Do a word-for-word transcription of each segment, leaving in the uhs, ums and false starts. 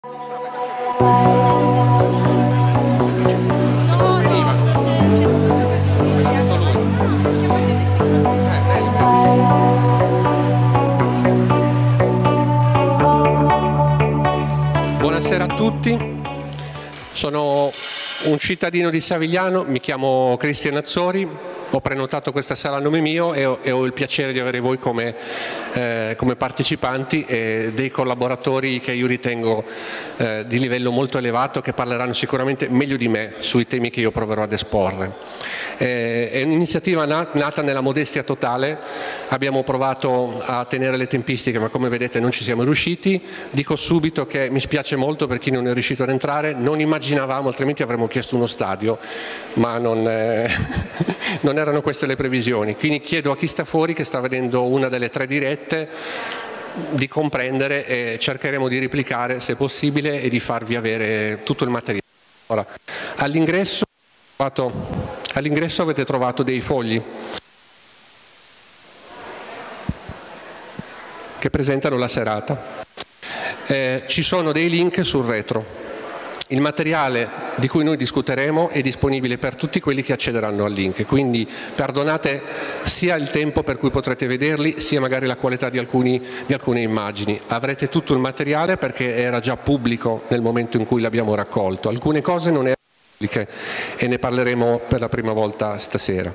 Buonasera a tutti, sono un cittadino di Savigliano, mi chiamo Cristian Azzori, ho prenotato questa sala a nome mio e ho, e ho il piacere di avere voi come, eh, come partecipanti e dei collaboratori che io ritengo eh, di livello molto elevato, che parleranno sicuramente meglio di me sui temi che io proverò ad esporre. È un'iniziativa nata nella modestia totale, abbiamo provato a tenere le tempistiche ma come vedete non ci siamo riusciti. Dico subito che mi spiace molto per chi non è riuscito ad entrare, non immaginavamo, altrimenti avremmo chiesto uno stadio, ma non, eh, non erano queste le previsioni. Quindi chiedo a chi sta fuori, che sta vedendo una delle tre dirette, di comprendere e cercheremo di replicare se possibile e di farvi avere tutto il materiale. Ora, all'ingresso All'ingresso avete trovato dei fogli che presentano la serata. Eh, ci sono dei link sul retro. Il materiale di cui noi discuteremo è disponibile per tutti quelli che accederanno al link, quindi perdonate sia il tempo per cui potrete vederli, sia magari la qualità di, alcuni, di alcune immagini. Avrete tutto il materiale perché era già pubblico nel momento in cui l'abbiamo raccolto. Alcune cose non erano e ne parleremo per la prima volta stasera.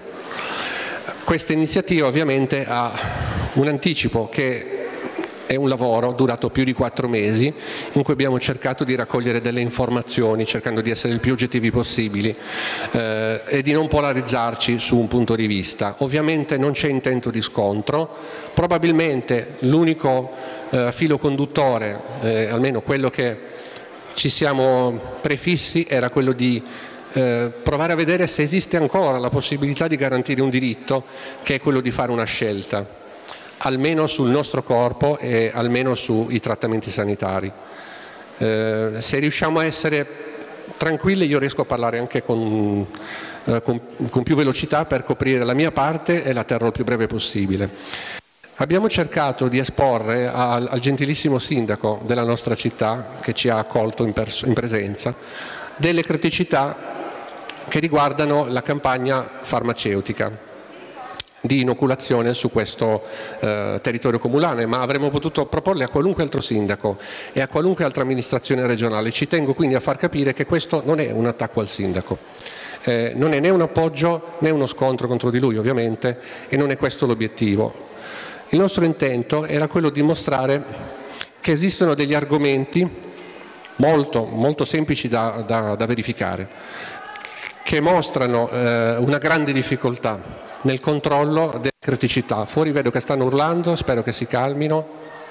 Questa iniziativa ovviamente ha un anticipo che è un lavoro durato più di quattro mesi in cui abbiamo cercato di raccogliere delle informazioni cercando di essere il più oggettivi possibili eh, e di non polarizzarci su un punto di vista. Ovviamente non c'è intento di scontro, probabilmente l'unico eh, filo conduttore, eh, almeno quello che ci siamo prefissi, era quello di eh, provare a vedere se esiste ancora la possibilità di garantire un diritto che è quello di fare una scelta, almeno sul nostro corpo e almeno sui trattamenti sanitari. Eh, se riusciamo a essere tranquilli io riesco a parlare anche con, eh, con, con più velocità per coprire la mia parte e la terrò il più breve possibile. Abbiamo cercato di esporre al, al gentilissimo sindaco della nostra città, che ci ha accolto in, in presenza, delle criticità che riguardano la campagna farmaceutica di inoculazione su questo eh, territorio comunale, ma avremmo potuto proporle a qualunque altro sindaco e a qualunque altra amministrazione regionale. Ci tengo quindi a far capire che questo non è un attacco al sindaco. Eh, non è né un appoggio né uno scontro contro di lui ovviamente e non è questo l'obiettivo. Il nostro intento era quello di mostrare che esistono degli argomenti molto, molto semplici da, da, da verificare, che mostrano eh, una grande difficoltà nel controllo delle criticità. Fuori vedo che stanno urlando, spero che si calmino.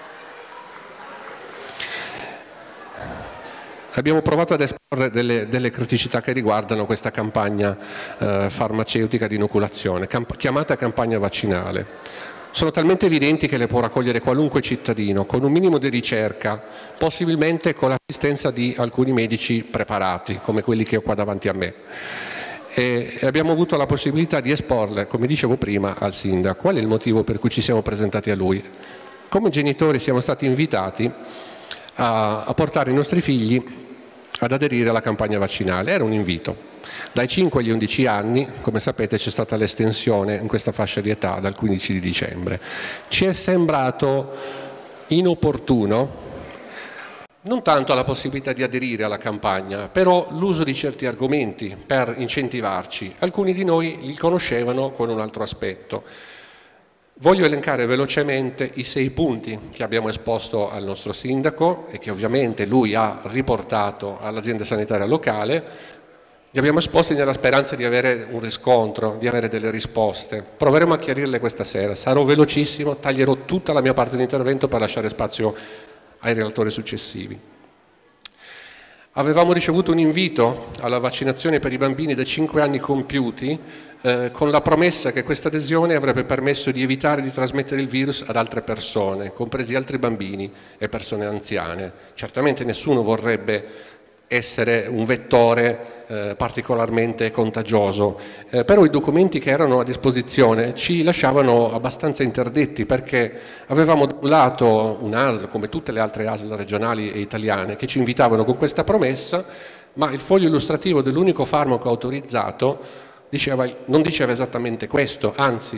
Abbiamo provato ad esporre delle, delle criticità che riguardano questa campagna eh, farmaceutica di inoculazione, camp- chiamata campagna vaccinale. Sono talmente evidenti che le può raccogliere qualunque cittadino, con un minimo di ricerca, possibilmente con l'assistenza di alcuni medici preparati, come quelli che ho qua davanti a me. E abbiamo avuto la possibilità di esporle, come dicevo prima, al sindaco. Qual è il motivo per cui ci siamo presentati a lui? Come genitori siamo stati invitati a, a portare i nostri figli ad aderire alla campagna vaccinale. Era un invito. Dai cinque agli undici anni, come sapete, c'è stata l'estensione in questa fascia di età dal quindici di dicembre. Ci è sembrato inopportuno, non tanto la possibilità di aderire alla campagna, però l'uso di certi argomenti per incentivarci. Alcuni di noi li conoscevano con un altro aspetto. Voglio elencare velocemente i sei punti che abbiamo esposto al nostro sindaco e che ovviamente lui ha riportato all'azienda sanitaria locale. Li abbiamo esposti nella speranza di avere un riscontro, di avere delle risposte. Proveremo a chiarirle questa sera. Sarò velocissimo, taglierò tutta la mia parte di intervento per lasciare spazio ai relatori successivi. Avevamo ricevuto un invito alla vaccinazione per i bambini da cinque anni compiuti eh, con la promessa che questa adesione avrebbe permesso di evitare di trasmettere il virus ad altre persone, compresi altri bambini e persone anziane. Certamente nessuno vorrebbe essere un vettore eh, particolarmente contagioso, eh, però i documenti che erano a disposizione ci lasciavano abbastanza interdetti, perché avevamo da un lato un'A S L, come tutte le altre A S L regionali e italiane, che ci invitavano con questa promessa, ma il foglio illustrativo dell'unico farmaco autorizzato diceva, non diceva esattamente questo, anzi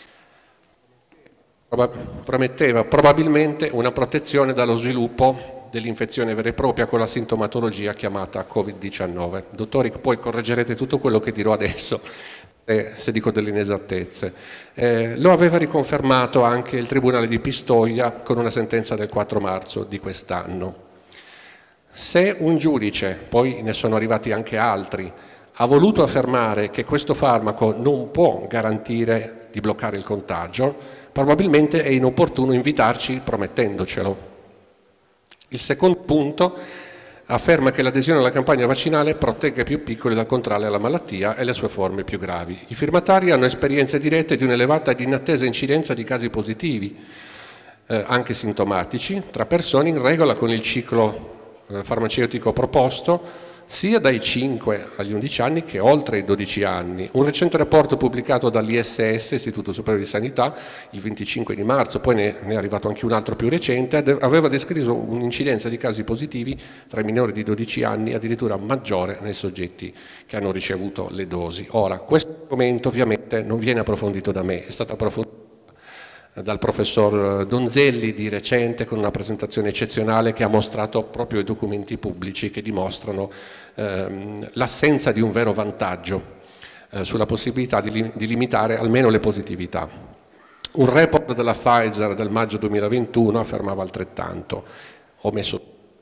prometteva probabilmente una protezione dallo sviluppo dell'infezione vera e propria con la sintomatologia chiamata Covid diciannove. Dottori, poi correggerete tutto quello che dirò adesso eh, se dico delle inesattezze. Eh, lo aveva riconfermato anche il Tribunale di Pistoia con una sentenza del quattro marzo di quest'anno. Se un giudice, poi ne sono arrivati anche altri, ha voluto affermare che questo farmaco non può garantire di bloccare il contagio, probabilmente è inopportuno invitarci promettendocelo. Il secondo punto afferma che l'adesione alla campagna vaccinale protegge i più piccoli dal contrarre alla malattia e le sue forme più gravi. I firmatari hanno esperienze dirette di un'elevata ed inattesa incidenza di casi positivi, eh, anche sintomatici, tra persone in regola con il ciclo eh, farmaceutico proposto, sia dai cinque agli undici anni che oltre i dodici anni. Un recente rapporto pubblicato dall'I S S, Istituto Superiore di Sanità, il venticinque di marzo, poi ne è arrivato anche un altro più recente, aveva descritto un'incidenza di casi positivi tra i minori di dodici anni addirittura maggiore nei soggetti che hanno ricevuto le dosi. Ora, questo argomento ovviamente non viene approfondito da me, è stato approfondito dal professor Donzelli di recente con una presentazione eccezionale che ha mostrato proprio i documenti pubblici che dimostrano ehm, l'assenza di un vero vantaggio eh, sulla possibilità di, li, di limitare almeno le positività. Un report della Pfizer del maggio duemilaventuno affermava altrettanto. Ho messo,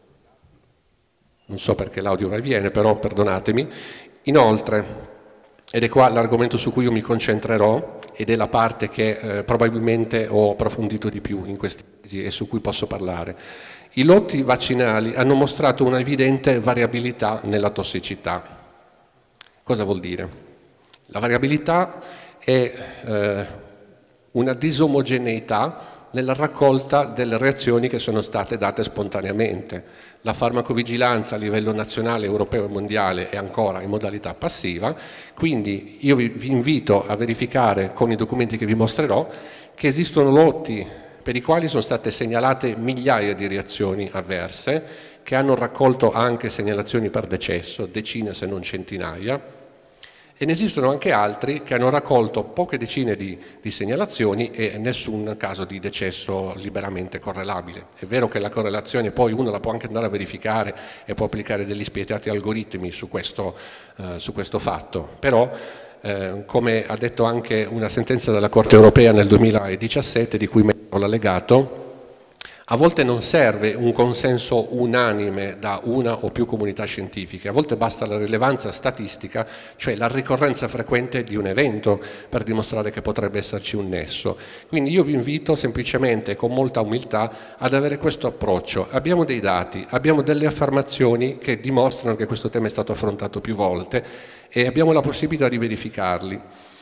non so perché l'audio va e viene, però perdonatemi. Inoltre, ed è qua l'argomento su cui io mi concentrerò, ed è la parte che eh, probabilmente ho approfondito di più in questi mesi e su cui posso parlare. I lotti vaccinali hanno mostrato una evidente variabilità nella tossicità. Cosa vuol dire? La variabilità è eh, una disomogeneità nella raccolta delle reazioni che sono state date spontaneamente. La farmacovigilanza a livello nazionale, europeo e mondiale è ancora in modalità passiva, quindi io vi invito a verificare con i documenti che vi mostrerò che esistono lotti per i quali sono state segnalate migliaia di reazioni avverse, che hanno raccolto anche segnalazioni per decesso, decine se non centinaia, e ne esistono anche altri che hanno raccolto poche decine di, di segnalazioni e nessun caso di decesso liberamente correlabile. È vero che la correlazione poi uno la può anche andare a verificare e può applicare degli spietati algoritmi su questo, eh, su questo fatto, però eh, come ha detto anche una sentenza della Corte Europea nel duemiladiciassette, di cui metto l'allegato, a volte non serve un consenso unanime da una o più comunità scientifiche, a volte basta la rilevanza statistica, cioè la ricorrenza frequente di un evento per dimostrare che potrebbe esserci un nesso. Quindi io vi invito semplicemente con molta umiltà ad avere questo approccio. Abbiamo dei dati, abbiamo delle affermazioni che dimostrano che questo tema è stato affrontato più volte e abbiamo la possibilità di verificarli.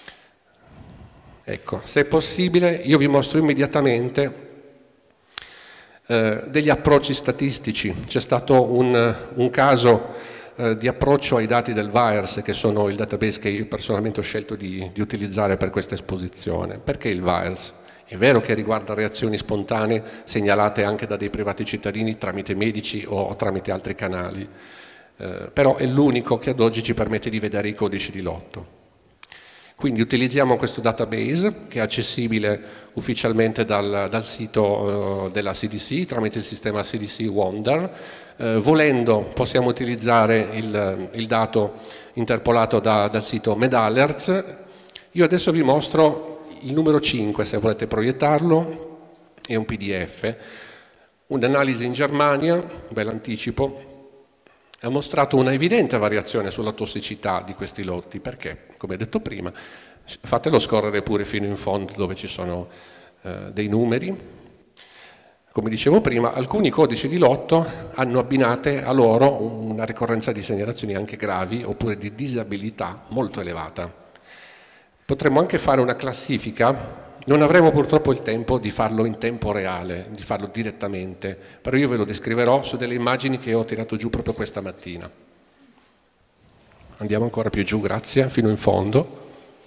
Ecco, se è possibile io vi mostro immediatamente Eh, degli approcci statistici. C'è stato un, un caso eh, di approccio ai dati del VAERS, che sono il database che io personalmente ho scelto di, di utilizzare per questa esposizione. Perché il VAERS? È vero che riguarda reazioni spontanee segnalate anche da dei privati cittadini tramite medici o tramite altri canali, eh, però è l'unico che ad oggi ci permette di vedere i codici di lotto. Quindi utilizziamo questo database che è accessibile ufficialmente dal, dal sito uh, della C D C tramite il sistema C D C Wonder. Uh, volendo possiamo utilizzare il, il dato interpolato da, dal sito MedAlerts. Io adesso vi mostro il numero cinque, se volete proiettarlo, è un P D F. Un'analisi in Germania, un bel anticipo, ha mostrato una evidente variazione sulla tossicità di questi lotti, perché, come detto prima, fatelo scorrere pure fino in fondo dove ci sono eh, dei numeri. Come dicevo prima, alcuni codici di lotto hanno abbinate a loro una ricorrenza di segnalazioni anche gravi oppure di disabilità molto elevata. Potremmo anche fare una classifica Non avremo purtroppo il tempo di farlo in tempo reale, di farlo direttamente, però io ve lo descriverò su delle immagini che ho tirato giù proprio questa mattina. Andiamo ancora più giù, grazie, fino in fondo.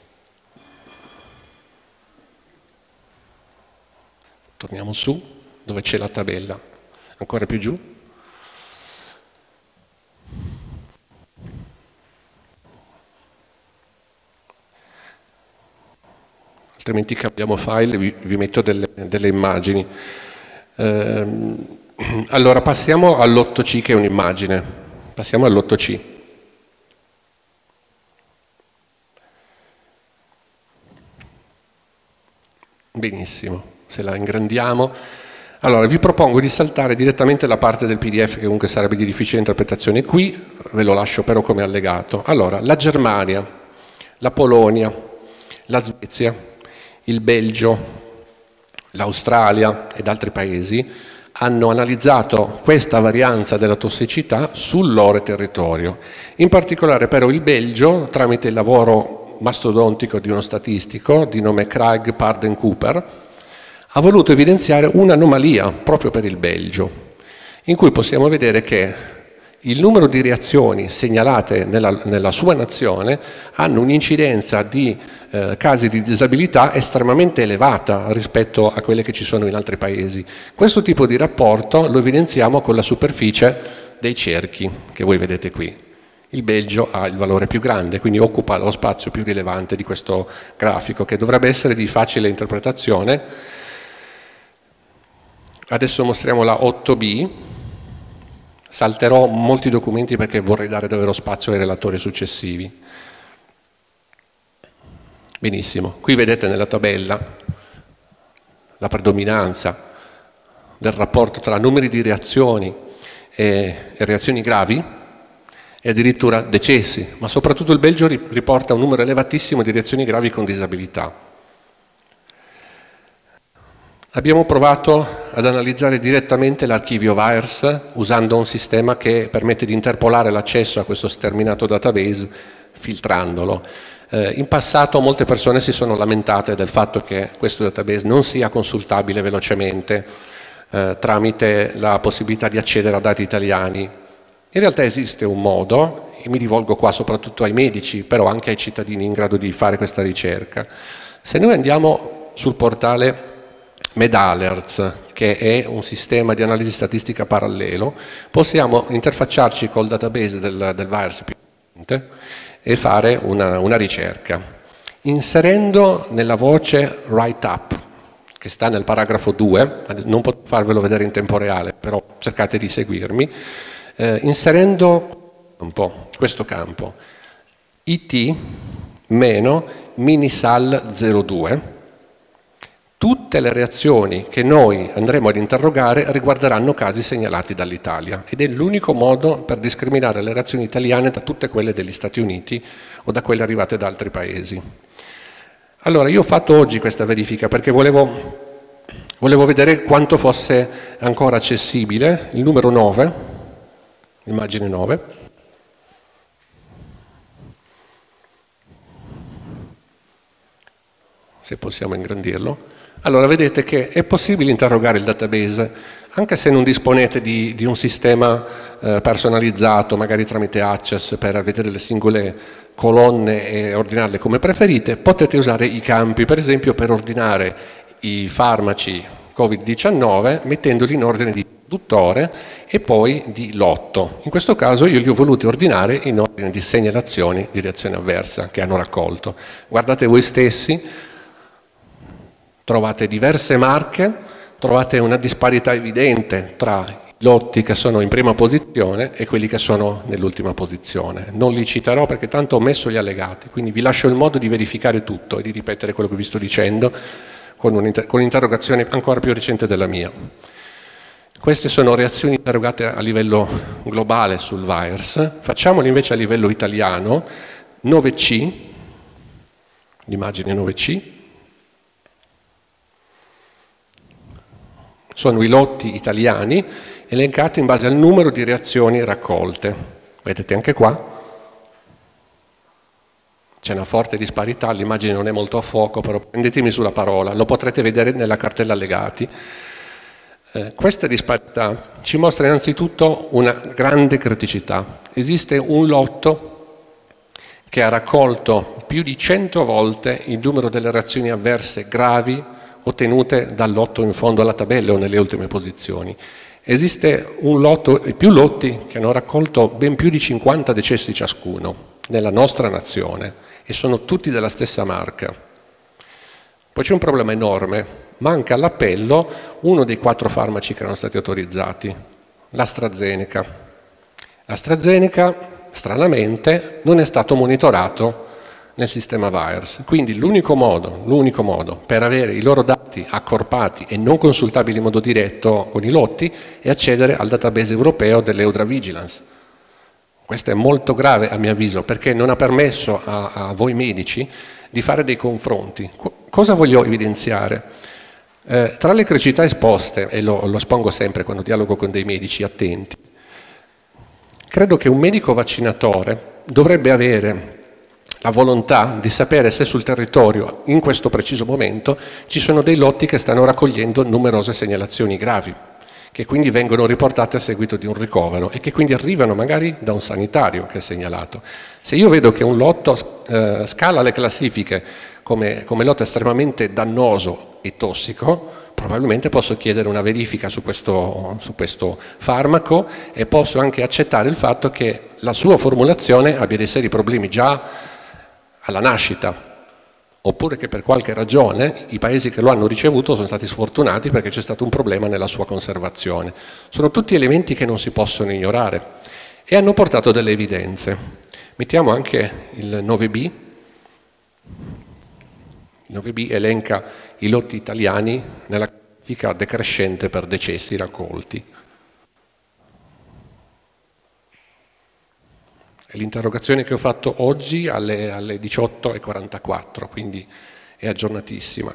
Torniamo su, dove c'è la tabella. Ancora più giù. Altrimenti cambiamo file e vi, vi metto delle, delle immagini. Ehm, allora passiamo all'otto C, che è un'immagine. Passiamo all'otto C. Benissimo, se la ingrandiamo. Allora vi propongo di saltare direttamente la parte del P D F che comunque sarebbe di difficile interpretazione. Qui ve lo lascio però come allegato. Allora, la Germania, la Polonia, la Svezia, il Belgio, l'Australia ed altri paesi hanno analizzato questa varianza della tossicità sul loro territorio. In particolare però il Belgio, tramite il lavoro mastodontico di uno statistico di nome Craig Parden Cooper, ha voluto evidenziare un'anomalia proprio per il Belgio, in cui possiamo vedere che il numero di reazioni segnalate nella, nella sua nazione hanno un'incidenza di eh, casi di disabilità estremamente elevata rispetto a quelle che ci sono in altri paesi. Questo tipo di rapporto lo evidenziamo con la superficie dei cerchi che voi vedete qui. Il Belgio ha il valore più grande, quindi occupa lo spazio più rilevante di questo grafico, che dovrebbe essere di facile interpretazione. Adesso mostriamo la otto B. Salterò molti documenti perché vorrei dare davvero spazio ai relatori successivi. Benissimo, qui vedete nella tabella la predominanza del rapporto tra numeri di reazioni e, e reazioni gravi e addirittura decessi, ma soprattutto il Belgio riporta un numero elevatissimo di reazioni gravi con disabilità. Abbiamo provato ad analizzare direttamente l'archivio VIRES usando un sistema che permette di interpolare l'accesso a questo sterminato database filtrandolo. Eh, in passato molte persone si sono lamentate del fatto che questo database non sia consultabile velocemente eh, tramite la possibilità di accedere a dati italiani. In realtà esiste un modo, e mi rivolgo qua soprattutto ai medici, però anche ai cittadini in grado di fare questa ricerca. Se noi andiamo sul portale MedAlerts, che è un sistema di analisi statistica parallelo, possiamo interfacciarci col database del, del VIRES e fare una, una ricerca. Inserendo nella voce write up, che sta nel paragrafo due, non posso farvelo vedere in tempo reale, però cercate di seguirmi, eh, inserendo un po' questo campo, it meno minisal zero due, tutte le reazioni che noi andremo ad interrogare riguarderanno casi segnalati dall'Italia ed è l'unico modo per discriminare le reazioni italiane da tutte quelle degli Stati Uniti o da quelle arrivate da altri paesi. Allora, io ho fatto oggi questa verifica perché volevo, volevo vedere quanto fosse ancora accessibile il numero nove, immagine nove. Se possiamo ingrandirlo. Allora vedete che è possibile interrogare il database anche se non disponete di, di un sistema eh, personalizzato, magari tramite Access per vedere le singole colonne e ordinarle come preferite, potete usare i campi, per esempio per ordinare i farmaci Covid diciannove mettendoli in ordine di produttore e poi di lotto. In questo caso io li ho voluti ordinare in ordine di segnalazioni di reazione avversa che hanno raccolto. Guardate voi stessi, trovate diverse marche, trovate una disparità evidente tra i lotti che sono in prima posizione e quelli che sono nell'ultima posizione. Non li citerò perché tanto ho messo gli allegati, quindi vi lascio il modo di verificare tutto e di ripetere quello che vi sto dicendo con un'interrogazione ancora più recente della mia. Queste sono reazioni interrogate a livello globale sul VIRES, facciamole invece a livello italiano, nove C, l'immagine nove C, sono i lotti italiani elencati in base al numero di reazioni raccolte. Vedete anche qua. C'è una forte disparità, l'immagine non è molto a fuoco, però prendetemi sulla parola, lo potrete vedere nella cartella allegati. Eh, questa disparità ci mostra innanzitutto una grande criticità. Esiste un lotto che ha raccolto più di cento volte il numero delle reazioni avverse gravi ottenute dal lotto in fondo alla tabella o nelle ultime posizioni. Esiste un lotto, più lotti che hanno raccolto ben più di cinquanta decessi ciascuno nella nostra nazione e sono tutti della stessa marca. Poi c'è un problema enorme, manca all'appello uno dei quattro farmaci che erano stati autorizzati, l'AstraZeneca. L'AstraZeneca, stranamente, non è stato monitorato nel sistema VAERS, quindi l'unico modo, l'unico modo per avere i loro dati accorpati e non consultabili in modo diretto con i lotti è accedere al database europeo dell'Eudravigilance. Questo è molto grave a mio avviso perché non ha permesso a, a voi medici di fare dei confronti. Cosa voglio evidenziare? Eh, tra le criticità esposte, e lo, lo espongo sempre quando dialogo con dei medici attenti, credo che un medico vaccinatore dovrebbe avere la volontà di sapere se sul territorio, in questo preciso momento, ci sono dei lotti che stanno raccogliendo numerose segnalazioni gravi, che quindi vengono riportate a seguito di un ricovero e che quindi arrivano magari da un sanitario che ha segnalato. Se io vedo che un lotto eh, scala le classifiche come, come lotto estremamente dannoso e tossico, probabilmente posso chiedere una verifica su questo, su questo farmaco e posso anche accettare il fatto che la sua formulazione abbia dei seri problemi già alla nascita, oppure che per qualche ragione i paesi che lo hanno ricevuto sono stati sfortunati perché c'è stato un problema nella sua conservazione. Sono tutti elementi che non si possono ignorare e hanno portato delle evidenze. Mettiamo anche il nove B. Il nove B elenca i lotti italiani nella classifica decrescente per decessi raccolti. È l'interrogazione che ho fatto oggi alle, alle diciotto e quarantaquattro, quindi è aggiornatissima.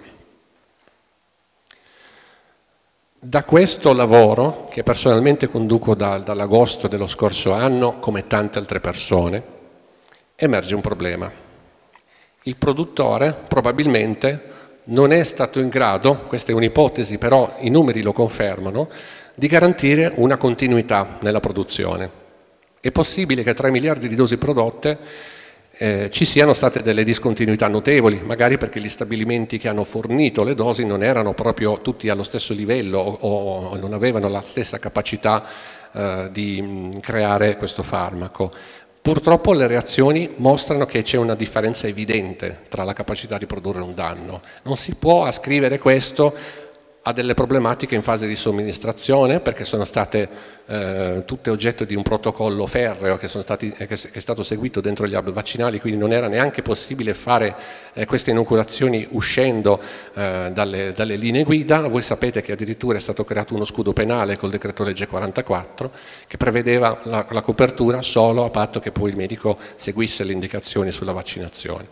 Da questo lavoro, che personalmente conduco da, dall'agosto dello scorso anno, come tante altre persone, emerge un problema. Il produttore probabilmente non è stato in grado, questa è un'ipotesi, però i numeri lo confermano, di garantire una continuità nella produzione. È possibile che tra i miliardi di dosi prodotte eh, ci siano state delle discontinuità notevoli, magari perché gli stabilimenti che hanno fornito le dosi non erano proprio tutti allo stesso livello o, o non avevano la stessa capacità eh, di mh, creare questo farmaco. Purtroppo le reazioni mostrano che c'è una differenza evidente tra la capacità di produrre un danno. Non si può ascrivere questo a delle problematiche in fase di somministrazione perché sono state eh, tutte oggetto di un protocollo ferreo che, sono stati, che è stato seguito dentro gli hub vaccinali, quindi non era neanche possibile fare eh, queste inoculazioni uscendo eh, dalle, dalle linee guida. Voi sapete che addirittura è stato creato uno scudo penale col decreto legge quarantaquattro che prevedeva la, la copertura solo a patto che poi il medico seguisse le indicazioni sulla vaccinazione.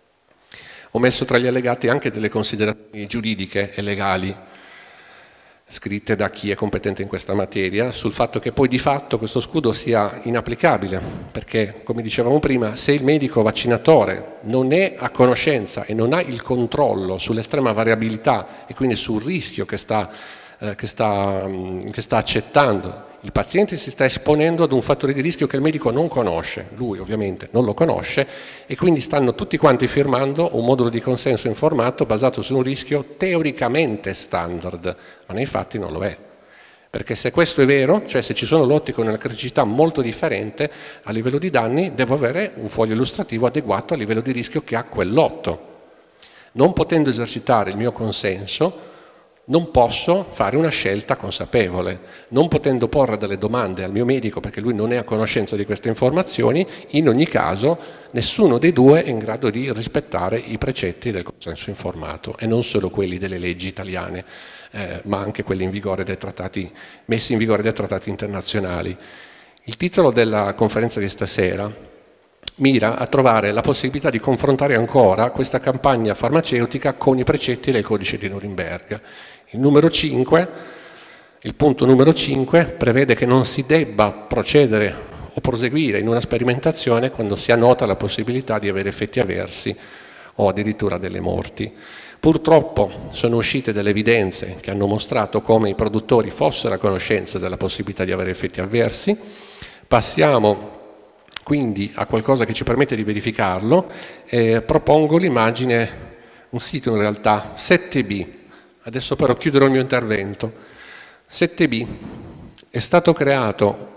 Ho messo tra gli allegati anche delle considerazioni giuridiche e legali scritte da chi è competente in questa materia, sul fatto che poi di fatto questo scudo sia inapplicabile, perché come dicevamo prima, se il medico vaccinatore non è a conoscenza e non ha il controllo sull'estrema variabilità e quindi sul rischio che sta, eh, che sta, che sta accettando, il paziente si sta esponendo ad un fattore di rischio che il medico non conosce, lui ovviamente non lo conosce e quindi stanno tutti quanti firmando un modulo di consenso informato basato su un rischio teoricamente standard, ma nei fatti non lo è. Perché se questo è vero, cioè se ci sono lotti con una criticità molto differente a livello di danni, devo avere un foglio illustrativo adeguato a livello di rischio che ha quel lotto. Non potendo esercitare il mio consenso, non posso fare una scelta consapevole, non potendo porre delle domande al mio medico perché lui non è a conoscenza di queste informazioni, in ogni caso nessuno dei due è in grado di rispettare i precetti del consenso informato e non solo quelli delle leggi italiane, eh, ma anche quelli in vigore dei trattati, messi in vigore dai trattati internazionali. Il titolo della conferenza di stasera mira a trovare la possibilità di confrontare ancora questa campagna farmaceutica con i precetti del codice di Norimberga. Il numero cinque, il punto numero cinque prevede che non si debba procedere o proseguire in una sperimentazione quando si annota la possibilità di avere effetti avversi o addirittura delle morti. Purtroppo sono uscite delle evidenze che hanno mostrato come i produttori fossero a conoscenza della possibilità di avere effetti avversi. Passiamo quindi a qualcosa che ci permette di verificarlo. Eh, propongo l'immagine, un sito in realtà, sette B. Adesso però chiuderò il mio intervento. sette B è stato creato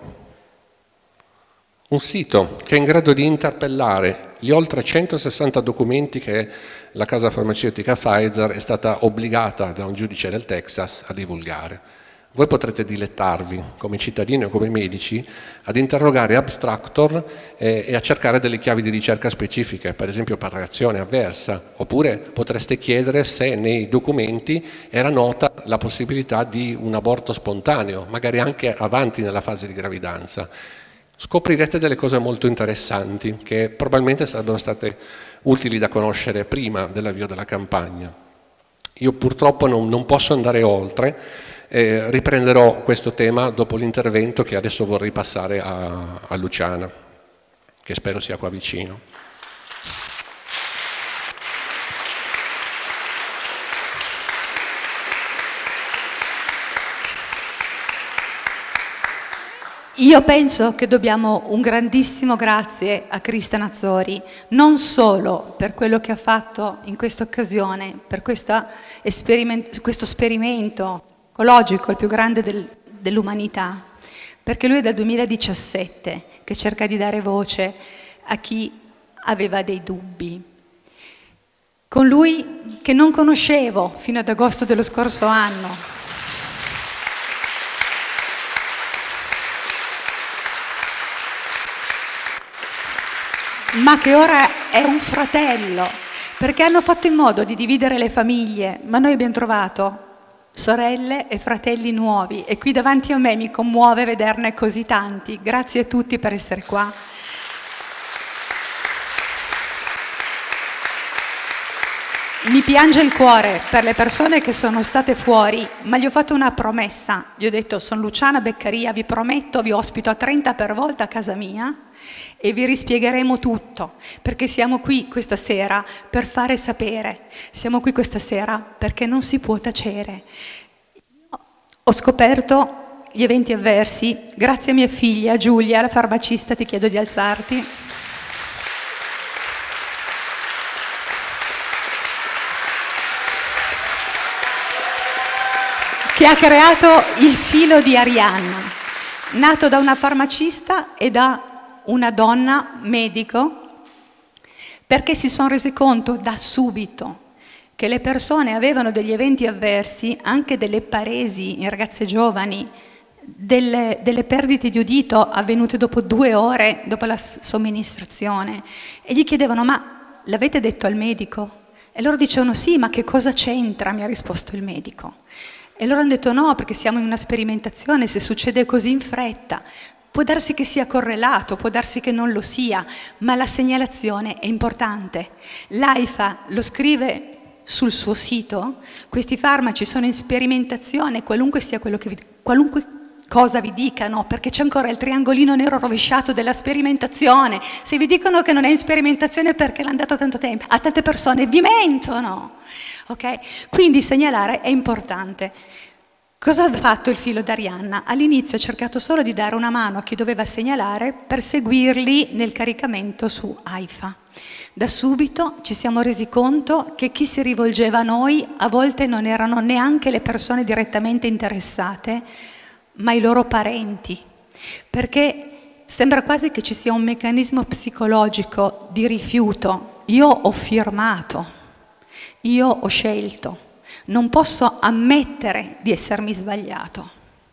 un sito che è in grado di interpellare gli oltre centosessanta documenti che la casa farmaceutica Pfizer è stata obbligata da un giudice del Texas a divulgare. Voi potrete dilettarvi, come cittadini o come medici, ad interrogare Abstractor eh, e a cercare delle chiavi di ricerca specifiche, per esempio per reazione avversa, oppure potreste chiedere se nei documenti era nota la possibilità di un aborto spontaneo, magari anche avanti nella fase di gravidanza. Scoprirete delle cose molto interessanti che probabilmente sarebbero state utili da conoscere prima dell'avvio della campagna. Io purtroppo non, non posso andare oltre, eh, riprenderò questo tema dopo l'intervento che adesso vorrei passare a, a Luciana, che spero sia qua vicino. Io penso che dobbiamo un grandissimo grazie a Cristian Azzori, non solo per quello che ha fatto in questa occasione, per questa esperiment- questo esperimento ecologico, il più grande del, dell'umanità, perché lui è dal duemiladiciassette che cerca di dare voce a chi aveva dei dubbi. Con lui, che non conoscevo fino ad agosto dello scorso anno, ma che ora è un fratello, perché hanno fatto in modo di dividere le famiglie, ma noi abbiamo trovato sorelle e fratelli nuovi e qui davanti a me mi commuove vederne così tanti. Grazie a tutti per essere qua. Mi piange il cuore per le persone che sono state fuori, ma gli ho fatto una promessa. Gli ho detto: sono Luciana Beccaria, vi prometto, vi ospito a trenta per volta a casa mia e vi rispiegheremo tutto, perché siamo qui questa sera per fare sapere. Siamo qui questa sera perché non si può tacere. Ho scoperto gli eventi avversi grazie a mia figlia Giulia, la farmacista, ti chiedo di alzarti. Che ha creato il filo di Arianna, nato da una farmacista e da una donna medico, perché si sono resi conto da subito che le persone avevano degli eventi avversi, anche delle paresi in ragazze giovani, delle, delle perdite di udito avvenute dopo due ore dopo la somministrazione, e gli chiedevano: ma l'avete detto al medico? E loro dicevano: sì, ma che cosa c'entra? Mi ha risposto il medico. E loro hanno detto: no, perché siamo in una sperimentazione, se succede così in fretta, può darsi che sia correlato, può darsi che non lo sia, ma la segnalazione è importante. L'AIFA lo scrive sul suo sito: questi farmaci sono in sperimentazione, qualunque sia quello che vi, qualunque cosa vi dicano, perché c'è ancora il triangolino nero rovesciato della sperimentazione. Se vi dicono che non è in sperimentazione perché l'hanno dato tanto tempo a tante persone, vi mentono. Okay? Quindi segnalare è importante. Cosa ha fatto il filo d'Arianna? All'inizio ha cercato solo di dare una mano a chi doveva segnalare per seguirli nel caricamento su AIFA. Da subito ci siamo resi conto che chi si rivolgeva a noi a volte non erano neanche le persone direttamente interessate, ma i loro parenti, perché sembra quasi che ci sia un meccanismo psicologico di rifiuto. Io ho firmato. Io ho scelto, non posso ammettere di essermi sbagliato.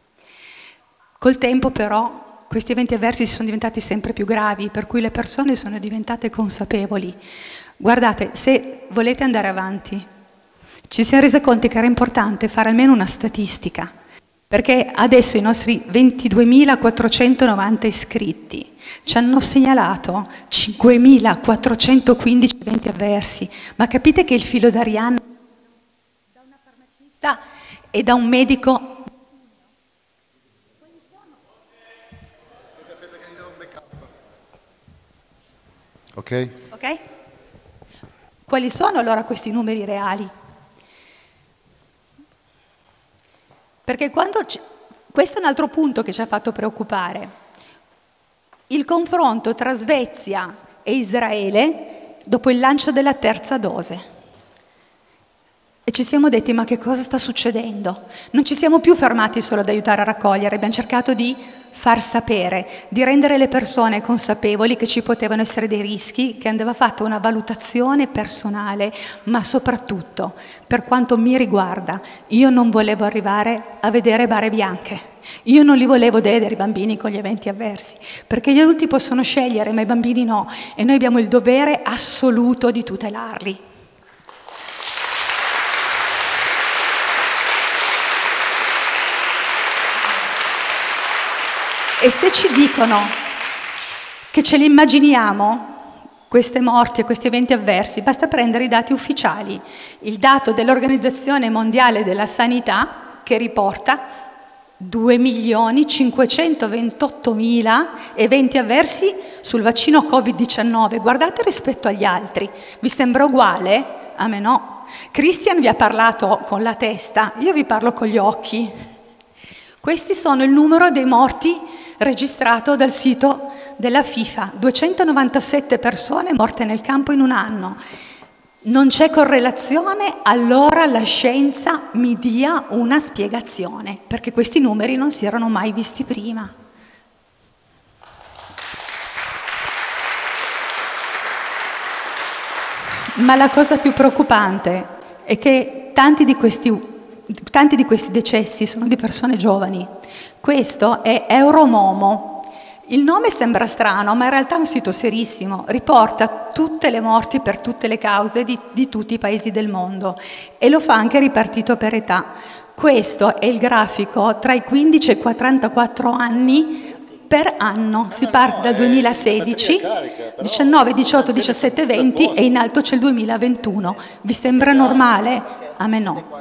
Col tempo però questi eventi avversi sono diventati sempre più gravi, per cui le persone sono diventate consapevoli. Guardate, se volete andare avanti, ci siamo resi conto che era importante fare almeno una statistica, perché adesso i nostri ventiduemilaquattrocentonovanta iscritti ci hanno segnalato cinquemilaquattrocentoquindici eventi avversi, ma capite che il filo d'Arianna da una farmacista e da un medico. Ok? Ok? Quali sono allora questi numeri reali? Perché quando c- questo è un altro punto che ci ha fatto preoccupare. Il confronto tra Svezia e Israele dopo il lancio della terza dose. E ci siamo detti, ma che cosa sta succedendo? Non ci siamo più fermati solo ad aiutare a raccogliere, abbiamo cercato di far sapere, di rendere le persone consapevoli che ci potevano essere dei rischi, che andava fatta una valutazione personale, ma soprattutto, per quanto mi riguarda, io non volevo arrivare a vedere bare bianche. Io non li volevo vedere i bambini con gli eventi avversi, perché gli adulti possono scegliere, ma i bambini no, e noi abbiamo il dovere assoluto di tutelarli. E se ci dicono che ce li immaginiamo, queste morti e questi eventi avversi, basta prendere i dati ufficiali. Il dato dell'Organizzazione Mondiale della Sanità che riporta due milioni cinquecentoventottomila eventi avversi sul vaccino covid diciannove. Guardate rispetto agli altri. Vi sembra uguale? A me no. Christian vi ha parlato con la testa, io vi parlo con gli occhi. Questi sono il numero dei morti registrato dal sito della FIFA, duecentonovantasette persone morte nel campo in un anno. Non c'è correlazione, allora la scienza mi dia una spiegazione, perché questi numeri non si erano mai visti prima. Ma la cosa più preoccupante è che tanti di questi Tanti di questi decessi sono di persone giovani. Questo è Euromomo. Il nome sembra strano, ma in realtà è un sito serissimo. Riporta tutte le morti per tutte le cause di, di tutti i paesi del mondo e lo fa anche ripartito per età. Questo è il grafico tra i quindici e i quarantaquattro anni per anno. Si parte dal duemilasedici, diciannove, diciotto, diciassette, venti e in alto c'è il duemilaventuno. Vi sembra normale? A me no.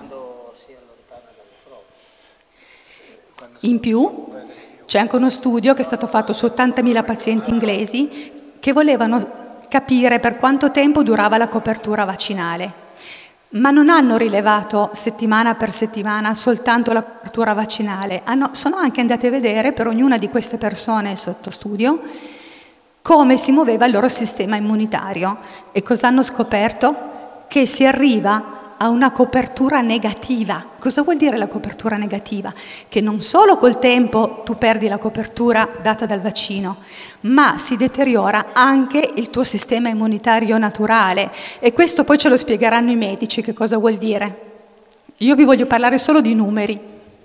In più c'è anche uno studio che è stato fatto su ottantamila pazienti inglesi che volevano capire per quanto tempo durava la copertura vaccinale, ma non hanno rilevato settimana per settimana soltanto la copertura vaccinale, hanno, sono anche andati a vedere per ognuna di queste persone sotto studio come si muoveva il loro sistema immunitario e cosa hanno scoperto? Che si arriva a una copertura negativa. Cosa vuol dire la copertura negativa? Che non solo col tempo tu perdi la copertura data dal vaccino, ma si deteriora anche il tuo sistema immunitario naturale. E questo poi ce lo spiegheranno i medici che cosa vuol dire. Io vi voglio parlare solo di numeri.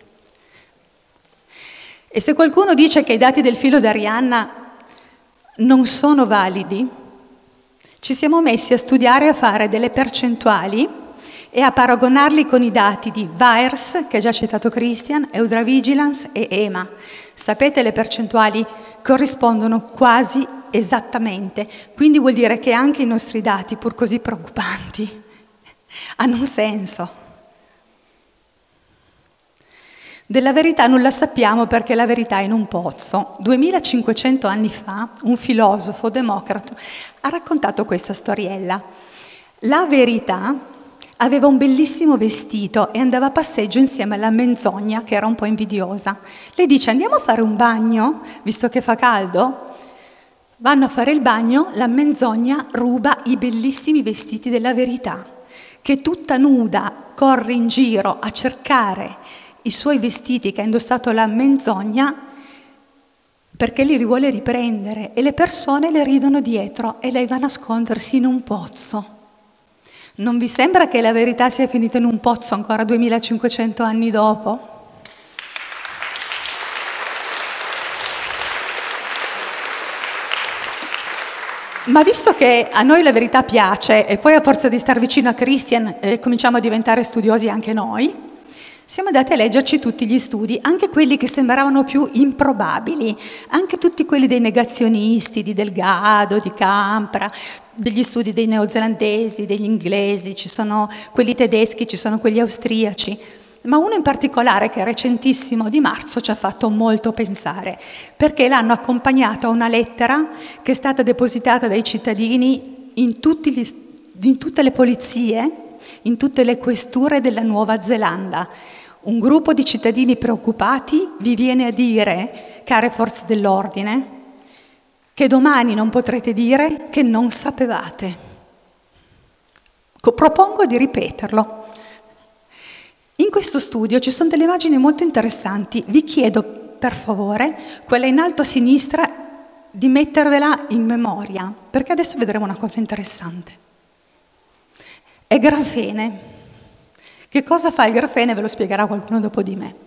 E se qualcuno dice che i dati del filo d'Arianna non sono validi, ci siamo messi a studiare e a fare delle percentuali e a paragonarli con i dati di VAERS, che ha già citato Christian, EudraVigilance e EMA. Sapete, le percentuali corrispondono quasi esattamente, quindi vuol dire che anche i nostri dati, pur così preoccupanti, hanno un senso. Della verità nulla sappiamo perché la verità è in un pozzo. duemilacinquecento anni fa un filosofo democratico ha raccontato questa storiella. La verità aveva un bellissimo vestito e andava a passeggio insieme alla menzogna, che era un po' invidiosa. Lei dice: andiamo a fare un bagno, visto che fa caldo? Vanno a fare il bagno, la menzogna ruba i bellissimi vestiti della verità, che tutta nuda corre in giro a cercare i suoi vestiti che ha indossato la menzogna perché li vuole riprendere e le persone le ridono dietro e lei va a nascondersi in un pozzo. Non vi sembra che la verità sia finita in un pozzo ancora duemilacinquecento anni dopo? Ma visto che a noi la verità piace e poi a forza di star vicino a Christian eh, cominciamo a diventare studiosi anche noi, siamo andati a leggerci tutti gli studi, anche quelli che sembravano più improbabili, anche tutti quelli dei negazionisti, di Delgado, di Campra, degli studi dei neozelandesi, degli inglesi, ci sono quelli tedeschi, ci sono quelli austriaci. ma uno in particolare che è recentissimo, di marzo, ci ha fatto molto pensare, perché l'hanno accompagnato a una lettera che è stata depositata dai cittadini in, tutti gli, in tutte le polizie, in tutte le questure della Nuova Zelanda. Un gruppo di cittadini preoccupati vi viene a dire, care forze dell'ordine, che domani non potrete dire che non sapevate. Propongo di ripeterlo. In questo studio ci sono delle immagini molto interessanti. Vi chiedo, per favore, quella in alto a sinistra, di mettervela in memoria, perché adesso vedremo una cosa interessante. È grafene. Che cosa fa il grafene? Ve lo spiegherà qualcuno dopo di me.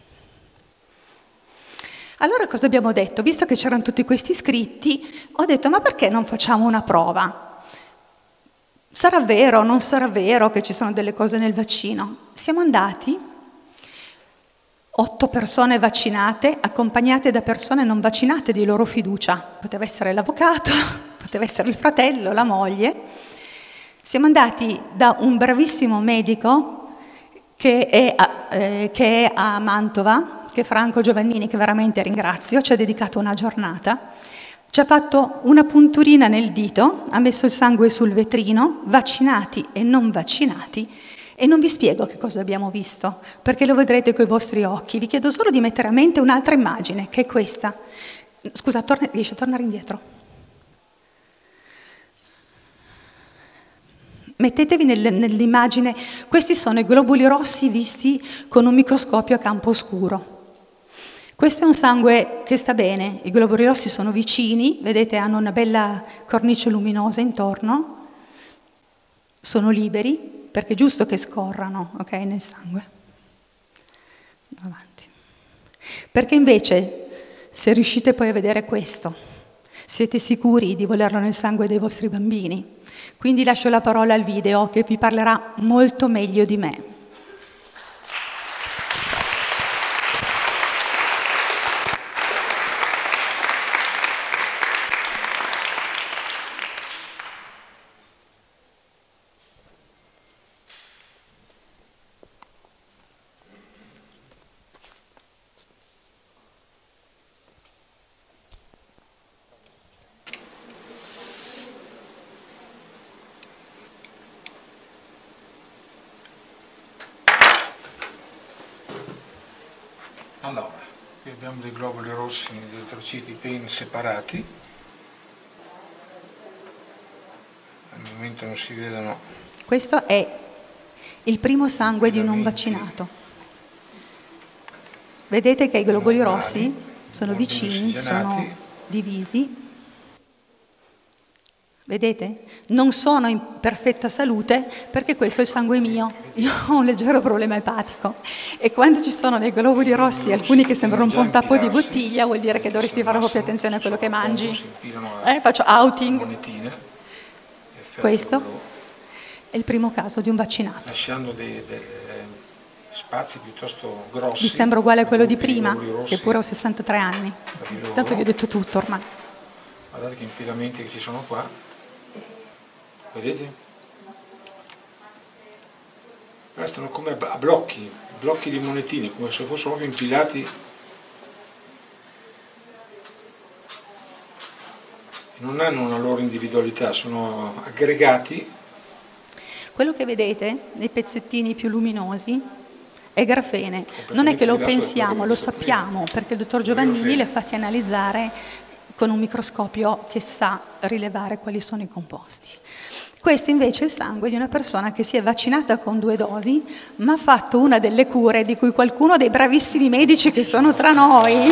Allora cosa abbiamo detto? Visto che c'erano tutti questi scritti, ho detto, ma perché non facciamo una prova? Sarà vero o non sarà vero che ci sono delle cose nel vaccino? Siamo andati, otto persone vaccinate, accompagnate da persone non vaccinate di loro fiducia. Poteva essere l'avvocato, poteva essere il fratello, la moglie. Siamo andati da un bravissimo medico che è a, eh, che è a Mantova, che è Franco Giovannini, che veramente ringrazio, ci ha dedicato una giornata. Ci ha fatto una punturina nel dito, ha messo il sangue sul vetrino, vaccinati e non vaccinati, e non vi spiego che cosa abbiamo visto, perché lo vedrete coi vostri occhi. Vi chiedo solo di mettere a mente un'altra immagine, che è questa. Scusa, torna, riesci a tornare indietro? Mettetevi nel, nell'immagine, questi sono i globuli rossi visti con un microscopio a campo oscuro. Questo è un sangue che sta bene, i globuli rossi sono vicini, vedete, hanno una bella cornice luminosa intorno, sono liberi, perché è giusto che scorrano, ok, nel sangue. Andiamo avanti. Perché invece, se riuscite poi a vedere questo, siete sicuri di volerlo nel sangue dei vostri bambini? Quindi lascio la parola al video che vi parlerà molto meglio di me. Allora, qui abbiamo dei globuli rossi di eritrociti ben separati, al momento non si vedono. Questo è il primo sangue di un non vaccinato. Vedete che i globuli rossi sono vicini, sono divisi. Vedete? Non sono in perfetta salute perché questo è il sangue mio. Io ho un leggero problema epatico e quando ci sono dei globuli rossi, alcuni che sembrano un po' un tappo di bottiglia, vuol dire che dovresti fare un po' più attenzione a quello che mangi. Eh, faccio outing. Questo è il primo caso di un vaccinato. Lasciando dei, dei spazi piuttosto grossi. Vi sembra uguale a quello di prima, che pure ho sessantatré anni. Intanto vi ho detto tutto ormai. Guardate che impiramenti che ci sono qua. Vedete? Restano come a blocchi, blocchi di monetine, come se fossero proprio impilati. Non hanno una loro individualità, sono aggregati. Quello che vedete, nei pezzettini più luminosi, è grafene. Non è che lo pensiamo, lo sappiamo, perché il dottor Giovannini li ha fatti analizzare con un microscopio che sa rilevare quali sono i composti. Questo invece è il sangue di una persona che si è vaccinata con due dosi, ma ha fatto una delle cure di cui qualcuno dei bravissimi medici che sono tra noi.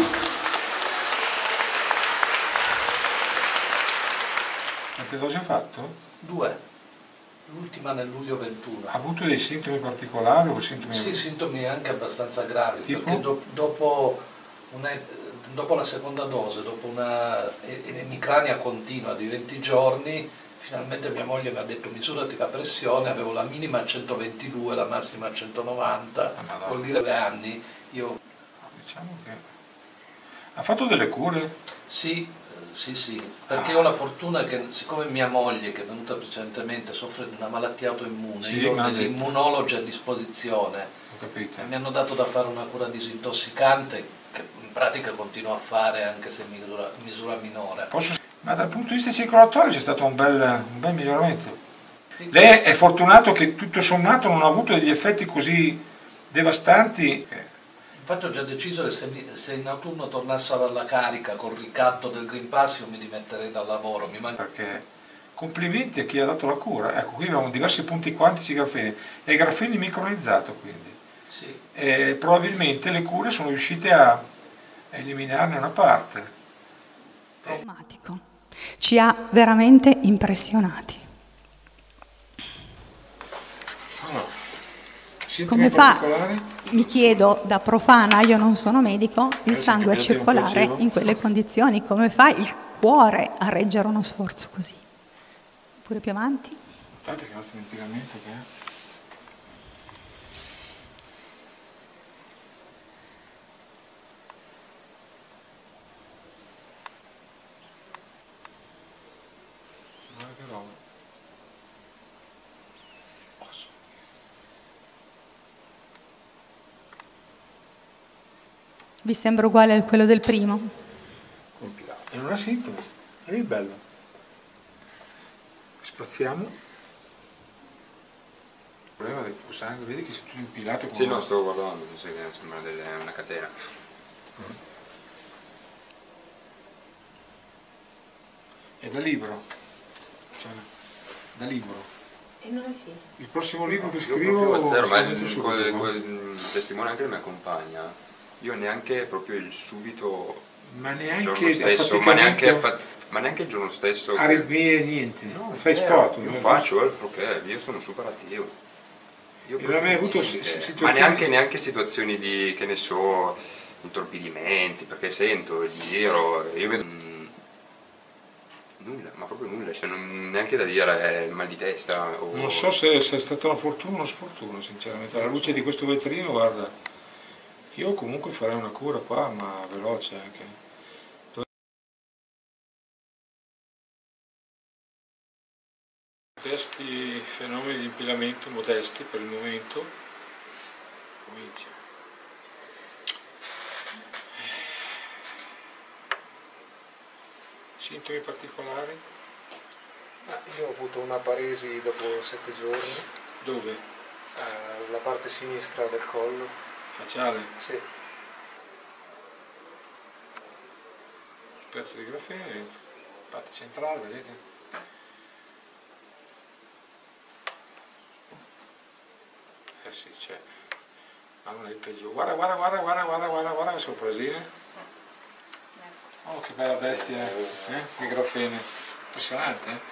Quante dosi ha fatto? Due. L'ultima nel luglio ventuno. Ha avuto dei sintomi particolari o sintomi? Sì, sintomi anche abbastanza gravi, tipo? Perché do, dopo, una, dopo la seconda dose, dopo una emicrania continua di venti giorni, finalmente mia moglie mi ha detto misurati la pressione, avevo la minima a centoventidue, la massima a centonovanta, ah, vuol dire due anni. Io... Diciamo che... Ha fatto delle cure? Sì, sì, sì, perché ah. ho la fortuna che, siccome mia moglie, che è venuta precedentemente, soffre di una malattia autoimmune, sì, io ho degli immunologi a disposizione, capito. Mi hanno dato da fare una cura disintossicante che in pratica continuo a fare anche se in misura, misura minore. Posso... Ma dal punto di vista circolatorio c'è stato un bel, un bel miglioramento. Lei è fortunato che tutto sommato non ha avuto degli effetti così devastanti. Infatti ho già deciso che se, mi, se in autunno tornassero alla carica col ricatto del Green Pass io mi dimetterei dal lavoro. Mi man... Perché complimenti a chi ha dato la cura. Ecco, qui abbiamo diversi punti quantici grafene. È grafene micronizzato quindi. Sì. E probabilmente le cure sono riuscite a eliminarne una parte. Traumatico. Ci ha veramente impressionati. Allora, come fa, mi chiedo da profana, io non sono medico, il sangue a circolare in quelle condizioni? Come fa il cuore a reggere uno sforzo così? Pure più avanti? Guardate che nostro impiramento che è. Guarda che roba. Vi sembra uguale a quello del primo? E non ha sintomi, è lì bello. Spaziamo. Il problema del tuo sangue, vedi che sei tutto impilato con... Sì, no, sto guardando, sembra delle, una catena. Mm. È da libro. Cioè, da libro. E noi sì. Il prossimo libro che Io scrivo... proprio a zero, ma subito, come, no? come testimone anche la mia compagna, io neanche proprio il subito... Ma il neanche giorno stesso, ma neanche, ma neanche il giorno stesso. Aritmie e niente. No, fai vero, sport. Io faccio, altro che, io sono super attivo. Io non hai mai avuto niente, situazioni... Ma neanche, neanche situazioni di, che ne so, intorpidimenti, perché sento, giro, io vedo... Mh, nulla, ma proprio nulla, cioè non, neanche da dire mal di testa. O... Non so se, se è stata una fortuna o una sfortuna, sinceramente. Alla luce di questo vetrino, guarda, io comunque farei una cura qua, ma veloce anche. Modesti fenomeni di impilamento, modesti per il momento. Comincia. Sintomi particolari? Ah, io ho avuto una paresi dopo sette giorni. Dove? Eh, la parte sinistra del collo. Facciale? Sì. Pezzo di grafene, parte centrale, vedete? Eh sì, c'è. Ma non è il peggio. Guarda, guarda, guarda, guarda, guarda, guarda, guarda che sorpresina. Oh, che bella bestia, eh? Di grafene. Impressionante, eh?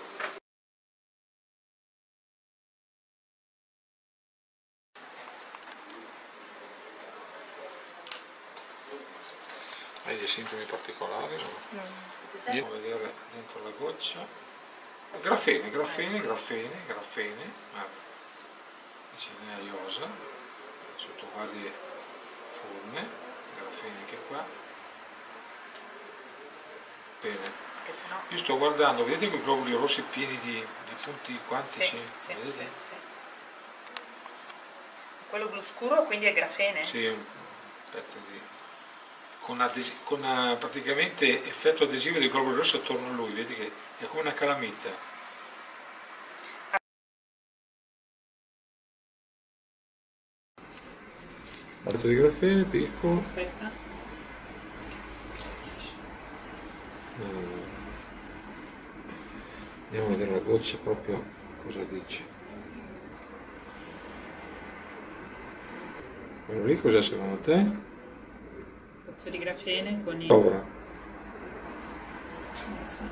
Hai dei sintomi particolari? No? No. Io devo vedere dentro la goccia. Grafene, grafene, grafene, grafene. Guarda. Ce n'è a iosa, sotto varie forme, grafene anche qua. Bene. Io sto guardando, vedete quei globuli rossi pieni di, di punti quantici? Sì, sì, sì, sì. Quello blu scuro quindi è grafene? Sì, un pezzo di... con, con uh, praticamente effetto adesivo dei globuli rossi attorno a lui, vedi che è come una calamita. Pezzo di grafene piccolo. Aspetta. Andiamo a vedere la goccia proprio cosa dice. Quello lì cos'è secondo te? Pezzo di grafene con il... Sopra. Sì.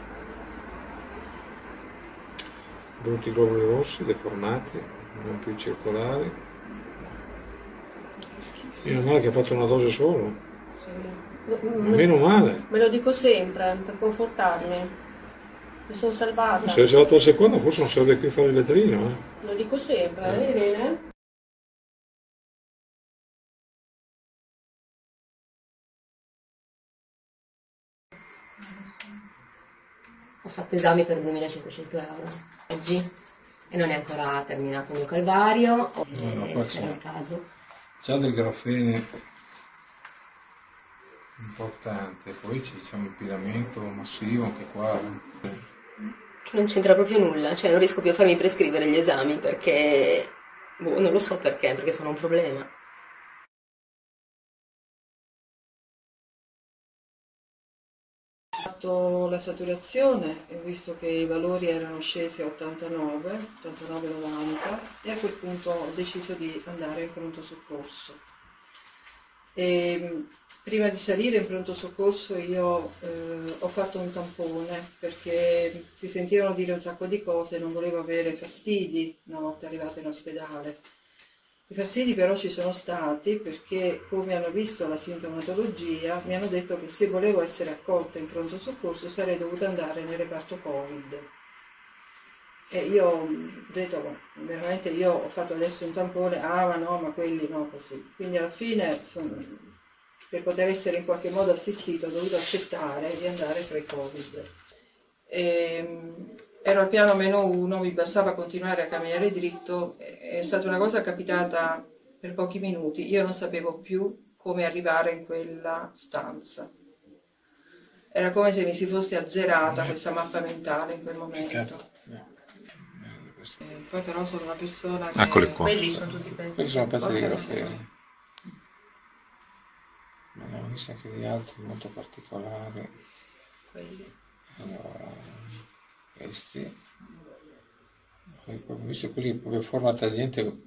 Brutti globuli rossi, deformati, non più circolari. Meno male che ha fatto una dose solo. Sì. Meno male. Me lo dico sempre, per confortarmi. Mi sono salvata. Se avessi fatto la seconda forse non sarebbe qui a fare il vetrino. Eh. Lo dico sempre, eh. Vedi bene? Ho fatto esami per duemilacinquecento euro oggi e non è ancora terminato il mio calvario. No, no, eh, qua se c'è. è il caso. già del grafene importante, poi c'è diciamo, il pilamento massivo anche qua. Non c'entra proprio nulla, cioè non riesco più a farmi prescrivere gli esami perché, boh, non lo so perché, perché sono un problema. Ho fatto la saturazione e ho visto che i valori erano scesi a ottantanove, ottantanove novanta e a quel punto ho deciso di andare in pronto soccorso. E prima di salire in pronto soccorso io eh, ho fatto un tampone perché si sentivano dire un sacco di cose e non volevo avere fastidi una volta arrivata in ospedale. I fastidi però ci sono stati perché, come hanno visto la sintomatologia, mi hanno detto che se volevo essere accolta in pronto soccorso sarei dovuta andare nel reparto Covid. E io ho detto, veramente io ho fatto adesso un tampone, ah ma no, ma quelli no, così. Quindi alla fine, sono, per poter essere in qualche modo assistito, ho dovuto accettare di andare tra i Covid. E, ero al piano meno uno, mi bastava continuare a camminare dritto, è stata una cosa capitata per pochi minuti, io non sapevo più come arrivare in quella stanza. Era come se mi si fosse azzerata questa mappa mentale in quel momento. E poi però sono una persona che... Eccoli qua. Quelli sono tutti belli. Questi sono pezzi di grafene. Ma ne ho visto anche di altri molto particolari. Quelli. Allora, questi. Poi proprio visto quelli proprio forma tagliente.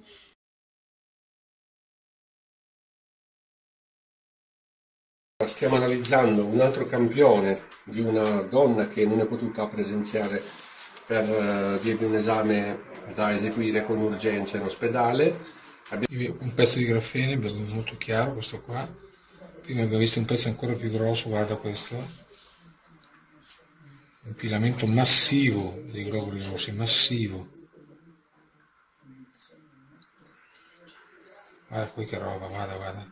Stiamo analizzando un altro campione di una donna che non è potuta presenziare per uh, via di un esame da eseguire con urgenza in ospedale. Abbiamo un pezzo di grafene molto chiaro, questo qua. Prima abbiamo visto un pezzo ancora più grosso, guarda questo. Un pilamento massivo di globuli rossi, massivo. Guarda qui che roba, guarda, guarda.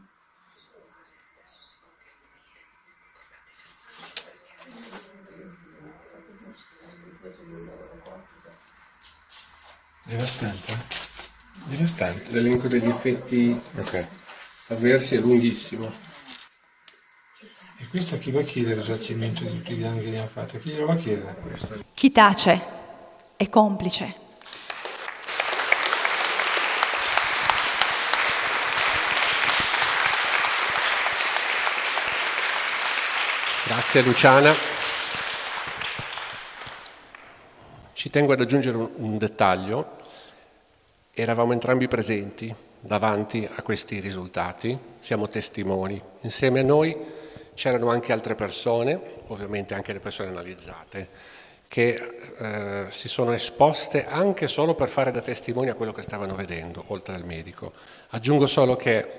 Devastante, devastante. L'elenco degli effetti Ok. avversi è lunghissimo. E questo a chi va a chiedere il risarcimento di tutti gli anni che gli hanno fatto? Chi glielo va a chiedere? Chi tace è complice. Grazie Luciana. Ci tengo ad aggiungere un, un dettaglio. Eravamo entrambi presenti davanti a questi risultati, siamo testimoni. Insieme a noi c'erano anche altre persone, ovviamente anche le persone analizzate, che eh, si sono esposte anche solo per fare da testimoni a quello che stavano vedendo, oltre al medico. Aggiungo solo che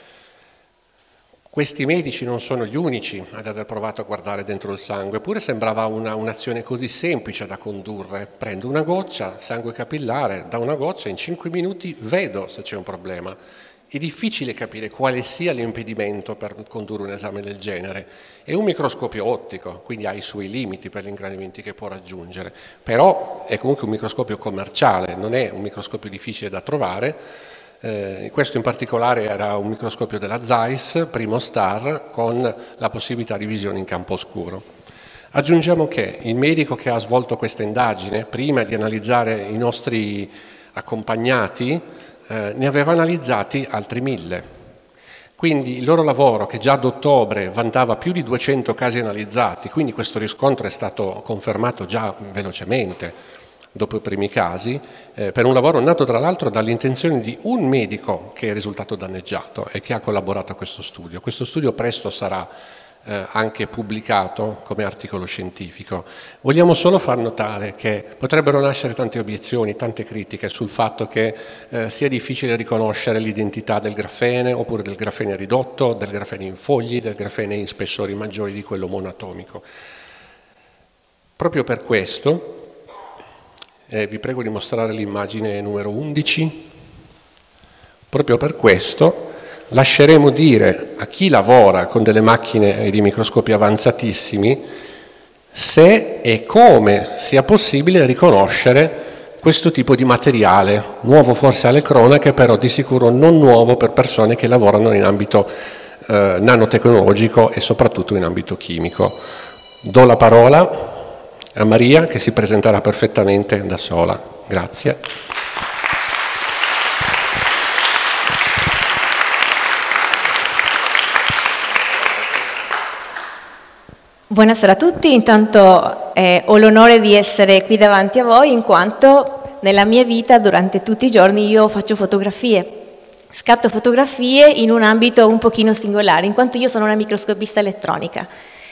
questi medici non sono gli unici ad aver provato a guardare dentro il sangue, eppure sembrava una, un'azione così semplice da condurre. Prendo una goccia, sangue capillare, da una goccia in cinque minuti vedo se c'è un problema. È difficile capire quale sia l'impedimento per condurre un esame del genere. È un microscopio ottico, quindi ha i suoi limiti per gli ingrandimenti che può raggiungere, però è comunque un microscopio commerciale, non è un microscopio difficile da trovare. Eh, questo in particolare era un microscopio della Zeiss, primo star, con la possibilità di visione in campo oscuro. Aggiungiamo che il medico che ha svolto questa indagine, prima di analizzare i nostri accompagnati, eh, ne aveva analizzati altri mille. Quindi il loro lavoro, che già ad ottobre vantava più di duecento casi analizzati, quindi questo riscontro è stato confermato già velocemente, dopo i primi casi, eh, per un lavoro nato tra l'altro dall'intenzione di un medico che è risultato danneggiato e che ha collaborato a questo studio. Questo studio presto sarà eh, anche pubblicato come articolo scientifico. Vogliamo solo far notare che potrebbero nascere tante obiezioni, tante critiche sul fatto che eh, sia difficile riconoscere l'identità del grafene, oppure del grafene ridotto, del grafene in fogli, del grafene in spessori maggiori di quello monoatomico. Proprio per questo, Eh, vi prego di mostrare l'immagine numero undici. Proprio per questo lasceremo dire a chi lavora con delle macchine di microscopi avanzatissimi se e come sia possibile riconoscere questo tipo di materiale, nuovo forse alle cronache, però di sicuro non nuovo per persone che lavorano in ambito eh, nanotecnologico e soprattutto in ambito chimico. Do la parola a Maria, che si presenterà perfettamente da sola. Grazie. Buonasera a tutti, intanto eh, ho l'onore di essere qui davanti a voi in quanto nella mia vita durante tutti i giorni io faccio fotografie, scatto fotografie in un ambito un pochino singolare, in quanto io sono una microscopista elettronica,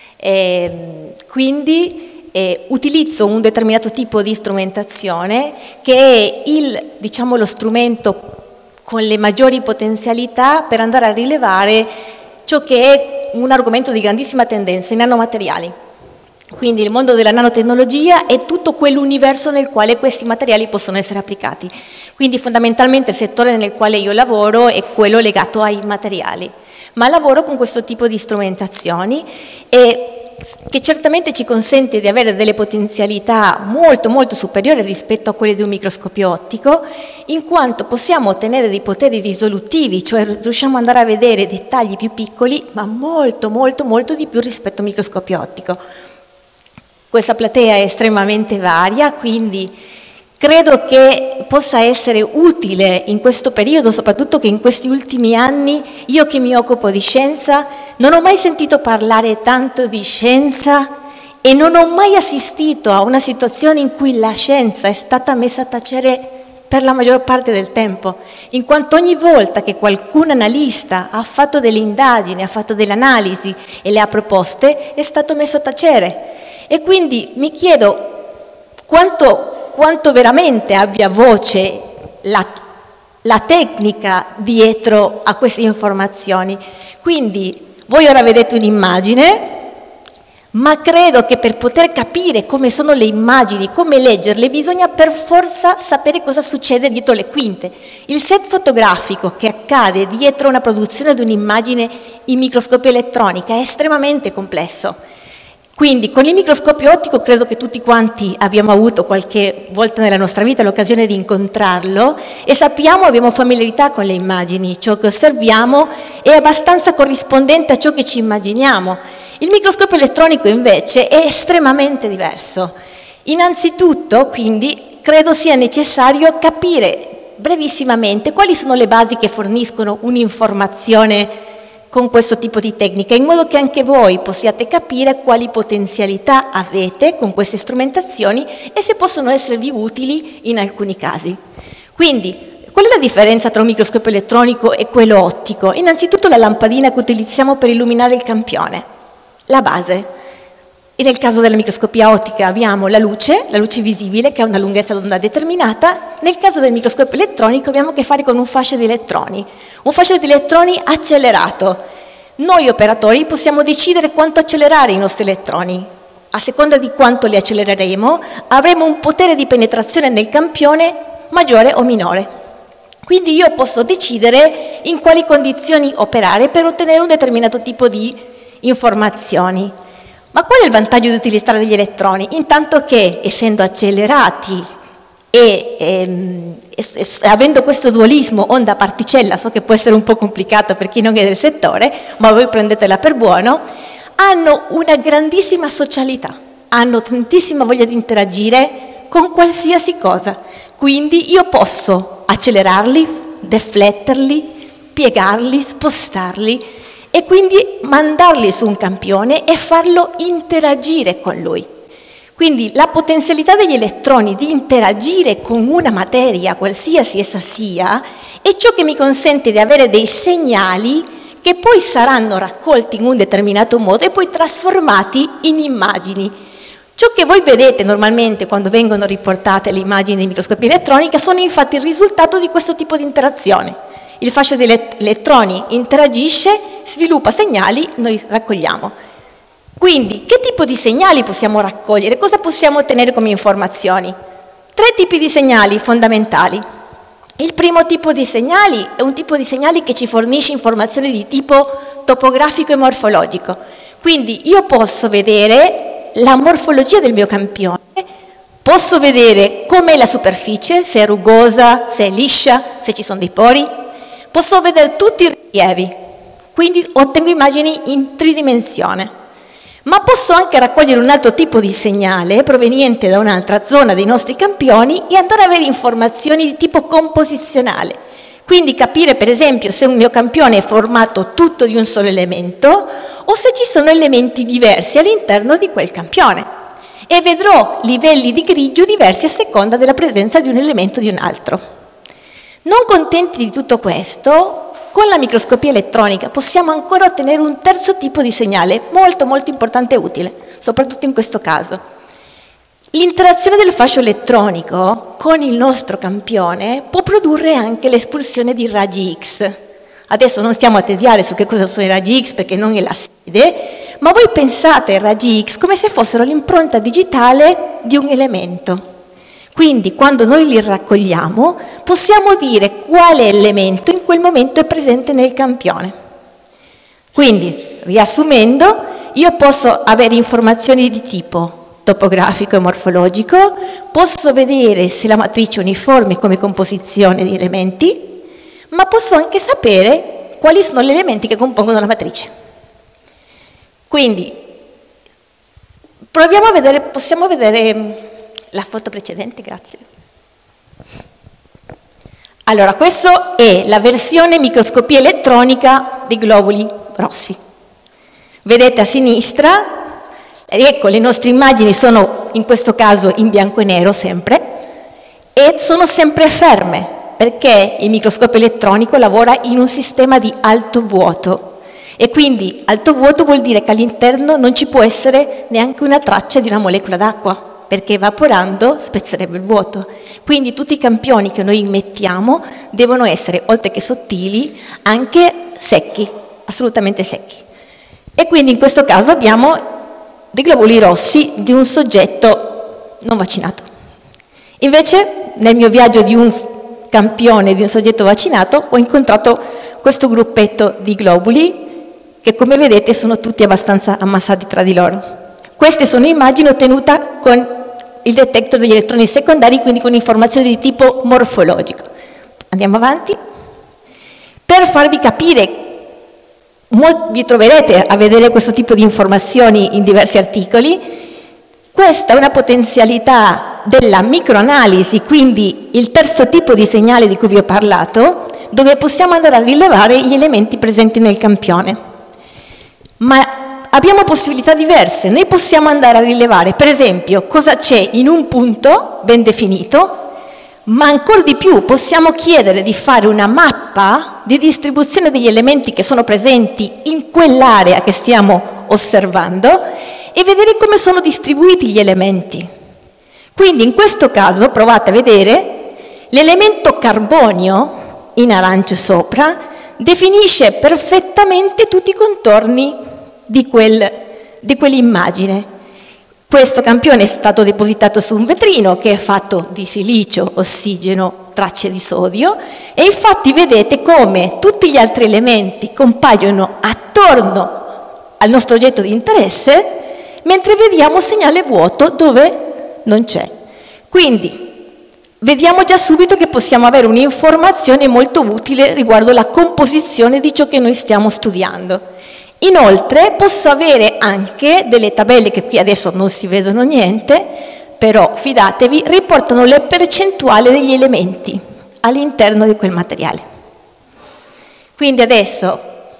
e, quindi eh, utilizzo un determinato tipo di strumentazione che è il, diciamo, lo strumento con le maggiori potenzialità per andare a rilevare ciò che è un argomento di grandissima tendenza, i nanomateriali. Quindi il mondo della nanotecnologia è tutto quell'universo nel quale questi materiali possono essere applicati. Quindi fondamentalmente il settore nel quale io lavoro è quello legato ai materiali, ma lavoro con questo tipo di strumentazioni e che certamente ci consente di avere delle potenzialità molto molto superiori rispetto a quelle di un microscopio ottico, in quanto possiamo ottenere dei poteri risolutivi, cioè riusciamo ad andare a vedere dettagli più piccoli, ma molto molto molto di più rispetto a un microscopio ottico. Questa platea è estremamente varia, quindi credo che possa essere utile in questo periodo, soprattutto che in questi ultimi anni, io che mi occupo di scienza, non ho mai sentito parlare tanto di scienza e non ho mai assistito a una situazione in cui la scienza è stata messa a tacere per la maggior parte del tempo, in quanto ogni volta che qualcun analista ha fatto delle indagini, ha fatto delle analisi e le ha proposte, è stato messo a tacere. E quindi mi chiedo quanto... quanto veramente abbia voce la, la tecnica dietro a queste informazioni. Quindi voi ora vedete un'immagine, ma credo che per poter capire come sono le immagini, come leggerle, bisogna per forza sapere cosa succede dietro le quinte. Il set fotografico che accade dietro una produzione di un'immagine in microscopio elettronica è estremamente complesso. Quindi con il microscopio ottico credo che tutti quanti abbiamo avuto qualche volta nella nostra vita l'occasione di incontrarlo e sappiamo, abbiamo familiarità con le immagini, ciò che osserviamo è abbastanza corrispondente a ciò che ci immaginiamo. Il microscopio elettronico invece è estremamente diverso. Innanzitutto, quindi, credo sia necessario capire brevissimamente quali sono le basi che forniscono un'informazione con questo tipo di tecnica, in modo che anche voi possiate capire quali potenzialità avete con queste strumentazioni e se possono esservi utili in alcuni casi. Quindi, qual è la differenza tra un microscopio elettronico e quello ottico? Innanzitutto la lampadina che utilizziamo per illuminare il campione, la base. E nel caso della microscopia ottica abbiamo la luce, la luce visibile che ha una lunghezza d'onda determinata. Nel caso del microscopio elettronico abbiamo a che fare con un fascio di elettroni, un fascio di elettroni accelerato. Noi operatori possiamo decidere quanto accelerare i nostri elettroni. A seconda di quanto li accelereremo avremo un potere di penetrazione nel campione maggiore o minore. Quindi io posso decidere in quali condizioni operare per ottenere un determinato tipo di informazioni. Ma qual è il vantaggio di utilizzare degli elettroni? Intanto che, essendo accelerati e, e, e, e avendo questo dualismo onda-particella, so che può essere un po' complicato per chi non è del settore, ma voi prendetela per buono, hanno una grandissima socialità, hanno tantissima voglia di interagire con qualsiasi cosa. Quindi io posso accelerarli, defletterli, piegarli, spostarli, e quindi mandarli su un campione e farlo interagire con lui. Quindi la potenzialità degli elettroni di interagire con una materia, qualsiasi essa sia, è ciò che mi consente di avere dei segnali che poi saranno raccolti in un determinato modo e poi trasformati in immagini. Ciò che voi vedete normalmente quando vengono riportate le immagini di microscopia elettronica sono infatti il risultato di questo tipo di interazione. Il fascio di elettroni interagisce, sviluppa segnali, noi raccogliamo. Quindi, che tipo di segnali possiamo raccogliere? Cosa possiamo ottenere come informazioni? Tre tipi di segnali fondamentali. Il primo tipo di segnali è un tipo di segnali che ci fornisce informazioni di tipo topografico e morfologico. Quindi io posso vedere la morfologia del mio campione Posso vedere com'è la superficie, se è rugosa, se è liscia, se ci sono dei pori. Posso vedere tutti i rilievi, quindi ottengo immagini in tridimensione. Ma posso anche raccogliere un altro tipo di segnale proveniente da un'altra zona dei nostri campioni e andare a avere informazioni di tipo composizionale. Quindi capire per esempio se un mio campione è formato tutto di un solo elemento o se ci sono elementi diversi all'interno di quel campione. E vedrò livelli di grigio diversi a seconda della presenza di un elemento o di un altro. Non contenti di tutto questo, con la microscopia elettronica possiamo ancora ottenere un terzo tipo di segnale molto molto importante e utile, soprattutto in questo caso. L'interazione del fascio elettronico con il nostro campione può produrre anche l'espulsione di raggi X. Adesso non stiamo a tediare su che cosa sono i raggi X perché non è la sede, ma voi pensate ai raggi X come se fossero l'impronta digitale di un elemento. Quindi quando noi li raccogliamo possiamo dire quale elemento in quel momento è presente nel campione. Quindi, riassumendo, io posso avere informazioni di tipo topografico e morfologico, posso vedere se la matrice è uniforme come composizione di elementi, ma posso anche sapere quali sono gli elementi che compongono la matrice. Quindi, proviamo a vedere, possiamo vedere la foto precedente, grazie. Allora, questa è la versione microscopia elettronica dei globuli rossi. Vedete a sinistra, ecco, le nostre immagini sono in questo caso in bianco e nero sempre, e sono sempre ferme, perché il microscopio elettronico lavora in un sistema di alto vuoto. E quindi alto vuoto vuol dire che all'interno non ci può essere neanche una traccia di una molecola d'acqua, perché evaporando spezzerebbe il vuoto. Quindi tutti i campioni che noi mettiamo devono essere, oltre che sottili, anche secchi, assolutamente secchi. E quindi in questo caso abbiamo dei globuli rossi di un soggetto non vaccinato. Invece nel mio viaggio di un campione di un soggetto vaccinato ho incontrato questo gruppetto di globuli che, come vedete, sono tutti abbastanza ammassati tra di loro. Queste sono immagini ottenute con il detector degli elettroni secondari, quindi con informazioni di tipo morfologico. Andiamo avanti. Per farvi capire, vi troverete a vedere questo tipo di informazioni in diversi articoli, questa è una potenzialità della microanalisi, quindi il terzo tipo di segnale di cui vi ho parlato, dove possiamo andare a rilevare gli elementi presenti nel campione. Ma abbiamo possibilità diverse, noi possiamo andare a rilevare per esempio cosa c'è in un punto ben definito, ma ancora di più possiamo chiedere di fare una mappa di distribuzione degli elementi che sono presenti in quell'area che stiamo osservando e vedere come sono distribuiti gli elementi. Quindi in questo caso provate a vedere l'elemento carbonio in arancio sopra definisce perfettamente tutti i contorni di, quel, di quell'immagine. Questo campione è stato depositato su un vetrino che è fatto di silicio, ossigeno, tracce di sodio e infatti vedete come tutti gli altri elementi compaiono attorno al nostro oggetto di interesse mentre vediamo segnale vuoto dove non c'è. Quindi vediamo già subito che possiamo avere un'informazione molto utile riguardo la composizione di ciò che noi stiamo studiando. Inoltre posso avere anche delle tabelle che qui adesso non si vedono niente, però fidatevi, riportano le percentuali degli elementi all'interno di quel materiale. Quindi adesso,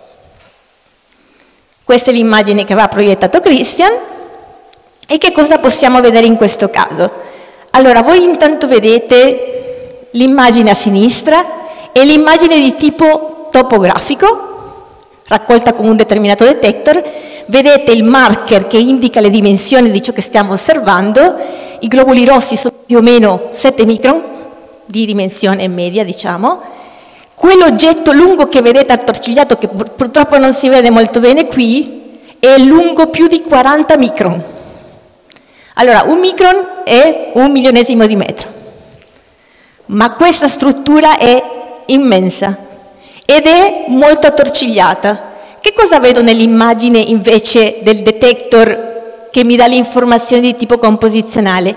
questa è l'immagine che aveva proiettato Christian, e che cosa possiamo vedere in questo caso? Allora, voi intanto vedete l'immagine a sinistra, è l'immagine di tipo topografico, raccolta con un determinato detector, vedete il marker che indica le dimensioni di ciò che stiamo osservando, i globuli rossi sono più o meno sette micron di dimensione media, diciamo, quell'oggetto lungo che vedete attorcigliato, che purtroppo non si vede molto bene qui, è lungo più di quaranta micron. Allora, un micron è un milionesimo di metro, ma questa struttura è immensa ed è molto attorcigliata. Che cosa vedo nell'immagine invece del detector che mi dà le informazioni di tipo composizionale?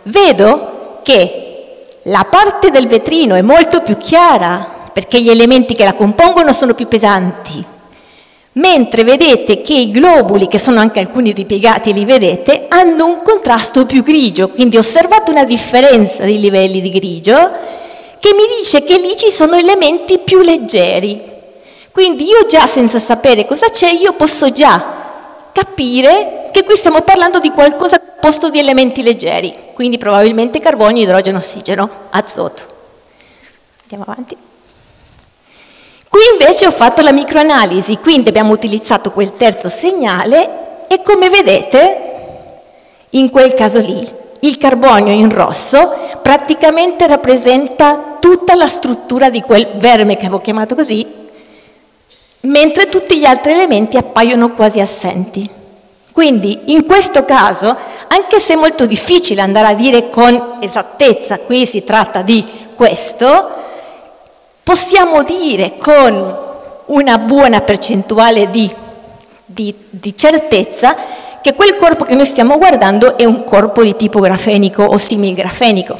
vedo che la parte del vetrino è molto più chiara perché gli elementi che la compongono sono più pesanti, mentre vedete che i globuli, che sono anche alcuni ripiegati, li vedete, hanno un contrasto più grigio, quindi osservate una differenza di livelli di grigio che mi dice che lì ci sono elementi più leggeri. Quindi io già, senza sapere cosa c'è, io posso già capire che qui stiamo parlando di qualcosa composto di elementi leggeri, quindi probabilmente carbonio, idrogeno, ossigeno, azoto. Andiamo avanti. Qui invece ho fatto la microanalisi, quindi abbiamo utilizzato quel terzo segnale e come vedete, in quel caso lì, il carbonio in rosso praticamente rappresenta tutta la struttura di quel verme che avevo chiamato così, mentre tutti gli altri elementi appaiono quasi assenti. Quindi in questo caso, anche se è molto difficile andare a dire con esattezza qui si tratta di questo, possiamo dire con una buona percentuale di, di, di certezza che quel corpo che noi stiamo guardando è un corpo di tipo grafenico o similgrafenico.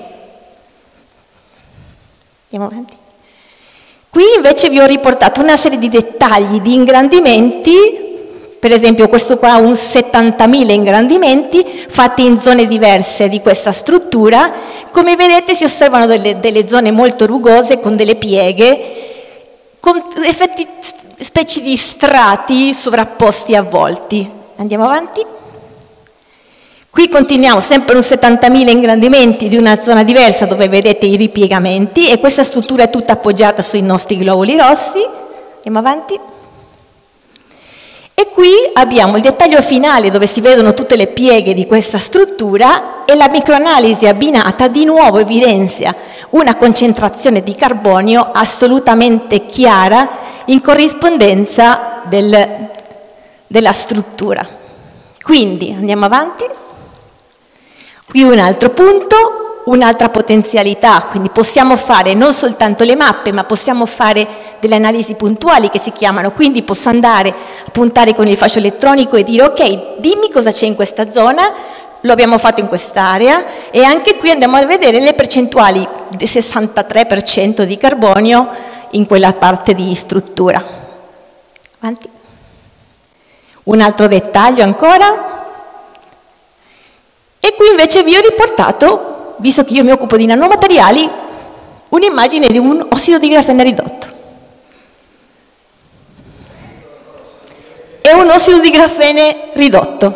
Andiamo avanti. Qui invece vi ho riportato una serie di dettagli, di ingrandimenti, per esempio questo qua ha un settantamila ingrandimenti fatti in zone diverse di questa struttura. Come vedete si osservano delle, delle zone molto rugose con delle pieghe, con effetti, specie di strati sovrapposti avvolti. Andiamo avanti. Qui continuiamo sempre un settantamila ingrandimenti di una zona diversa dove vedete i ripiegamenti e questa struttura è tutta appoggiata sui nostri globuli rossi. Andiamo avanti. E qui abbiamo il dettaglio finale dove si vedono tutte le pieghe di questa struttura e la microanalisi abbinata di nuovo evidenzia una concentrazione di carbonio assolutamente chiara in corrispondenza del, della struttura. Quindi andiamo avanti. Qui un altro punto, un'altra potenzialità, quindi possiamo fare non soltanto le mappe, ma possiamo fare delle analisi puntuali che si chiamano, quindi posso andare a puntare con il fascio elettronico e dire ok, dimmi cosa c'è in questa zona, lo abbiamo fatto in quest'area e anche qui andiamo a vedere le percentuali del sessantatré per cento di carbonio in quella parte di struttura. Avanti. Un altro dettaglio ancora. E qui invece vi ho riportato, visto che io mi occupo di nanomateriali, un'immagine di un ossido di grafene ridotto. È un ossido di grafene ridotto.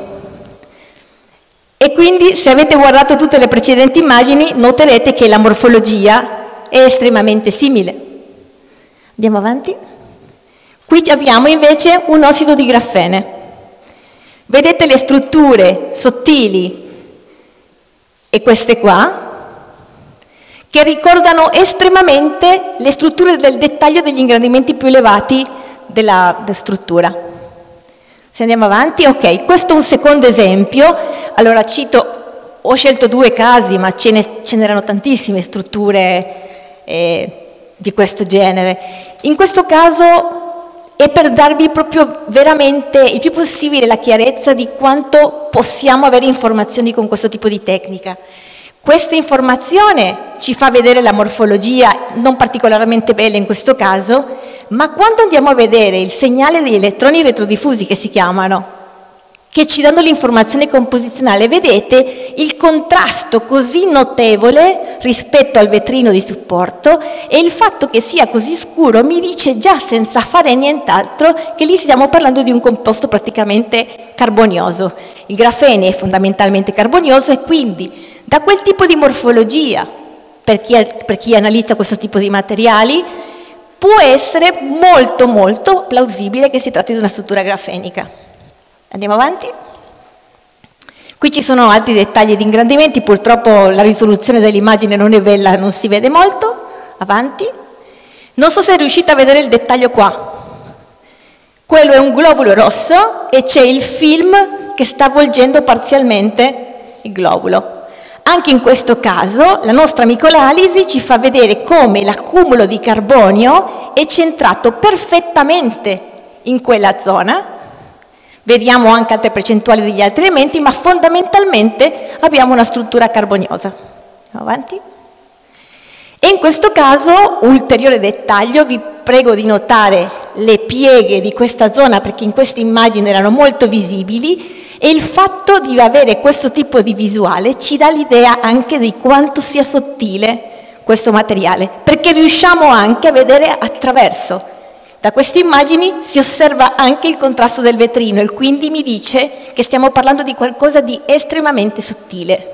E quindi se avete guardato tutte le precedenti immagini noterete che la morfologia è estremamente simile. Andiamo avanti. Qui abbiamo invece un ossido di grafene. Vedete le strutture sottili e queste qua, che ricordano estremamente le strutture del dettaglio degli ingrandimenti più elevati della, della struttura. Se andiamo avanti, ok, questo è un secondo esempio. Allora cito, ho scelto due casi, ma ce, ne, ce n'erano tantissime strutture eh, di questo genere. In questo caso è per darvi proprio veramente il più possibile la chiarezza di quanto possiamo avere informazioni con questo tipo di tecnica. Questa informazione ci fa vedere la morfologia non particolarmente bella in questo caso, ma quando andiamo a vedere il segnale degli elettroni retrodiffusi che si chiamano, che ci danno l'informazione composizionale, vedete il contrasto così notevole rispetto al vetrino di supporto e il fatto che sia così scuro mi dice già senza fare nient'altro che lì stiamo parlando di un composto praticamente carbonioso. Il grafene è fondamentalmente carbonioso e quindi da quel tipo di morfologia, per chi, per chi analizza questo tipo di materiali, può essere molto molto plausibile che si tratti di una struttura grafenica. Andiamo avanti. Qui ci sono altri dettagli di ingrandimenti, purtroppo la risoluzione dell'immagine non è bella, non si vede molto. Avanti. Non so se riuscite a vedere il dettaglio qua. Quello è un globulo rosso e c'è il film che sta avvolgendo parzialmente il globulo. Anche in questo caso la nostra microanalisi ci fa vedere come l'accumulo di carbonio è centrato perfettamente in quella zona, Vediamo anche altre percentuali degli altri elementi, ma fondamentalmente abbiamo una struttura carboniosa. Andiamo avanti. E in questo caso, ulteriore dettaglio, vi prego di notare le pieghe di questa zona perché in queste immagini erano molto visibili e il fatto di avere questo tipo di visuale ci dà l'idea anche di quanto sia sottile questo materiale, perché riusciamo anche a vedere attraverso. Da queste immagini si osserva anche il contrasto del vetrino e quindi mi dice che stiamo parlando di qualcosa di estremamente sottile.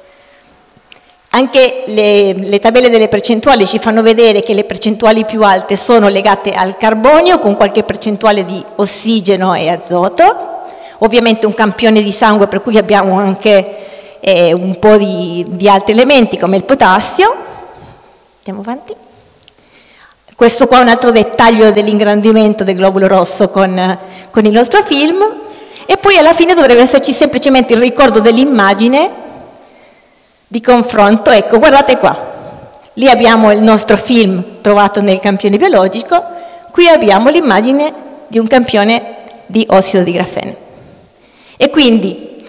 Anche le, le tabelle delle percentuali ci fanno vedere che le percentuali più alte sono legate al carbonio con qualche percentuale di ossigeno e azoto, ovviamente un campione di sangue per cui abbiamo anche eh, un po' di, di altri elementi come il potassio. Andiamo avanti. Questo qua è un altro dettaglio dell'ingrandimento del globulo rosso con, con il nostro film e poi alla fine dovrebbe esserci semplicemente il ricordo dell'immagine di confronto. Ecco, guardate qua, lì abbiamo il nostro film trovato nel campione biologico, qui abbiamo l'immagine di un campione di ossido di grafene. E quindi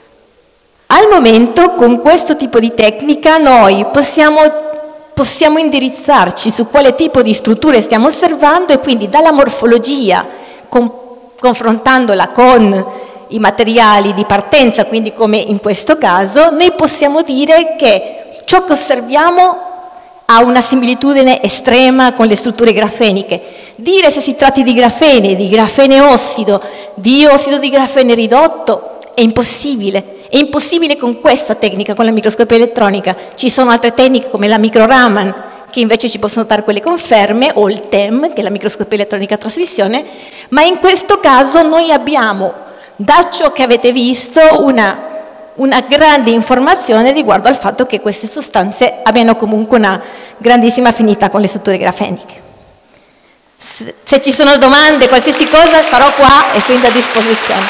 al momento con questo tipo di tecnica noi possiamo, possiamo indirizzarci su quale tipo di strutture stiamo osservando e quindi dalla morfologia, con, confrontandola con i materiali di partenza, quindi come in questo caso, noi possiamo dire che ciò che osserviamo ha una similitudine estrema con le strutture grafeniche. Dire se si tratti di grafene, di grafene ossido, di ossido di grafene ridotto è impossibile. È impossibile con questa tecnica, con la microscopia elettronica. Ci sono altre tecniche come la micro-Raman, che invece ci possono dare quelle conferme, o il T E M, che è la microscopia elettronica a trasmissione, ma in questo caso noi abbiamo da ciò che avete visto una, una grande informazione riguardo al fatto che queste sostanze abbiano comunque una grandissima affinità con le strutture grafeniche. Se, se ci sono domande, qualsiasi cosa, sarò qua e quindi a disposizione.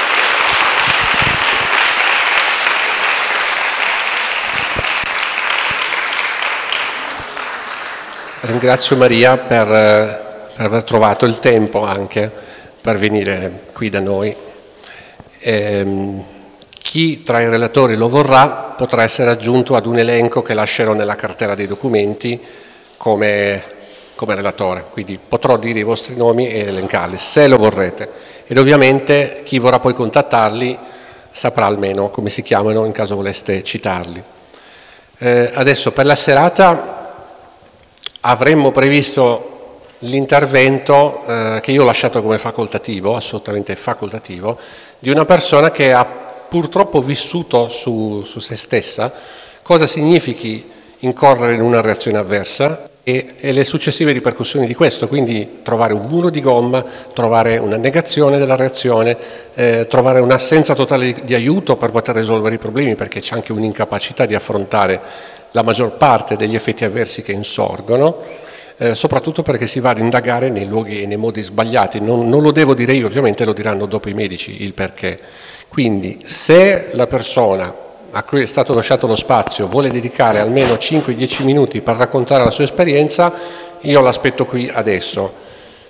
Ringrazio Maria per, per aver trovato il tempo anche per venire qui da noi. Ehm, chi tra i relatori lo vorrà potrà essere aggiunto ad un elenco che lascerò nella cartella dei documenti come, come relatore, quindi potrò dire i vostri nomi e elencarli se lo vorrete, ed ovviamente chi vorrà poi contattarli saprà almeno come si chiamano in caso voleste citarli. Eh, adesso per la serata avremmo previsto l'intervento eh, che io ho lasciato come facoltativo, assolutamente facoltativo, di una persona che ha purtroppo vissuto su, su se stessa cosa significhi incorrere in una reazione avversa e, e le successive ripercussioni di questo, quindi trovare un muro di gomma, trovare una negazione della reazione, eh, trovare un'assenza totale di, di aiuto per poter risolvere i problemi, perché c'è anche un'incapacità di affrontare la maggior parte degli effetti avversi che insorgono. Eh, soprattutto perché si va ad indagare nei luoghi e nei modi sbagliati. Non, non lo devo dire io, ovviamente lo diranno dopo i medici il perché. Quindi se la persona a cui è stato lasciato lo spazio vuole dedicare almeno cinque dieci minuti per raccontare la sua esperienza, io l'aspetto qui adesso.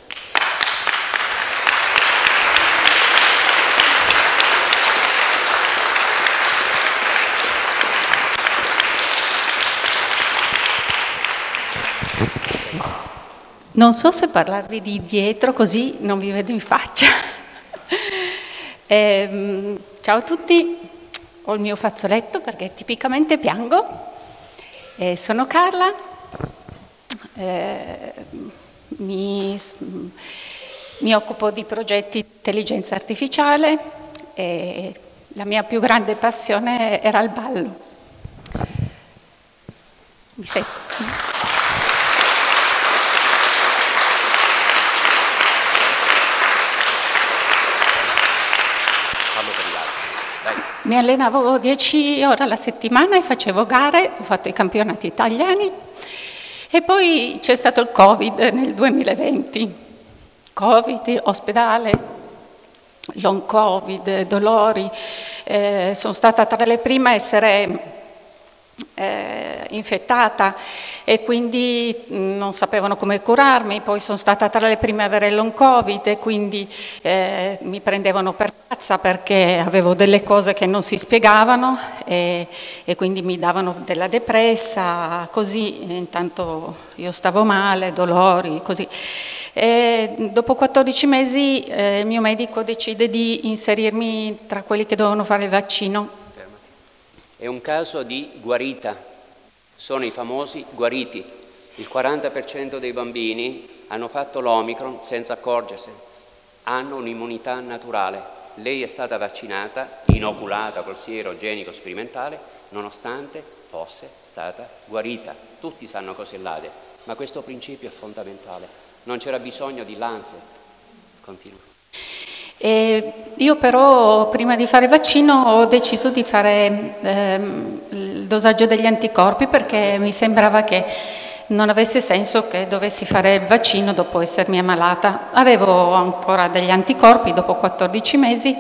Non so se parlarvi di dietro così non vi vedo in faccia. eh, ciao a tutti, ho il mio fazzoletto perché tipicamente piango. Eh, sono Carla, eh, mi, mi occupo di progetti di intelligenza artificiale e la mia più grande passione era il ballo. Mi sento? Mi allenavo dieci ore alla settimana e facevo gare, ho fatto i campionati italiani e poi c'è stato il Covid nel duemilaventi. Covid, ospedale, long Covid, dolori. Eh, sono stata tra le prime a essere eh, infettata e quindi non sapevano come curarmi. Poi sono stata tra le prime a avere long covid e quindi eh, mi prendevano per pazza perché avevo delle cose che non si spiegavano e, e quindi mi davano della depressa, così, e intanto io stavo male, dolori, così. E dopo quattordici mesi eh, il mio medico decide di inserirmi tra quelli che dovevano fare il vaccino. È un caso di guarita, sono i famosi guariti. Il quaranta per cento dei bambini hanno fatto l'Omicron senza accorgersene, hanno un'immunità naturale. Lei è stata vaccinata, inoculata col siero genico sperimentale, nonostante fosse stata guarita. Tutti sanno cos'è l'A D E, ma questo principio è fondamentale. Non c'era bisogno di Lancet. Continua. E io però prima di fare il vaccino ho deciso di fare ehm, il dosaggio degli anticorpi perché mi sembrava che non avesse senso che dovessi fare il vaccino dopo essermi ammalata. Avevo ancora degli anticorpi dopo quattordici mesi,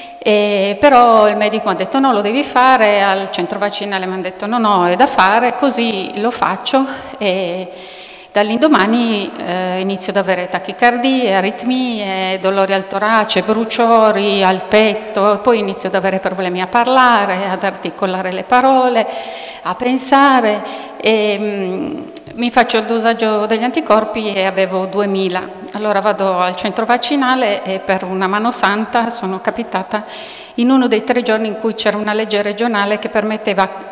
e però il medico mi ha detto no, lo devi fare, al centro vaccinale mi hanno detto no, no, è da fare, così lo faccio e dall'indomani eh, inizio ad avere tachicardie, aritmie, dolori al torace, bruciori al petto, poi inizio ad avere problemi a parlare, ad articolare le parole, a pensare e mh, mi faccio il dosaggio degli anticorpi e avevo duemila. Allora vado al centro vaccinale e per una mano santa sono capitata in uno dei tre giorni in cui c'era una legge regionale che permetteva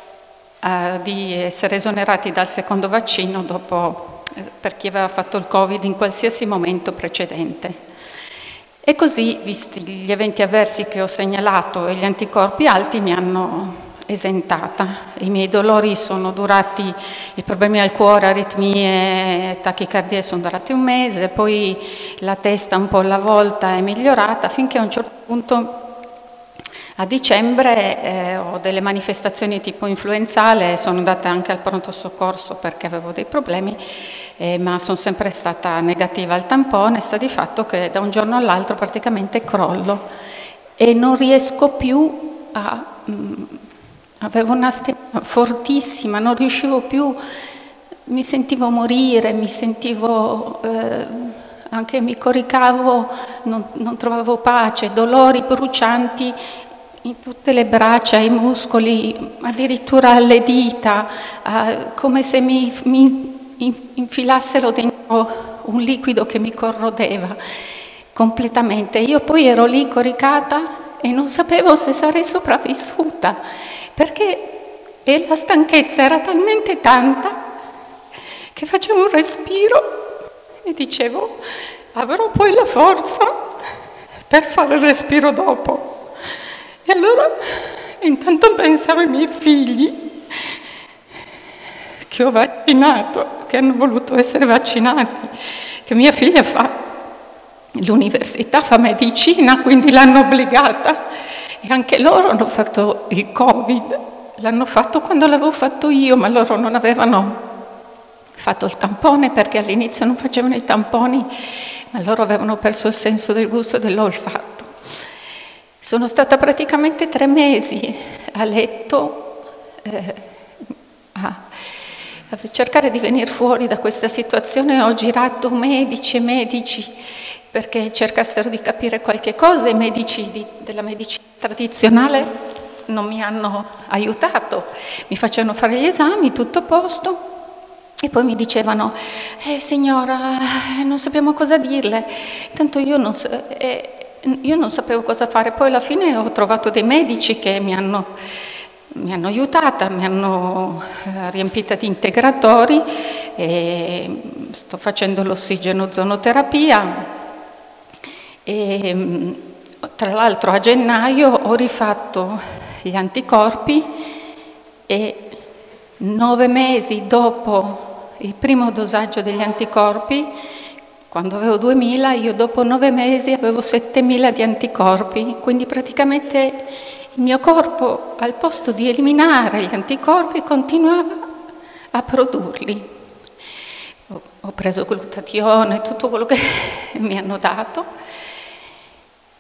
Uh, di essere esonerati dal secondo vaccino dopo, eh, per chi aveva fatto il Covid in qualsiasi momento precedente. E così, visti gli eventi avversi che ho segnalato e gli anticorpi alti, mi hanno esentata. I miei dolori sono durati, i problemi al cuore, aritmie, tachicardie sono durati un mese, poi la testa un po' alla volta è migliorata, finché a un certo punto a dicembre eh, ho delle manifestazioni tipo influenzale, sono andata anche al pronto soccorso perché avevo dei problemi, eh, ma sono sempre stata negativa al tampone. Sta di fatto che da un giorno all'altro praticamente crollo e non riesco più a... Mh, avevo una stima fortissima, non riuscivo più, mi sentivo morire, mi sentivo... Eh, anche mi coricavo, non, non trovavo pace, dolori brucianti in tutte le braccia, i muscoli, addirittura alle dita, eh, come se mi, mi infilassero dentro un liquido che mi corrodeva completamente. Io poi ero lì coricata e non sapevo se sarei sopravvissuta, perché e la stanchezza era talmente tanta che facevo un respiro e dicevo, avrò poi la forza per fare il respiro dopo. E allora intanto pensavo ai miei figli che ho vaccinato, che hanno voluto essere vaccinati, che mia figlia fa l'università, fa medicina, quindi l'hanno obbligata e anche loro hanno fatto il Covid, l'hanno fatto quando l'avevo fatto io, ma loro non avevano fatto il tampone perché all'inizio non facevano i tamponi, ma loro avevano perso il senso del gusto e dell'olfatto. Sono stata praticamente tre mesi a letto eh, a, a cercare di venire fuori da questa situazione. Ho girato medici e medici perché cercassero di capire qualche cosa. I medici di, della medicina tradizionale non mi hanno aiutato, mi facevano fare gli esami, tutto a posto. E poi mi dicevano, eh, signora, non sappiamo cosa dirle, tanto io non, eh, io non sapevo cosa fare. Poi alla fine ho trovato dei medici che mi hanno, mi hanno aiutata, mi hanno eh, riempita di integratori, e sto facendo l'ossigenozonoterapia e tra l'altro a gennaio ho rifatto gli anticorpi e nove mesi dopo il primo dosaggio degli anticorpi, quando avevo duemila, io dopo nove mesi avevo settemila di anticorpi, quindi praticamente il mio corpo, al posto di eliminare gli anticorpi, continuava a produrli. Ho, ho preso glutatione, tutto quello che mi hanno dato.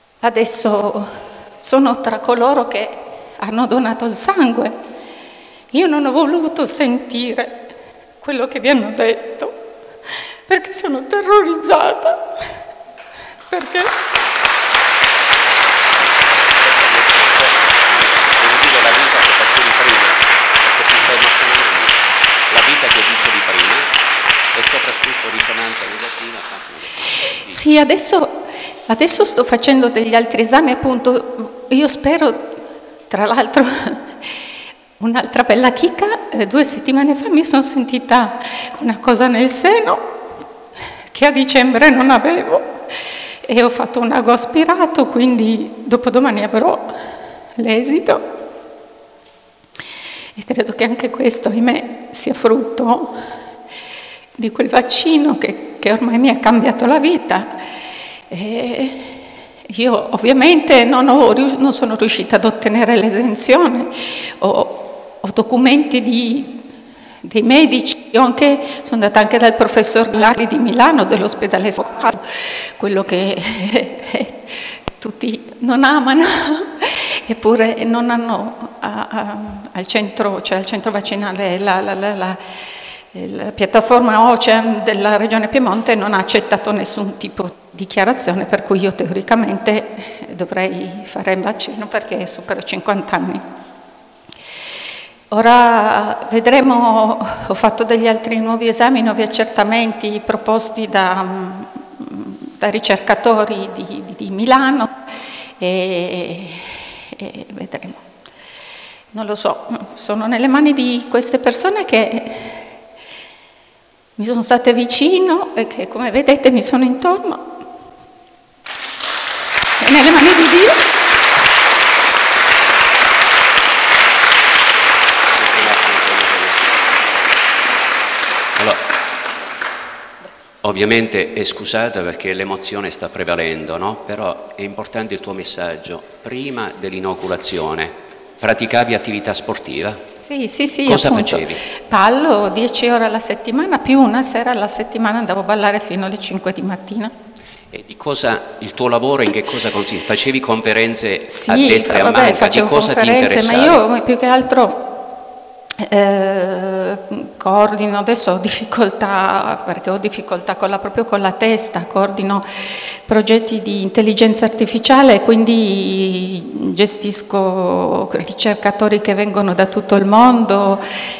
Adesso sono tra coloro che hanno donato il sangue. io non ho voluto sentire quello che vi hanno detto, perché sono terrorizzata, perché... La vita che facevi prima, perché ti stai emozionando molto. La vita che dicevi prima e soprattutto risonanza negativa. Sì, adesso, adesso sto facendo degli altri esami, appunto, io spero, tra l'altro, un'altra bella chicca, eh, due settimane fa mi sono sentita una cosa nel seno che a dicembre non avevo e ho fatto un ago aspirato, quindi dopodomani avrò l'esito. E credo che anche questo, ahimè, sia frutto di quel vaccino che, che ormai mi ha cambiato la vita. E io ovviamente non, ho, non sono riuscita ad ottenere l'esenzione, ho, ho documenti di, dei medici, io anche, sono andata anche dal professor Lari di Milano, dell'ospedale, quello che eh, tutti non amano. Eppure non hanno a, a, al centro, cioè al centro vaccinale, la, la, la, la, la piattaforma Ocean della Regione Piemonte non ha accettato nessun tipo di dichiarazione, per cui io teoricamente dovrei fare il vaccino perché supero cinquanta anni. Ora vedremo, ho fatto degli altri nuovi esami, nuovi accertamenti proposti da, da ricercatori di, di Milano e e vedremo. Non lo so, sono nelle mani di queste persone che mi sono state vicino e che, come vedete, mi sono intorno. È nelle mani di Dio. Allora, ovviamente è scusata perché l'emozione sta prevalendo, no? Però è importante il tuo messaggio. Prima dell'inoculazione praticavi attività sportiva? Sì, sì, sì. Cosa appunto, facevi? ballo dieci ore alla settimana, più una sera alla settimana andavo a ballare fino alle cinque di mattina. E di cosa, il tuo lavoro in che cosa consiste? Facevi conferenze sì, a destra e a manca? Di cosa ti interessavi? Ma io più che altro Eh, coordino, adesso ho difficoltà perché ho difficoltà con la, proprio con la testa, coordino progetti di intelligenza artificiale, quindi gestisco ricercatori che vengono da tutto il mondo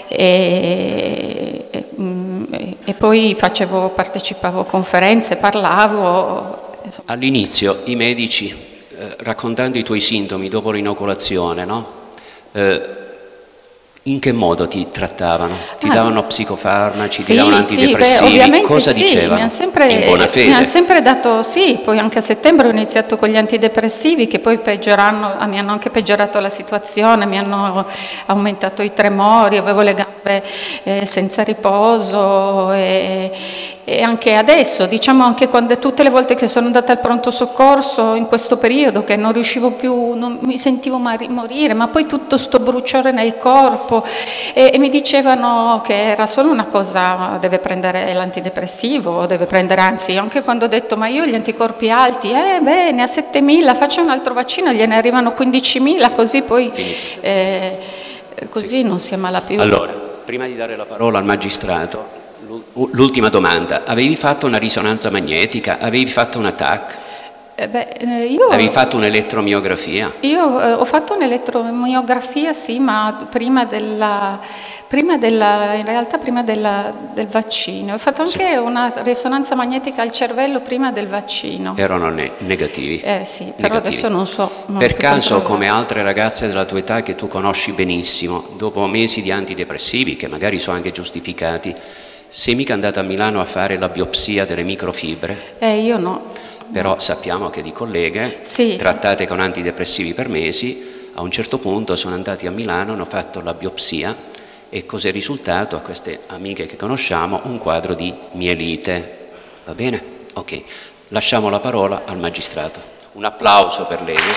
e, e, e poi facevo, partecipavo a conferenze, parlavo. All'inizio i medici, eh, raccontando i tuoi sintomi dopo l'inoculazione, no? Eh, in che modo ti trattavano? Ti ah, davano psicofarmaci, sì, ti davano antidepressivi? Sì, beh, cosa sì, dicevano? Mi hanno sempre, in buona fede? Mi hanno sempre dato, sì, poi anche a settembre ho iniziato con gli antidepressivi che poi peggioranno, mi hanno anche peggiorato la situazione, mi hanno aumentato i tremori, avevo le gambe eh, senza riposo e, e anche adesso, diciamo anche quando tutte le volte che sono andata al pronto soccorso in questo periodo che non riuscivo più, non mi sentivo morire, ma poi tutto sto bruciore nel corpo e, e mi dicevano che era solo una cosa, deve prendere l'antidepressivo, deve prendere, anzi anche quando ho detto ma io ho gli anticorpi alti, eh bene, a settemila, faccio un altro vaccino, gliene arrivano quindicimila, così poi eh, così sì. Non si ammala più. Allora, prima di dare la parola al magistrato, l'ultima domanda, avevi fatto una risonanza magnetica, avevi fatto un A T A C? Eh beh, eh, io, avevi fatto un'elettromiografia? Io eh, ho fatto un'elettromiografia, sì, ma prima della, prima della, in realtà prima della, del vaccino. Ho fatto anche sì. una risonanza magnetica al cervello prima del vaccino. Erano ne negativi? Eh sì, però negativi. Adesso non so. Non per caso, come altre ragazze della tua età che tu conosci benissimo, dopo mesi di antidepressivi, che magari sono anche giustificati, sei mica andata a Milano a fare la biopsia delle microfibre? Eh, io no. Però sappiamo che di colleghe sì. trattate con antidepressivi per mesi, a un certo punto sono andati a Milano, hanno fatto la biopsia e cos'è risultato a queste amiche che conosciamo? Un quadro di mielite. Va bene? Ok. Lasciamo la parola al magistrato. Un applauso per lei.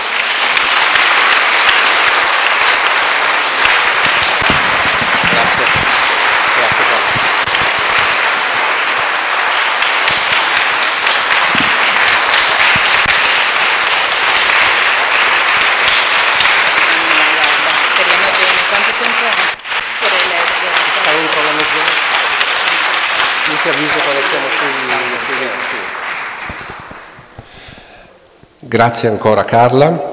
Grazie. Grazie. Speriamo bene. Quanto tempo è? ti avviso quando siamo sui venticinque. Grazie ancora Carla.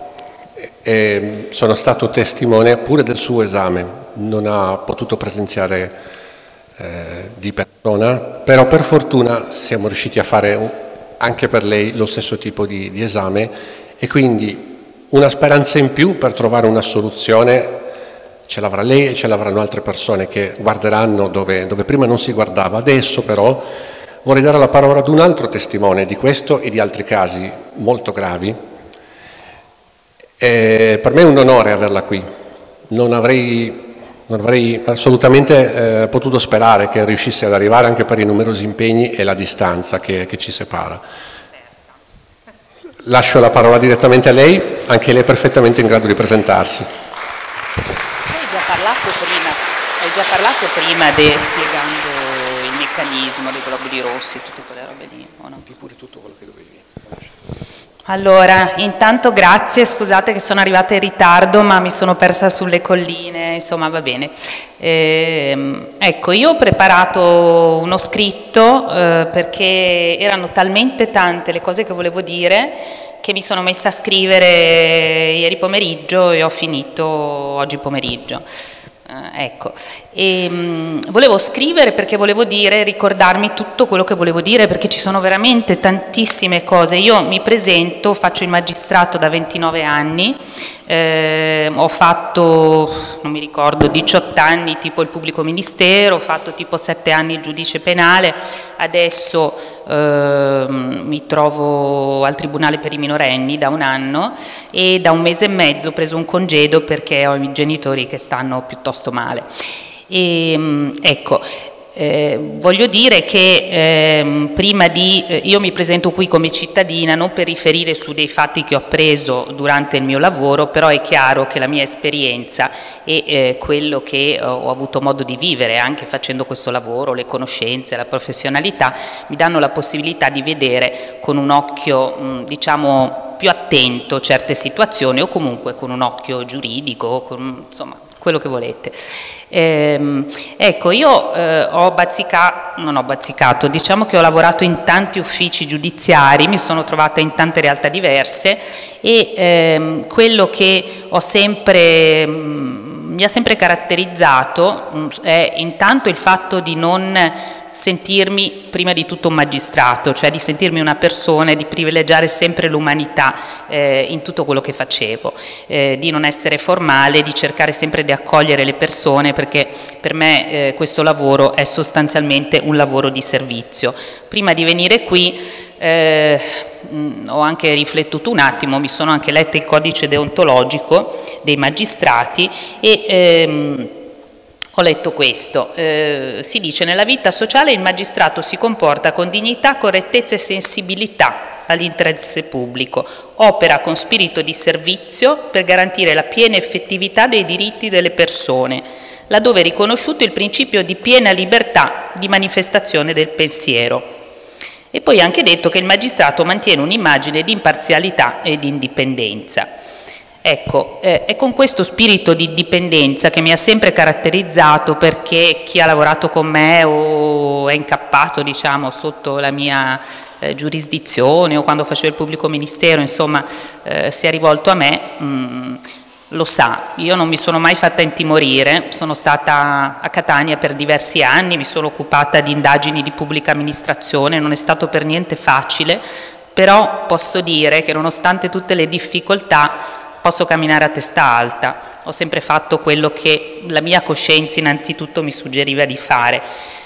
E sono stato testimone pure del suo esame, non ha potuto presenziare eh, di persona, però per fortuna siamo riusciti a fare anche per lei lo stesso tipo di, di esame e quindi una speranza in più per trovare una soluzione ce l'avrà lei e ce l'avranno altre persone che guarderanno dove, dove prima non si guardava. Adesso però vorrei dare la parola ad un altro testimone di questo e di altri casi molto gravi. E per me è un onore averla qui, non avrei, non avrei assolutamente eh, potuto sperare che riuscisse ad arrivare anche per i numerosi impegni e la distanza che, che ci separa. Lascio la parola direttamente a lei, anche lei è perfettamente in grado di presentarsi. Hai già parlato prima, hai già parlato prima de, spiegando il meccanismo dei globuli rossi, tutte quelle robe lì, o no? Di pure tutto quello che dovevi. Allora, intanto grazie, scusate che sono arrivata in ritardo ma mi sono persa sulle colline, insomma va bene. Eh, ecco, io ho preparato uno scritto eh, perché erano talmente tante le cose che volevo dire che mi sono messa a scrivere ieri pomeriggio e ho finito oggi pomeriggio. Eh, ecco, e, mh, volevo scrivere perché volevo dire, ricordarmi tutto quello che volevo dire, perché ci sono veramente tantissime cose. Io mi presento, faccio il magistrato da ventinove anni, eh, ho fatto, non mi ricordo, diciotto anni tipo il pubblico ministero, ho fatto tipo sette anni il giudice penale, adesso eh, mi trovo al Tribunale per i minorenni da un anno e da un mese e mezzo ho preso un congedo perché ho i genitori che stanno piuttosto male. E, ecco, eh, voglio dire che eh, prima di, eh, io mi presento qui come cittadina non per riferire su dei fatti che ho appreso durante il mio lavoro, però è chiaro che la mia esperienza e eh, quello che ho avuto modo di vivere anche facendo questo lavoro, le conoscenze, la professionalità, mi danno la possibilità di vedere con un occhio mh, diciamo più attento certe situazioni o comunque con un occhio giuridico, con, insomma quello che volete. Ehm, ecco, io eh, ho bazzicato, non ho bazzicato, diciamo che ho lavorato in tanti uffici giudiziari, mi sono trovata in tante realtà diverse e ehm, quello che ho sempre, mh, mi ha sempre caratterizzato mh, è intanto il fatto di non sentirmi prima di tutto un magistrato, cioè di sentirmi una persona e di privilegiare sempre l'umanità eh, in tutto quello che facevo, eh, di non essere formale, di cercare sempre di accogliere le persone, perché per me eh, questo lavoro è sostanzialmente un lavoro di servizio. Prima di venire qui eh, mh, ho anche riflettuto un attimo, mi sono anche letta il codice deontologico dei magistrati e ehm, ho letto questo, eh, si dice: nella vita sociale il magistrato si comporta con dignità, correttezza e sensibilità all'interesse pubblico, opera con spirito di servizio per garantire la piena effettività dei diritti delle persone, laddove è riconosciuto il principio di piena libertà di manifestazione del pensiero. E poi anche detto che il magistrato mantiene un'immagine di imparzialità e di indipendenza. Ecco, eh, è con questo spirito di dipendenza che mi ha sempre caratterizzato, perché chi ha lavorato con me o è incappato, diciamo, sotto la mia eh, giurisdizione o quando facevo il pubblico ministero, insomma, eh, si è rivolto a me, mh, lo sa. Io non mi sono mai fatta intimorire, sono stata a Catania per diversi anni, mi sono occupata di indagini di pubblica amministrazione, non è stato per niente facile, però posso dire che nonostante tutte le difficoltà posso camminare a testa alta, ho sempre fatto quello che la mia coscienza innanzitutto mi suggeriva di fare.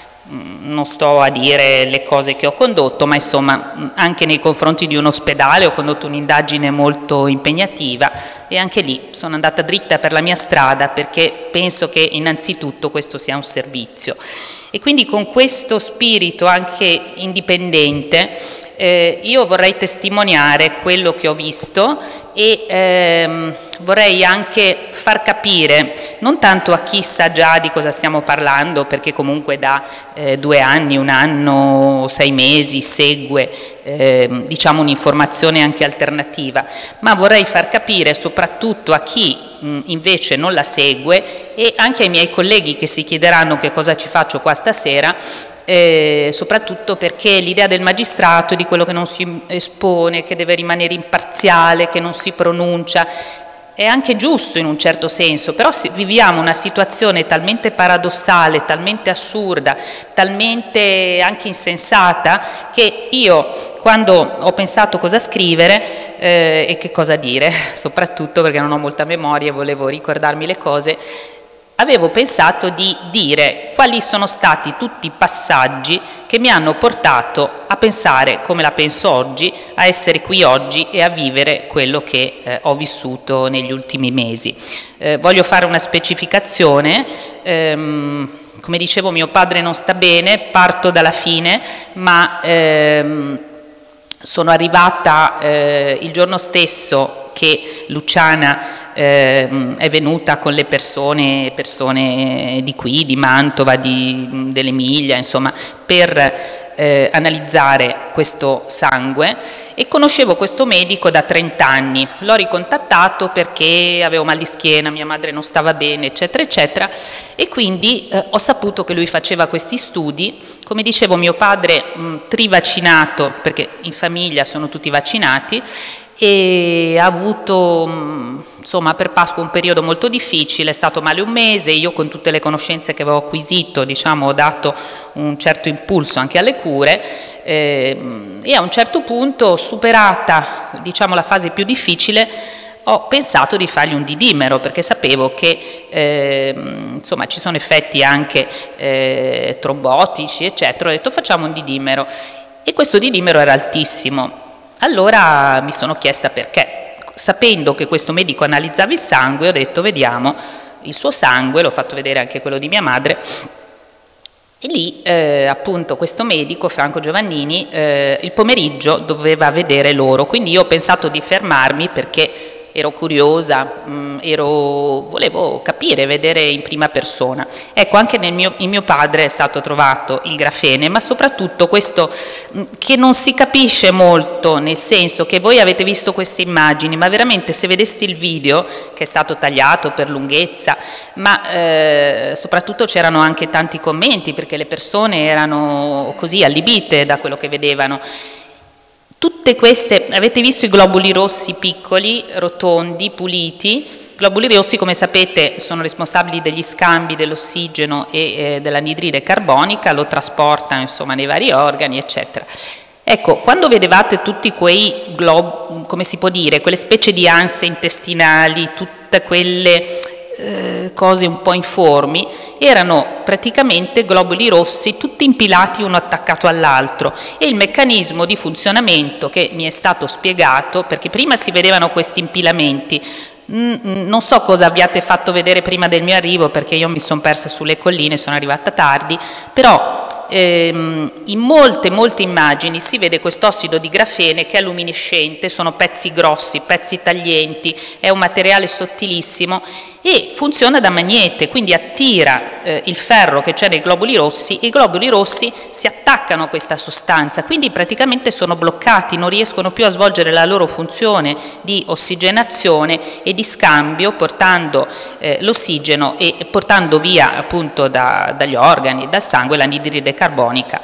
Non sto a dire le cose che ho condotto, ma insomma anche nei confronti di un ospedale ho condotto un'indagine molto impegnativa e anche lì sono andata dritta per la mia strada, perché penso che innanzitutto questo sia un servizio. E quindi con questo spirito anche indipendente eh, io vorrei testimoniare quello che ho visto e ehm, vorrei anche far capire non tanto a chi sa già di cosa stiamo parlando, perché comunque da eh, due anni, un anno, sei mesi segue eh, diciamo un'informazione anche alternativa, ma vorrei far capire soprattutto a chi mh, invece non la segue e anche ai miei colleghi che si chiederanno che cosa ci faccio qua stasera, eh, soprattutto perché l'idea del magistrato è di quello che non si espone, che deve rimanere imparziale, che non si pronuncia. È anche giusto in un certo senso, però se viviamo una situazione talmente paradossale, talmente assurda, talmente anche insensata, che io quando ho pensato cosa scrivere eh, e che cosa dire, soprattutto perché non ho molta memoria e volevo ricordarmi le cose, avevo pensato di dire quali sono stati tutti i passaggi che mi hanno portato a pensare come la penso oggi, a essere qui oggi e a vivere quello che eh, ho vissuto negli ultimi mesi. Eh, voglio fare una specificazione. Ehm, come dicevo, mio padre non sta bene, parto dalla fine, ma ehm, sono arrivata eh, il giorno stesso che Luciana Eh, è venuta con le persone, persone di qui, di Mantova, di, dell'Emilia, insomma, per eh, analizzare questo sangue, e conoscevo questo medico da trenta anni. L'ho ricontattato perché avevo mal di schiena, mia madre non stava bene, eccetera, eccetera, e quindi eh, ho saputo che lui faceva questi studi. Come dicevo, mio padre mh, trivaccinato, perché in famiglia sono tutti vaccinati, e ha avuto insomma per Pasqua un periodo molto difficile, è stato male un mese. Io, con tutte le conoscenze che avevo acquisito, diciamo, ho dato un certo impulso anche alle cure, eh, e a un certo punto, superata diciamo la fase più difficile, ho pensato di fargli un didimero, perché sapevo che eh, insomma ci sono effetti anche eh, trombotici eccetera. Ho detto facciamo un didimero, e questo didimero era altissimo. Allora mi sono chiesta perché. Sapendo che questo medico analizzava il sangue, ho detto vediamo il suo sangue, l'ho fatto vedere anche quello di mia madre, e lì eh, appunto questo medico, Franco Giovannini, eh, il pomeriggio doveva vedere loro, quindi io ho pensato di fermarmi perché ero curiosa, mh, ero, volevo capire, vedere in prima persona. Ecco, anche nel mio, in mio padre è stato trovato il grafene, ma soprattutto questo mh, che non si capisce molto, nel senso che voi avete visto queste immagini, ma veramente se vedeste il video, che è stato tagliato per lunghezza, ma eh, soprattutto c'erano anche tanti commenti, perché le persone erano così allibite da quello che vedevano. Tutte queste, avete visto i globuli rossi piccoli, rotondi, puliti. I globuli rossi, come sapete, sono responsabili degli scambi dell'ossigeno e eh, dell'anidride carbonica, lo trasportano insomma nei vari organi, eccetera. Ecco, quando vedevate tutti quei glob, come si può dire, quelle specie di anse intestinali, tutte quelle eh, cose un po' informi, erano praticamente globuli rossi tutti impilati uno attaccato all'altro, e il meccanismo di funzionamento che mi è stato spiegato, perché prima si vedevano questi impilamenti, non so cosa abbiate fatto vedere prima del mio arrivo, perché io mi sono persa sulle colline, sono arrivata tardi, però ehm, in molte molte immagini si vede quest'ossido di grafene che è luminescente, sono pezzi grossi, pezzi taglienti, è un materiale sottilissimo e funziona da magnete, quindi attira eh, il ferro che c'è nei globuli rossi, e i globuli rossi si attaccano a questa sostanza, quindi praticamente sono bloccati, non riescono più a svolgere la loro funzione di ossigenazione e di scambio, portando eh, l'ossigeno e portando via appunto da, dagli organi, dal sangue, l'anidride carbonica.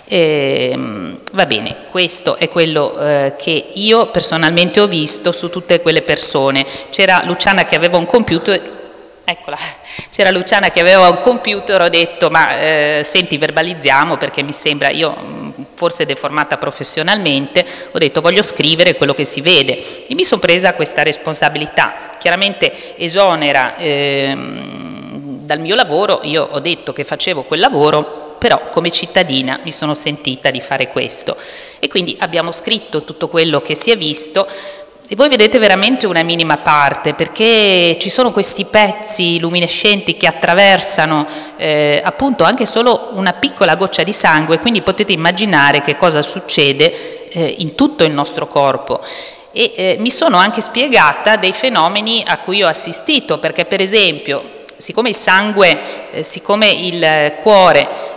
Eh, va bene, questo è quello eh, che io personalmente ho visto su tutte quelle persone. C'era Luciana che aveva un computer, eccola, c'era Luciana che aveva un computer, ho detto ma eh, senti, verbalizziamo, perché mi sembra, io forse deformata professionalmente, ho detto voglio scrivere quello che si vede, e mi sono presa questa responsabilità. Chiaramente esonera eh, dal mio lavoro, io ho detto che facevo quel lavoro, però come cittadina mi sono sentita di fare questo, e quindi abbiamo scritto tutto quello che si è visto, e voi vedete veramente una minima parte, perché ci sono questi pezzi luminescenti che attraversano eh, appunto anche solo una piccola goccia di sangue, quindi potete immaginare che cosa succede eh, in tutto il nostro corpo. E eh, mi sono anche spiegata dei fenomeni a cui ho assistito, perché per esempio siccome il sangue, eh, siccome il cuore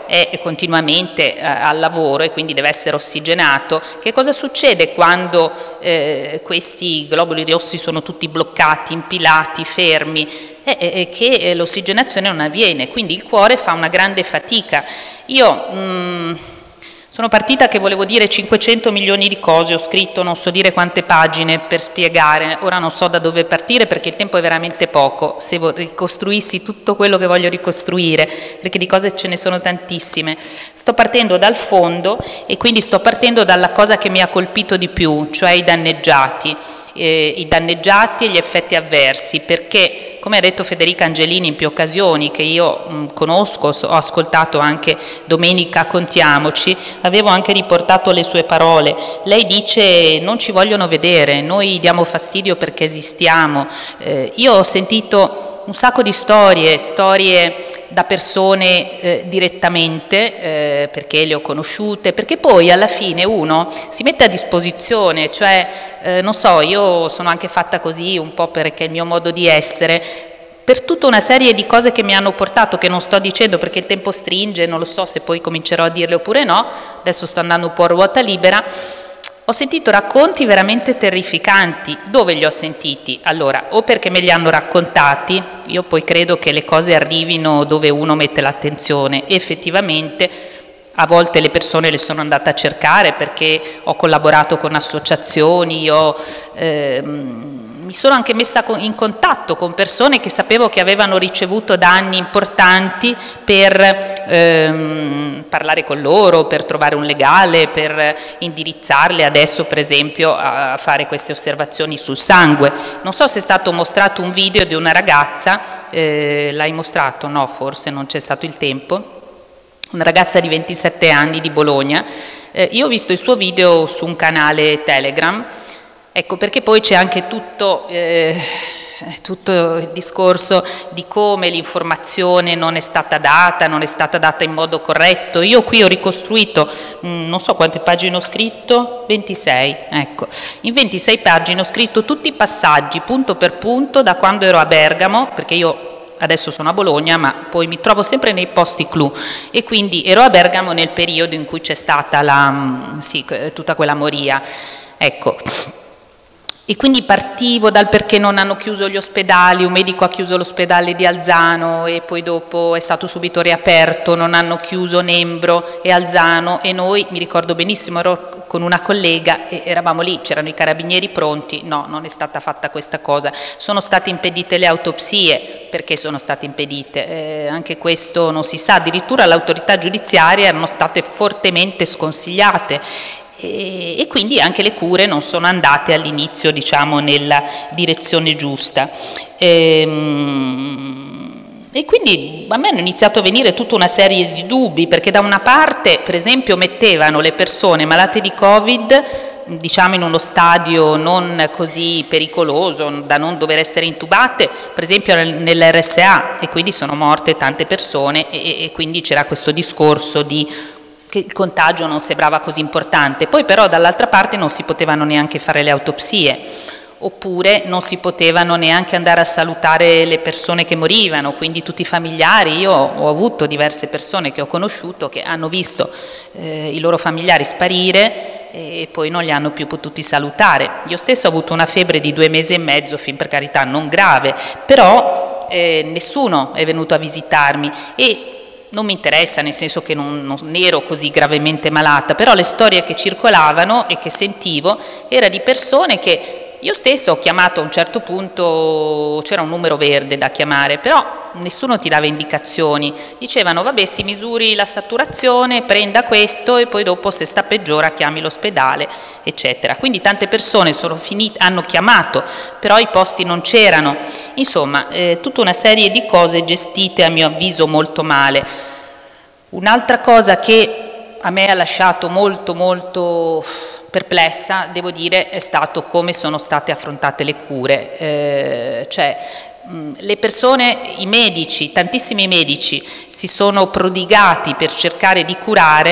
è continuamente eh, al lavoro e quindi deve essere ossigenato, che cosa succede quando eh, questi globuli rossi sono tutti bloccati, impilati, fermi? È, è che l'ossigenazione non avviene, quindi il cuore fa una grande fatica. Io mh, sono partita che volevo dire cinquecento milioni di cose, ho scritto non so dire quante pagine per spiegare, ora non so da dove partire perché il tempo è veramente poco, se ricostruissi tutto quello che voglio ricostruire, perché di cose ce ne sono tantissime. Sto partendo dal fondo e quindi sto partendo dalla cosa che mi ha colpito di più, cioè i danneggiati, eh, i danneggiati e gli effetti avversi, perché come ha detto Federica Angelini in più occasioni, che io mh, conosco, ho ascoltato anche domenica Contiamoci, avevo anche riportato le sue parole. Lei dice non ci vogliono vedere, noi diamo fastidio perché esistiamo. Eh, io ho sentito un sacco di storie, storie da persone eh, direttamente, eh, perché le ho conosciute, perché poi alla fine uno si mette a disposizione, cioè eh, non so, io sono anche fatta così un po' perché è il mio modo di essere, per tutta una serie di cose che mi hanno portato, che non sto dicendo perché il tempo stringe, non lo so se poi comincerò a dirle oppure no, adesso sto andando un po' a ruota libera. Ho sentito racconti veramente terrificanti. Dove li ho sentiti? Allora, o perché me li hanno raccontati, io poi credo che le cose arrivino dove uno mette l'attenzione, effettivamente a volte le persone le sono andate a cercare perché ho collaborato con associazioni, ho, ehm, mi sono anche messa in contatto con persone che sapevo che avevano ricevuto danni importanti per ehm, parlare con loro, per trovare un legale, per indirizzarle adesso per esempio a fare queste osservazioni sul sangue. Non so se è stato mostrato un video di una ragazza, eh, l'hai mostrato? No, forse non c'è stato il tempo. Una ragazza di ventisette anni di Bologna, eh, io ho visto il suo video su un canale Telegram, ecco perché poi c'è anche tutto, eh, tutto il discorso di come l'informazione non è stata data, non è stata data in modo corretto. Io qui ho ricostruito, mh, non so quante pagine ho scritto, ventisei, ecco, in ventisei pagine ho scritto tutti i passaggi punto per punto da quando ero a Bergamo, perché io adesso sono a Bologna, ma poi mi trovo sempre nei posti clou e quindi ero a Bergamo nel periodo in cui c'è stata la, sì, tutta quella moria. Ecco. E quindi partivo dal perché non hanno chiuso gli ospedali, un medico ha chiuso l'ospedale di Alzano e poi dopo è stato subito riaperto, non hanno chiuso Nembro e Alzano e noi, mi ricordo benissimo, ero con una collega e eravamo lì, c'erano i carabinieri pronti, no, non è stata fatta questa cosa, sono state impedite le autopsie, perché sono state impedite? Eh, anche questo non si sa, addirittura l'autorità giudiziaria erano state fortemente sconsigliate. E, e quindi anche le cure non sono andate all'inizio, diciamo, nella direzione giusta. Ehm, e quindi a me hanno iniziato a venire tutta una serie di dubbi, perché da una parte, per esempio, mettevano le persone malate di Covid, diciamo in uno stadio non così pericoloso, da non dover essere intubate, per esempio nell'R S A, e quindi sono morte tante persone e, e quindi c'era questo discorso di che il contagio non sembrava così importante. Poi però dall'altra parte non si potevano neanche fare le autopsie, oppure non si potevano neanche andare a salutare le persone che morivano, quindi tutti i familiari. Io ho avuto diverse persone che ho conosciuto che hanno visto eh, i loro familiari sparire e poi non li hanno più potuti salutare. Io stesso ho avuto una febbre di due mesi e mezzo, fin per carità non grave, però eh, nessuno è venuto a visitarmi e non mi interessa, nel senso che non, non ero così gravemente malata, però le storie che circolavano e che sentivo era di persone che io stesso ho chiamato a un certo punto, c'era un numero verde da chiamare, però nessuno ti dava indicazioni, dicevano vabbè si misuri la saturazione, prenda questo e poi dopo se sta peggiora chiami l'ospedale, eccetera. Quindi tante persone sono finite, hanno chiamato, però i posti non c'erano, insomma eh, tutta una serie di cose gestite a mio avviso molto male. Un'altra cosa che a me ha lasciato molto molto perplessa, devo dire, è stato come sono state affrontate le cure, eh, cioè mh, le persone, i medici, tantissimi medici si sono prodigati per cercare di curare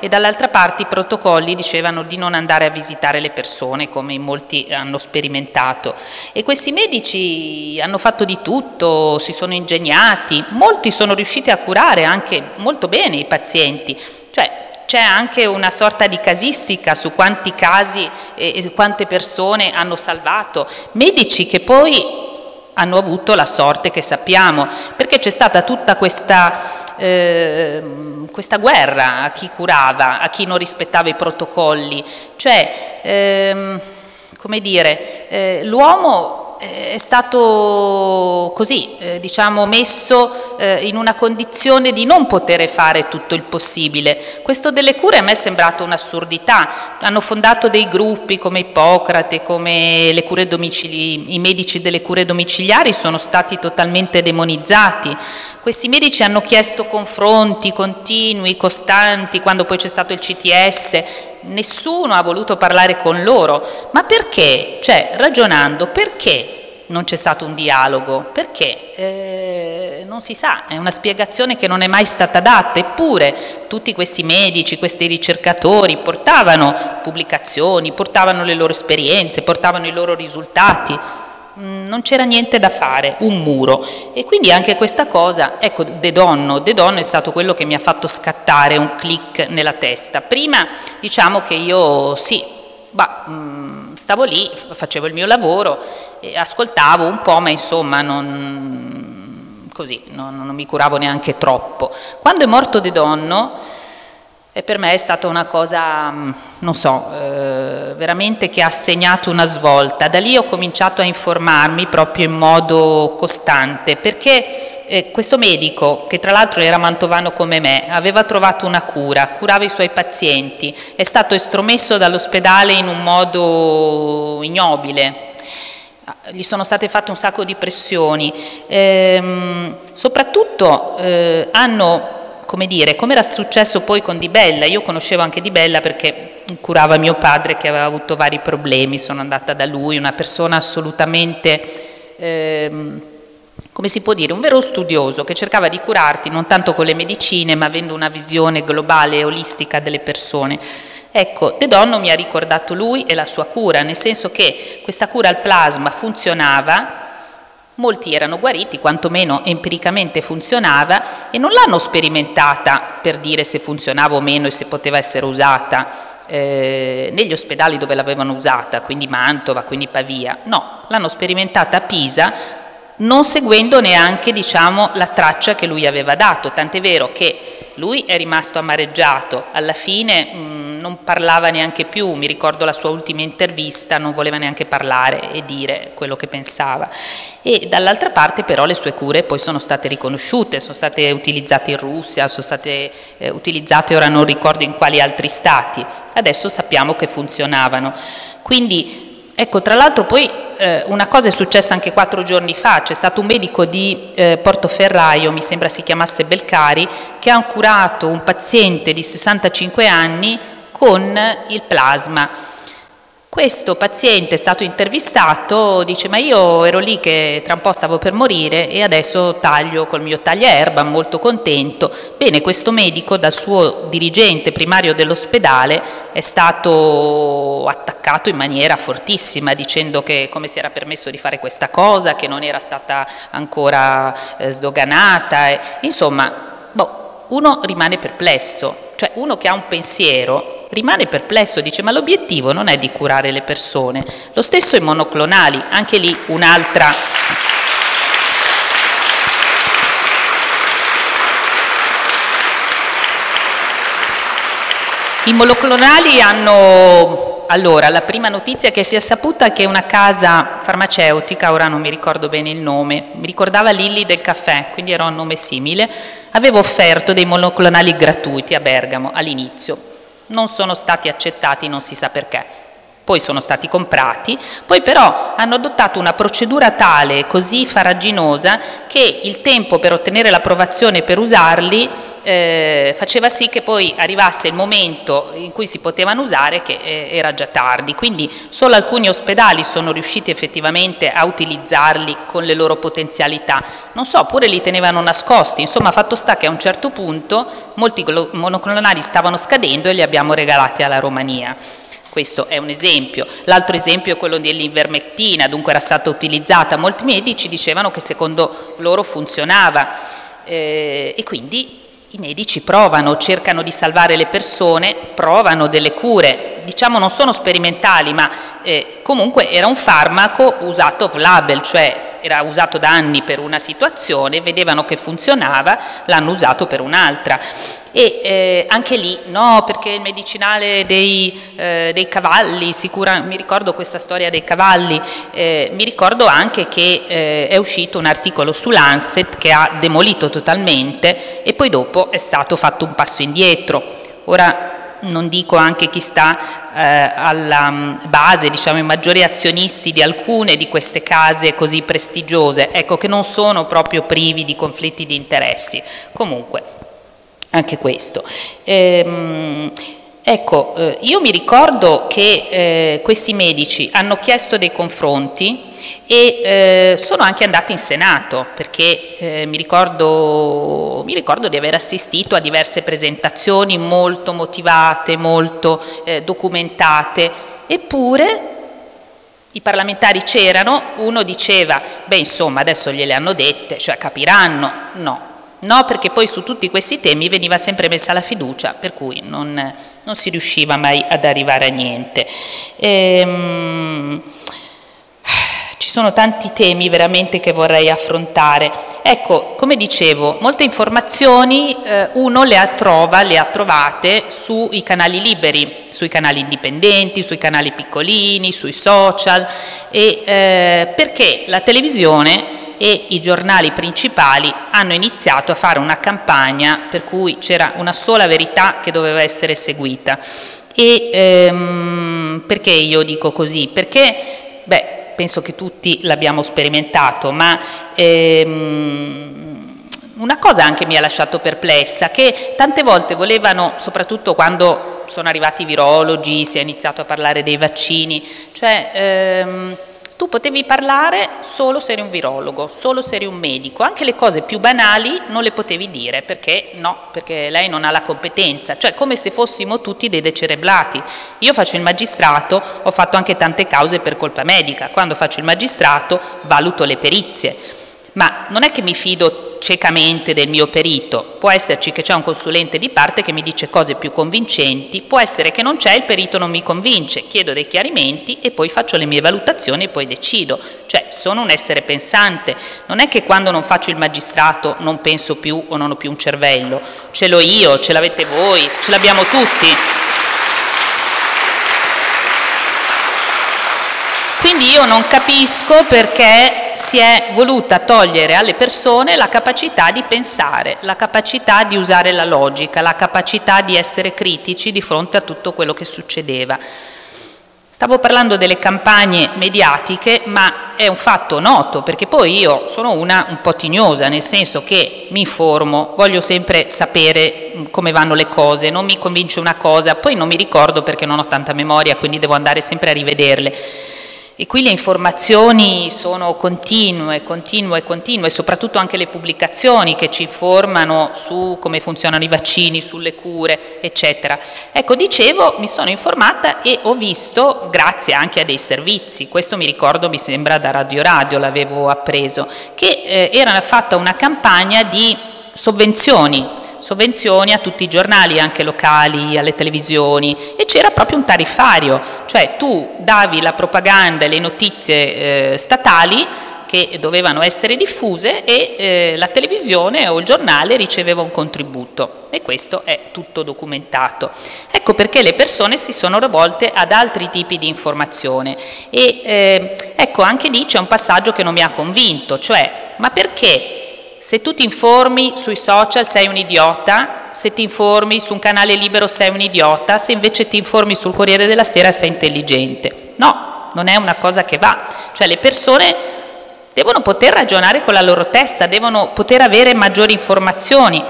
e dall'altra parte i protocolli dicevano di non andare a visitare le persone, come in molti hanno sperimentato. E questi medici hanno fatto di tutto, si sono ingegnati, molti sono riusciti a curare anche molto bene i pazienti, cioè c'è anche una sorta di casistica su quanti casi e, e quante persone hanno salvato, medici che poi hanno avuto la sorte che sappiamo, perché c'è stata tutta questa, eh, questa guerra a chi curava, a chi non rispettava i protocolli, cioè, ehm, come dire, eh, l'uomo è stato così, eh, diciamo, messo eh, in una condizione di non poter fare tutto il possibile. Questo delle cure a me è sembrato un'assurdità. Hanno fondato dei gruppi come Ippocrate, come le cure domicili, i medici delle cure domiciliari sono stati totalmente demonizzati. Questi medici hanno chiesto confronti continui, costanti, quando poi c'è stato il C T S, nessuno ha voluto parlare con loro. Ma perché? Cioè, ragionando, perché non c'è stato un dialogo? Perché? Eh, non si sa, è una spiegazione che non è mai stata data, eppure tutti questi medici, questi ricercatori portavano pubblicazioni, portavano le loro esperienze, portavano i loro risultati. Non c'era niente da fare, un muro. E quindi anche questa cosa, ecco, De Donno, De Donno è stato quello che mi ha fatto scattare un click nella testa. Prima diciamo che io sì, bah, stavo lì, facevo il mio lavoro, e ascoltavo un po', ma insomma non, così, non, non mi curavo neanche troppo. Quando è morto De Donno, e per me è stata una cosa, non so, eh, veramente che ha segnato una svolta. Da lì ho cominciato a informarmi proprio in modo costante, perché eh, questo medico, che tra l'altro era mantovano come me, aveva trovato una cura, curava i suoi pazienti, è stato estromesso dall'ospedale in un modo ignobile. Gli sono state fatte un sacco di pressioni, ehm, soprattutto eh, hanno, come dire, come era successo poi con Di Bella. Io conoscevo anche Di Bella perché curava mio padre che aveva avuto vari problemi, sono andata da lui, una persona assolutamente, ehm, come si può dire, un vero studioso che cercava di curarti non tanto con le medicine ma avendo una visione globale e olistica delle persone. Ecco, De Donno mi ha ricordato lui e la sua cura, nel senso che questa cura al plasma funzionava, molti erano guariti, quantomeno empiricamente funzionava, e non l'hanno sperimentata per dire se funzionava o meno e se poteva essere usata eh, negli ospedali dove l'avevano usata, quindi Mantova, quindi Pavia. No, l'hanno sperimentata a Pisa, non seguendo neanche, diciamo, la traccia che lui aveva dato, tant'è vero che lui è rimasto amareggiato, alla fine mh, non parlava neanche più, mi ricordo la sua ultima intervista, non voleva neanche parlare e dire quello che pensava. E dall'altra parte però le sue cure poi sono state riconosciute, sono state utilizzate in Russia, sono state eh, utilizzate, ora non ricordo in quali altri stati, adesso sappiamo che funzionavano. Quindi, ecco, tra l'altro poi eh, una cosa è successa anche quattro giorni fa, c'è stato un medico di eh, Portoferraio, mi sembra si chiamasse Belcari, che ha curato un paziente di sessantacinque anni con il plasma. Questo paziente è stato intervistato, dice: ma io ero lì che tra un po' stavo per morire e adesso taglio col mio tagliaerba, molto contento. Bene, questo medico dal suo dirigente primario dell'ospedale è stato attaccato in maniera fortissima, dicendo che come si era permesso di fare questa cosa, che non era stata ancora eh, sdoganata, e, insomma, boh, uno rimane perplesso, cioè uno che ha un pensiero rimane perplesso, dice: ma l'obiettivo non è di curare le persone. Lo stesso i monoclonali, anche lì un'altra. I monoclonali hanno, allora, la prima notizia che si è saputa è che una casa farmaceutica, ora non mi ricordo bene il nome, mi ricordava Lilly del caffè, quindi era un nome simile, aveva offerto dei monoclonali gratuiti a Bergamo all'inizio. Non sono stati accettati, non si sa perché, poi sono stati comprati, poi però hanno adottato una procedura tale, così farraginosa, che il tempo per ottenere l'approvazione per usarli eh, faceva sì che poi arrivasse il momento in cui si potevano usare che eh, era già tardi, quindi solo alcuni ospedali sono riusciti effettivamente a utilizzarli con le loro potenzialità, non so, oppure li tenevano nascosti, insomma fatto sta che a un certo punto molti monoclonali stavano scadendo e li abbiamo regalati alla Romania. Questo è un esempio. L'altro esempio è quello dell'invermectina, dunque era stata utilizzata. Molti medici dicevano che secondo loro funzionava eh, e quindi i medici provano, cercano di salvare le persone, provano delle cure, diciamo non sono sperimentali, ma eh, comunque era un farmaco usato off-label, cioè era usato da anni per una situazione, vedevano che funzionava, l'hanno usato per un'altra. E eh, anche lì, no, perché il medicinale dei, eh, dei cavalli, sicura, mi ricordo questa storia dei cavalli, eh, mi ricordo anche che eh, è uscito un articolo su Lancet che ha demolito totalmente e poi dopo è stato fatto un passo indietro. Ora non dico anche chi sta eh, alla base, diciamo i maggiori azionisti di alcune di queste case così prestigiose, ecco che non sono proprio privi di conflitti di interessi, comunque anche questo. Ehm, ecco, eh, io mi ricordo che eh, questi medici hanno chiesto dei confronti e eh, sono anche andati in Senato, perché eh, mi, ricordo, mi ricordo di aver assistito a diverse presentazioni molto motivate, molto eh, documentate, eppure i parlamentari c'erano, uno diceva, beh insomma adesso gliele hanno dette, cioè capiranno, no. No, perché poi su tutti questi temi veniva sempre messa la fiducia, per cui non, non si riusciva mai ad arrivare a niente. Ehm, ci sono tanti temi veramente che vorrei affrontare. Ecco, come dicevo, molte informazioni eh, uno le ha, trova, le ha trovate sui canali liberi, sui canali indipendenti, sui canali piccolini, sui social, e, eh, perché la televisione e i giornali principali hanno iniziato a fare una campagna per cui c'era una sola verità che doveva essere seguita. E ehm, perché io dico così? Perché, beh, penso che tutti l'abbiamo sperimentato, ma ehm, una cosa anche mi ha lasciato perplessa, che tante volte volevano, soprattutto quando sono arrivati i virologi, si è iniziato a parlare dei vaccini, cioè ehm, tu potevi parlare solo se eri un virologo, solo se eri un medico, anche le cose più banali non le potevi dire, perché no, perché lei non ha la competenza, cioè come se fossimo tutti dei decerebrati. Io faccio il magistrato, ho fatto anche tante cause per colpa medica, quando faccio il magistrato valuto le perizie, ma non è che mi fido ciecamente del mio perito, può esserci che c'è un consulente di parte che mi dice cose più convincenti, può essere che non c'è, il perito non mi convince, chiedo dei chiarimenti e poi faccio le mie valutazioni e poi decido, cioè sono un essere pensante, non è che quando non faccio il magistrato non penso più o non ho più un cervello, ce l'ho io, ce l'avete voi, ce l'abbiamo tutti. Quindi io non capisco perché si è voluta togliere alle persone la capacità di pensare, la capacità di usare la logica, la capacità di essere critici di fronte a tutto quello che succedeva. Stavo parlando delle campagne mediatiche, ma è un fatto noto, perché poi io sono una un po' tignosa, nel senso che mi informo, voglio sempre sapere come vanno le cose, non mi convince una cosa, poi non mi ricordo perché non ho tanta memoria, quindi devo andare sempre a rivederle. E qui le informazioni sono continue, continue, continue, soprattutto anche le pubblicazioni che ci informano su come funzionano i vaccini, sulle cure, eccetera. Ecco, dicevo, mi sono informata e ho visto, grazie anche a dei servizi, questo mi ricordo, mi sembra da Radio Radio l'avevo appreso, che eh, era fatta una campagna di sovvenzioni, sovvenzioni a tutti i giornali, anche locali, alle televisioni, e c'era proprio un tariffario, cioè tu davi la propaganda e le notizie eh, statali che dovevano essere diffuse e eh, la televisione o il giornale riceveva un contributo, e questo è tutto documentato. Ecco perché le persone si sono rivolte ad altri tipi di informazione e eh, ecco, anche lì c'è un passaggio che non mi ha convinto, cioè ma perché se tu ti informi sui social sei un idiota, se ti informi su un canale libero sei un idiota, se invece ti informi sul Corriere della Sera sei intelligente. No, non è una cosa che va. Cioè le persone devono poter ragionare con la loro testa, devono poter avere maggiori informazioni,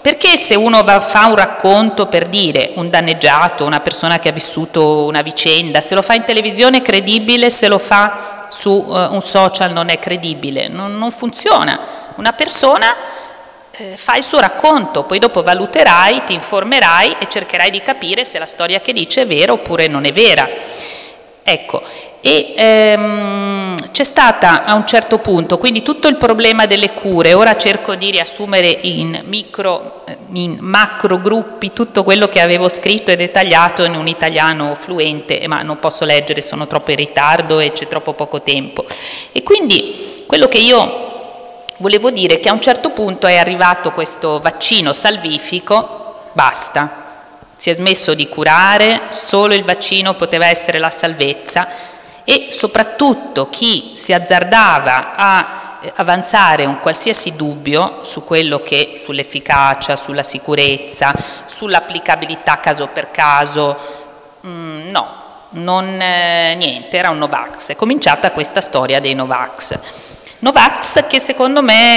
Perché se uno va, fa un racconto, per dire, un danneggiato, una persona che ha vissuto una vicenda, se lo fa in televisione è credibile, se lo fa su uh, un social non è credibile, non, non funziona. Una persona eh, fa il suo racconto, poi dopo valuterai, ti informerai e cercherai di capire se la storia che dice è vera oppure non è vera. Ecco, e ehm, c'è stata a un certo punto, quindi tutto il problema delle cure, ora cerco di riassumere in micro, in macro gruppi tutto quello che avevo scritto e dettagliato in un italiano fluente, ma non posso leggere, sono troppo in ritardo e c'è troppo poco tempo. E quindi quello che io volevo dire è che a un certo punto è arrivato questo vaccino salvifico, basta. Si è smesso di curare, solo il vaccino poteva essere la salvezza e soprattutto chi si azzardava a avanzare un qualsiasi dubbio su quello che, sull'efficacia, sulla sicurezza, sull'applicabilità caso per caso, mh, no, non, eh, niente, era un Novax. È cominciata questa storia dei Novax. Novax che secondo me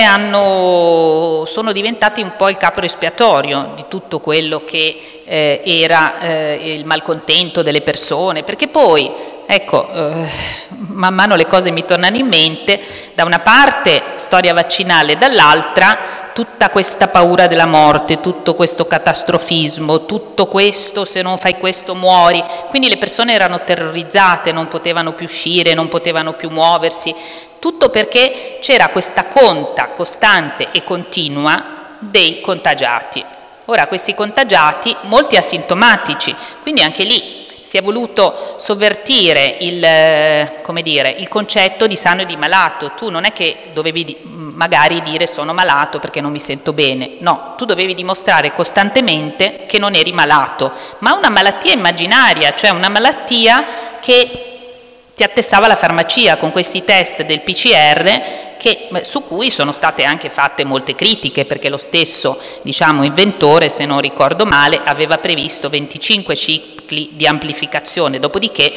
hanno, sono diventati un po' il capro espiatorio di tutto quello che eh, era eh, il malcontento delle persone, perché poi, ecco, eh, man mano le cose mi tornano in mente, da una parte storia vaccinale, dall'altra tutta questa paura della morte, tutto questo catastrofismo, tutto questo se non fai questo muori, quindi le persone erano terrorizzate, non potevano più uscire, non potevano più muoversi, tutto perché c'era questa conta costante e continua dei contagiati. Ora questi contagiati, molti asintomatici, quindi anche lì si è voluto sovvertire il, come dire, il concetto di sano e di malato. Tu non è che dovevi magari dire sono malato perché non mi sento bene, no, tu dovevi dimostrare costantemente che non eri malato, ma una malattia immaginaria, cioè una malattia che ti attestava la farmacia con questi test del P C R che, su cui sono state anche fatte molte critiche, perché lo stesso, diciamo, inventore, se non ricordo male, aveva previsto venticinque cicli di amplificazione, dopodiché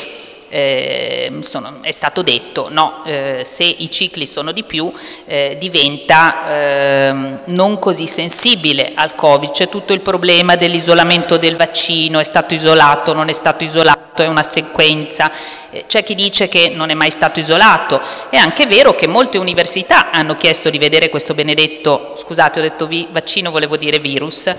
eh, sono, è stato detto no, eh, se i cicli sono di più eh, diventa eh, non così sensibile al Covid. C'è tutto il problema dell'isolamento del vaccino, è stato isolato, non è stato isolato, è una sequenza. C'è chi dice che non è mai stato isolato. È anche vero che molte università hanno chiesto di vedere questo benedetto, scusate ho detto vi, vaccino, volevo dire virus,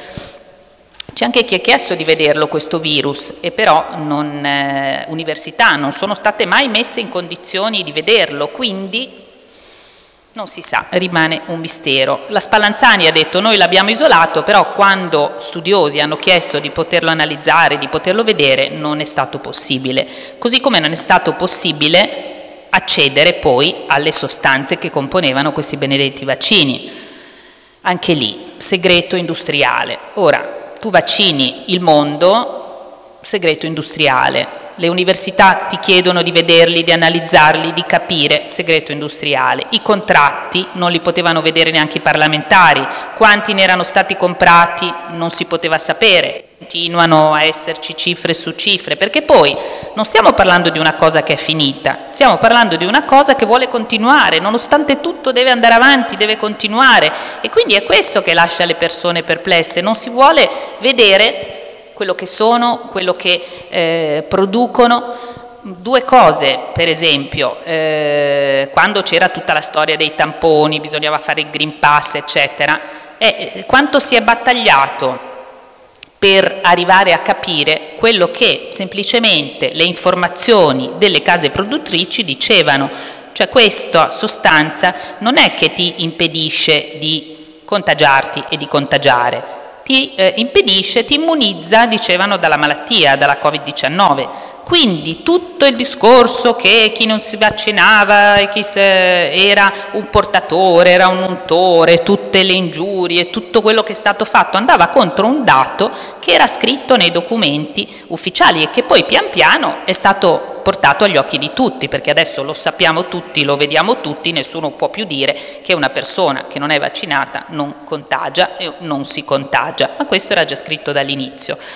c'è anche chi ha chiesto di vederlo questo virus e però non, eh, università non sono state mai messe in condizioni di vederlo, quindi non si sa, rimane un mistero. La Spallanzani ha detto noi l'abbiamo isolato, però quando studiosi hanno chiesto di poterlo analizzare, di poterlo vedere, non è stato possibile. Così come non è stato possibile accedere poi alle sostanze che componevano questi benedetti vaccini. Anche lì, segreto industriale. Ora, tu vaccini il mondo, segreto industriale. Le università ti chiedono di vederli, di analizzarli, di capire, segreto industriale. I contratti non li potevano vedere neanche i parlamentari, quanti ne erano stati comprati non si poteva sapere, continuano a esserci cifre su cifre, perché poi non stiamo parlando di una cosa che è finita, stiamo parlando di una cosa che vuole continuare, nonostante tutto deve andare avanti, deve continuare e quindi è questo che lascia le persone perplesse, non si vuole vedere quello che sono, quello che eh, producono. Due cose, per esempio, eh, quando c'era tutta la storia dei tamponi, bisognava fare il Green Pass, eccetera, eh, quanto si è battagliato per arrivare a capire quello che semplicemente le informazioni delle case produttrici dicevano, cioè questa sostanza non è che ti impedisce di contagiarti e di contagiare, ti eh, impedisce, ti immunizza, dicevano, dalla malattia, dalla Covid diciannove. Quindi tutto il discorso che chi non si vaccinava e chi era un portatore, era un untore, tutte le ingiurie, tutto quello che è stato fatto andava contro un dato che era scritto nei documenti ufficiali e che poi pian piano è stato portato agli occhi di tutti, perché adesso lo sappiamo tutti, lo vediamo tutti, nessuno può più dire che una persona che non è vaccinata non contagia e non si contagia, ma questo era già scritto dall'inizio.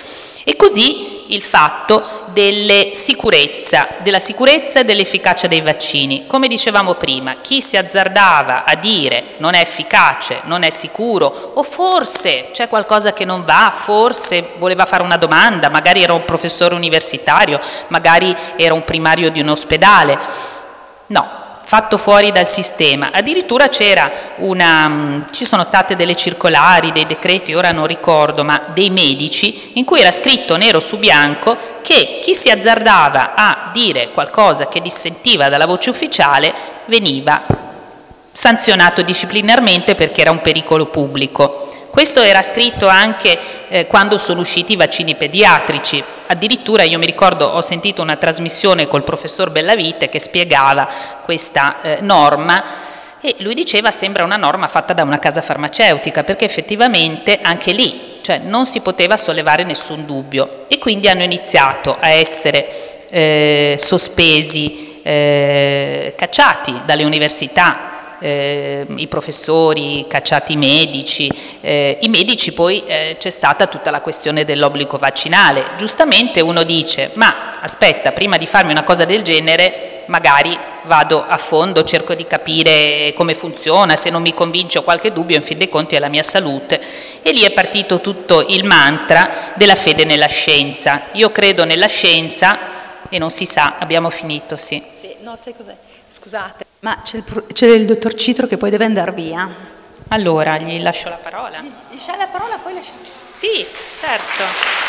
E così il fatto delle sicurezza, della sicurezza e dell'efficacia dei vaccini. Come dicevamo prima, chi si azzardava a dire non è efficace, non è sicuro, o forse c'è qualcosa che non va, forse voleva fare una domanda, magari era un professore universitario, magari era un primario di un ospedale, no, fatto fuori dal sistema. Addirittura c'era una, ci sono state delle circolari, dei decreti, ora non ricordo, ma dei medici in cui era scritto nero su bianco che chi si azzardava a dire qualcosa che dissentiva dalla voce ufficiale veniva sanzionato disciplinarmente perché era un pericolo pubblico. Questo era scritto anche eh, quando sono usciti i vaccini pediatrici. Addirittura io mi ricordo, ho sentito una trasmissione col professor Bellavite che spiegava questa eh, norma e lui diceva sembra una norma fatta da una casa farmaceutica, perché effettivamente anche lì, cioè, non si poteva sollevare nessun dubbio, e quindi hanno iniziato a essere eh, sospesi, eh, cacciati dalle università. Eh, i professori, cacciati i medici, eh, i medici poi eh, c'è stata tutta la questione dell'obbligo vaccinale. Giustamente uno dice, ma aspetta, prima di farmi una cosa del genere magari vado a fondo, cerco di capire come funziona, se non mi convince ho qualche dubbio, in fin dei conti è la mia salute. E lì è partito tutto il mantra della fede nella scienza. Io credo nella scienza e non si sa, abbiamo finito, sì. Sì, no, sai cos'è? Scusate, ma c'è il, c'è il dottor Citro che poi deve andare via. Allora, gli lascio la parola. Gli lascia la parola, poi lascia... Sì, certo.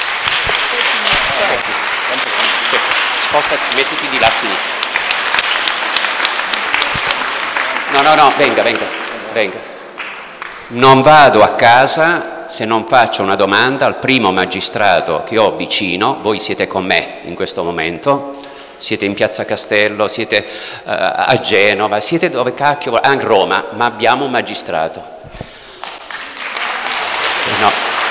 Spostati, mettiti di là a sinistra. No, no, no, venga, venga, venga. Non vado a casa se non faccio una domanda al primo magistrato che ho vicino. Voi siete con me in questo momento. Siete in Piazza Castello, siete uh, a Genova, siete dove cacchio, a Roma, ma abbiamo un magistrato. No.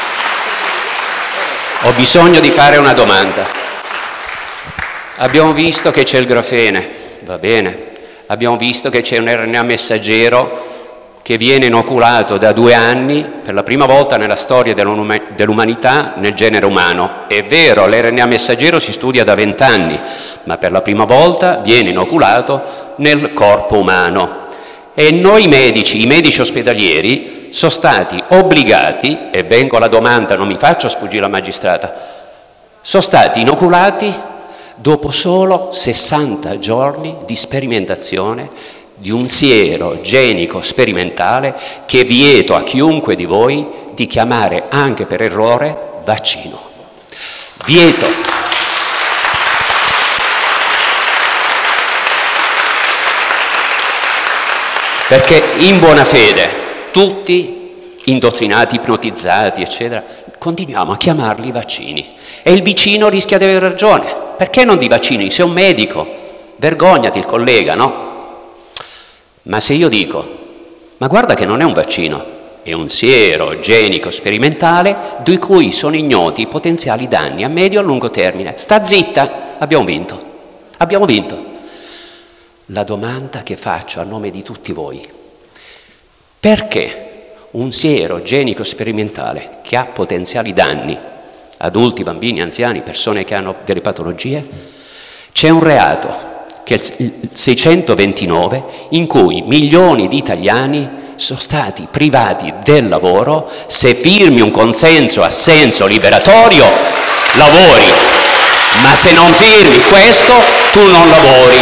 Ho bisogno di fare una domanda. Abbiamo visto che c'è il grafene, va bene. Abbiamo visto che c'è un R N A messaggero che viene inoculato da due anni per la prima volta nella storia dell'umanità nel genere umano. È vero, l'R N A messaggero si studia da vent'anni, ma per la prima volta viene inoculato nel corpo umano. E noi medici, i medici ospedalieri, sono stati obbligati, e vengo alla domanda, non mi faccio sfuggire la magistrata, sono stati inoculati dopo solo sessanta giorni di sperimentazione di un siero genico sperimentale che vieto a chiunque di voi di chiamare anche per errore vaccino. Vieto. Perché in buona fede tutti indottrinati, ipnotizzati, eccetera, continuiamo a chiamarli vaccini. E il vicino rischia di avere ragione. Perché non di vaccini? Sei un medico, vergognati il collega, no? Ma se io dico, ma guarda che non è un vaccino, è un siero genico sperimentale di cui sono ignoti i potenziali danni a medio e a lungo termine, sta zitta, abbiamo vinto, abbiamo vinto. La domanda che faccio a nome di tutti voi, perché un siero genico sperimentale che ha potenziali danni, adulti, bambini, anziani, persone che hanno delle patologie, c'è un reato che è il seicentoventinove, in cui milioni di italiani sono stati privati del lavoro. Se firmi un consenso assenso liberatorio, lavori, ma se non firmi questo, tu non lavori.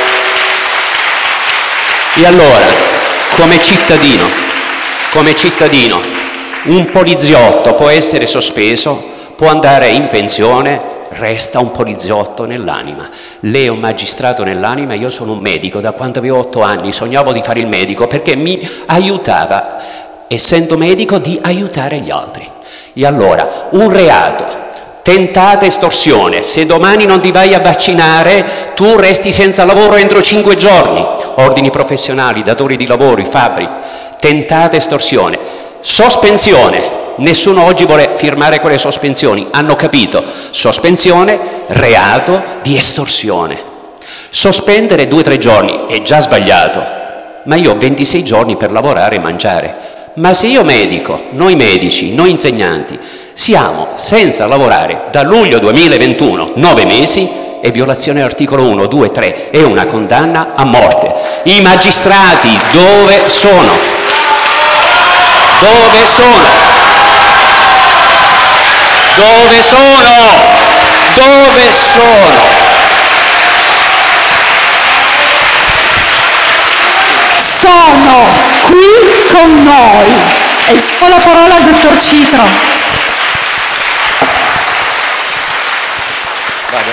E allora, come cittadino, come cittadino, un poliziotto può essere sospeso, può andare in pensione, resta un poliziotto nell'anima. Lei è un magistrato nell'anima, io sono un medico, da quando avevo otto anni sognavo di fare il medico perché mi aiutava, essendo medico, di aiutare gli altri. E allora, un reato, tentata estorsione, se domani non ti vai a vaccinare tu resti senza lavoro entro cinque giorni, ordini professionali, datori di lavoro, i fabbri, tentata estorsione, sospensione. Nessuno oggi vuole firmare quelle sospensioni, hanno capito, sospensione, reato di estorsione. Sospendere due o tre giorni è già sbagliato, ma io ho ventisei giorni per lavorare e mangiare. Ma se io medico, noi medici, noi insegnanti, Siamo senza lavorare da luglio duemilaventuno, nove mesi, e violazione articolo uno, due, tre e una condanna a morte. I magistrati dove sono? Dove sono? Dove sono? Dove sono? Sono qui con noi. E ho la parola al dottor Citro. Vado.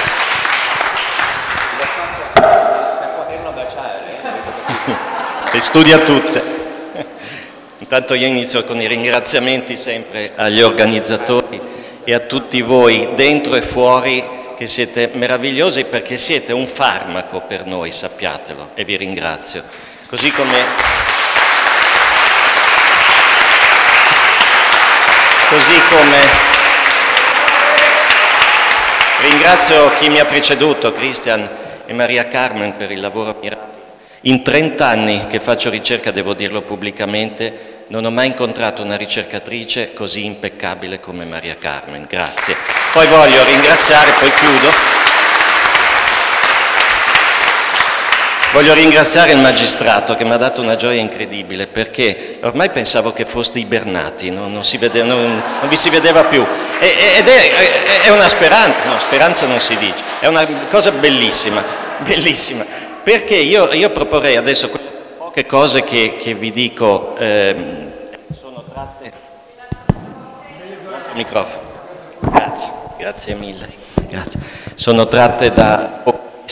Le studia tutte. Intanto io inizio con i ringraziamenti sempre agli organizzatori e a tutti voi dentro e fuori, che siete meravigliosi perché siete un farmaco per noi, sappiatelo, e vi ringrazio. Così come, così come ringrazio chi mi ha preceduto, Christian e Maria Carmen, per il lavoro mirato. In trent'anni che faccio ricerca, devo dirlo pubblicamente, non ho mai incontrato una ricercatrice così impeccabile come Maria Carmen, grazie. Poi voglio ringraziare, poi chiudo, voglio ringraziare il magistrato che mi ha dato una gioia incredibile, perché ormai pensavo che foste ibernati, no? non, si vede, non, non vi si vedeva più, e, ed è, è una speranza, no, speranza non si dice, è una cosa bellissima, bellissima, perché io, io proporrei adesso poche cose che, che vi dico, ehm, sono tratte... Microfono. Grazie, grazie mille. Grazie. Sono tratte da...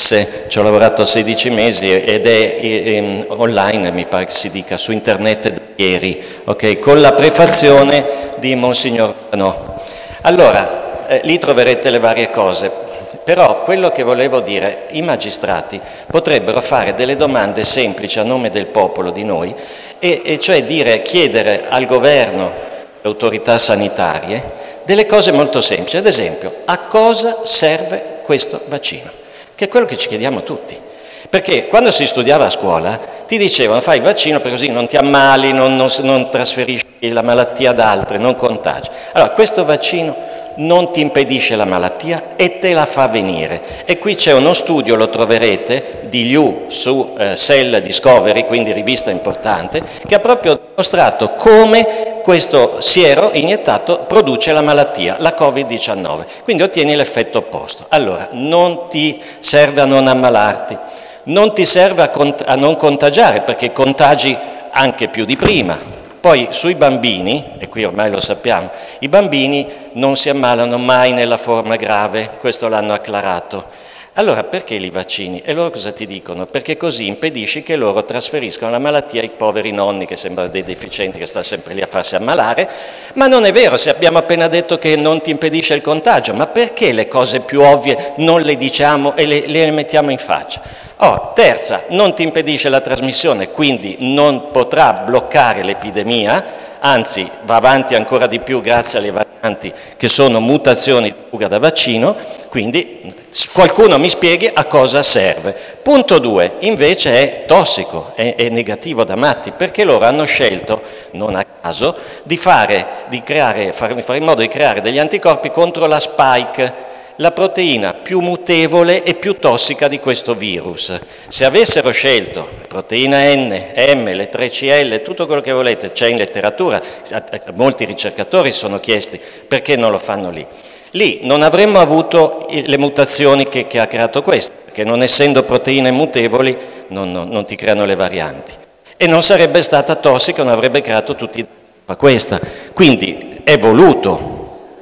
Ci ho lavorato sedici mesi ed è, è, è online, mi pare che si dica, su internet da ieri, okay? Con la prefazione di Monsignor No. Allora, eh, lì troverete le varie cose, però quello che volevo dire, i magistrati potrebbero fare delle domande semplici a nome del popolo, di noi, e, e cioè dire, chiedere al governo, alle autorità sanitarie, delle cose molto semplici. Ad esempio, a cosa serve questo vaccino? Che è quello che ci chiediamo tutti. Perché quando si studiava a scuola ti dicevano fai il vaccino perché così non ti ammali, non, non, non trasferisci la malattia ad altre, non contagi. Allora, questo vaccino non ti impedisce la malattia e te la fa venire. E qui c'è uno studio, lo troverete, di Liu su eh, Cell Discovery, quindi rivista importante, che ha proprio dimostrato come questo siero iniettato produce la malattia, la Covid diciannove, quindi ottieni l'effetto opposto. Allora, non ti serve a non ammalarti, non ti serve a, cont- a non contagiare, perché contagi anche più di prima. Poi sui bambini, e qui ormai lo sappiamo, i bambini non si ammalano mai nella forma grave, questo l'hanno acclarato. Allora perché li vaccini? E loro cosa ti dicono? Perché così impedisci che loro trasferiscano la malattia ai poveri nonni, che sembrano dei deficienti che stanno sempre lì a farsi ammalare, ma non è vero, se abbiamo appena detto che non ti impedisce il contagio, ma perché le cose più ovvie non le diciamo e le, le mettiamo in faccia? Oh, terza, non ti impedisce la trasmissione, quindi non potrà bloccare l'epidemia, anzi va avanti ancora di più grazie alle varianti che sono mutazioni di fuga da vaccino, quindi qualcuno mi spieghi a cosa serve. Punto due, invece è tossico, è, è negativo da matti, perché loro hanno scelto, non a caso, di, fare, di creare, fare, fare in modo di creare degli anticorpi contro la spike, la proteina più mutevole e più tossica di questo virus. Se avessero scelto proteina N, M, le tre C L, tutto quello che volete, c'è in letteratura, molti ricercatori si sono chiesti perché non lo fanno lì. Lì non avremmo avuto le mutazioni che, che ha creato questo, perché non essendo proteine mutevoli non, non, non ti creano le varianti. E non sarebbe stata tossica, non avrebbe creato tutti ma questa. Quindi è voluto.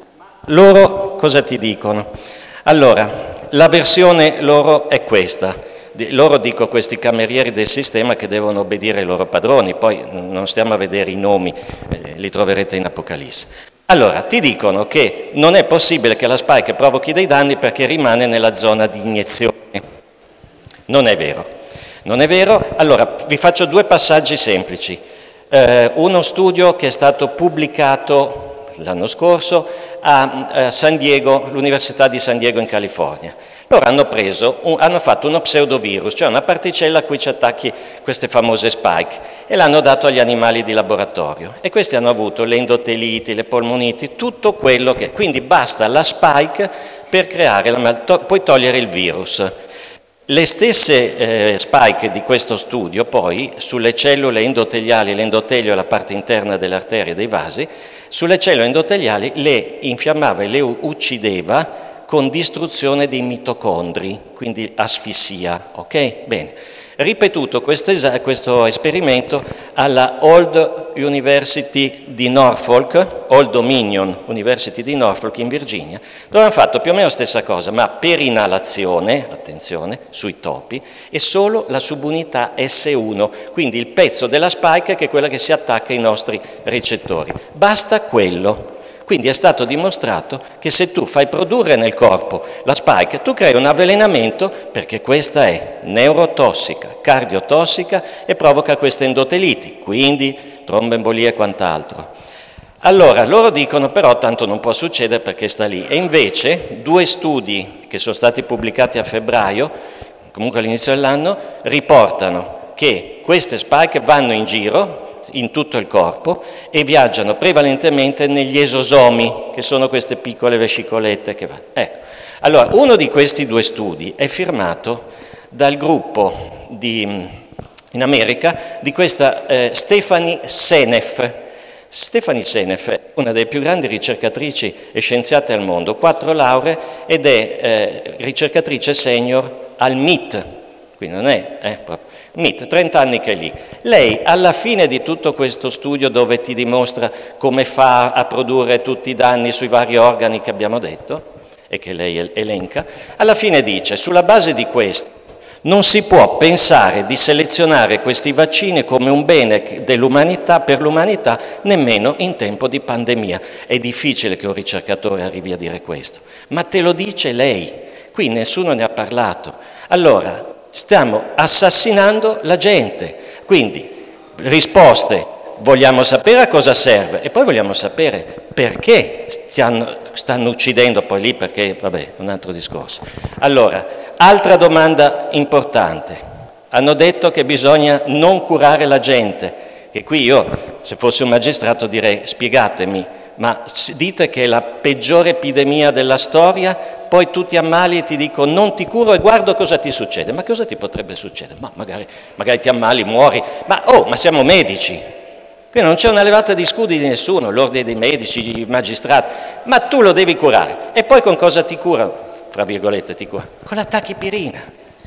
Loro cosa ti dicono? Allora, la versione loro è questa. Loro dico questi camerieri del sistema che devono obbedire ai loro padroni, poi non stiamo a vedere i nomi, eh, li troverete in Apocalisse. Allora, ti dicono che non è possibile che la spike provochi dei danni perché rimane nella zona di iniezione. Non è vero. Non è vero? Allora, vi faccio due passaggi semplici. Eh, uno studio che è stato pubblicato l'anno scorso a, a San Diego, l'Università di San Diego in California. Loro hanno, preso un, hanno fatto uno pseudovirus, cioè una particella a cui ci attacchi queste famose spike, e l'hanno dato agli animali di laboratorio. E questi hanno avuto le endoteliti, le polmoniti, tutto quello che... Quindi basta la spike per creare, la, to, puoi togliere il virus. Le stesse eh, spike di questo studio poi sulle cellule endoteliali, l'endotelio è la parte interna delle arterie dei vasi, sulle cellule endoteliali le infiammava e le uccideva con distruzione dei mitocondri, quindi asfissia, ok? Bene. Ripetuto questo, questo esperimento alla Old University di Norfolk, Old Dominion University di Norfolk in Virginia, dove hanno fatto più o meno la stessa cosa, ma per inalazione, attenzione, sui topi, e solo la subunità S uno, quindi il pezzo della spike che è quella che si attacca ai nostri recettori. Basta quello. Quindi è stato dimostrato che se tu fai produrre nel corpo la spike, tu crei un avvelenamento, perché questa è neurotossica, cardiotossica e provoca queste endoteliti, quindi tromboembolie e quant'altro. Allora, loro dicono però tanto non può succedere perché sta lì. E invece due studi che sono stati pubblicati a febbraio, comunque all'inizio dell'anno, riportano che queste spike vanno in giro in tutto il corpo e viaggiano prevalentemente negli esosomi, che sono queste piccole vescicolette che vanno. Ecco. Allora, uno di questi due studi è firmato dal gruppo di, in America di questa eh, Stephanie Seneff. Stephanie Seneff è una delle più grandi ricercatrici e scienziate al mondo, quattro lauree, ed è eh, ricercatrice senior al M I T, quindi non è eh, proprio M I T, trenta anni che è lì. Lei, alla fine di tutto questo studio dove ti dimostra come fa a produrre tutti i danni sui vari organi che abbiamo detto, e che lei elenca, alla fine dice, sulla base di questo, non si può pensare di selezionare questi vaccini come un bene dell'umanità, per l'umanità, nemmeno in tempo di pandemia. È difficile che un ricercatore arrivi a dire questo, ma te lo dice lei, qui nessuno ne ha parlato. Allora, stiamo assassinando la gente, quindi risposte, vogliamo sapere a cosa serve e poi vogliamo sapere perché stanno, stanno uccidendo, poi lì perché, vabbè, è un altro discorso. Allora, altra domanda importante, hanno detto che bisogna non curare la gente, che qui io, se fossi un magistrato, direi spiegatemi, ma dite che è la peggiore epidemia della storia, poi tu ti ammali e ti dico non ti curo e guardo cosa ti succede. Ma cosa ti potrebbe succedere? Ma magari, magari ti ammali, muori, ma oh, ma siamo medici. Qui non c'è una levata di scudi di nessuno, l'ordine dei medici, i magistrati, ma tu lo devi curare. E poi con cosa ti cura? Fra virgolette ti cura? Con la tachipirina,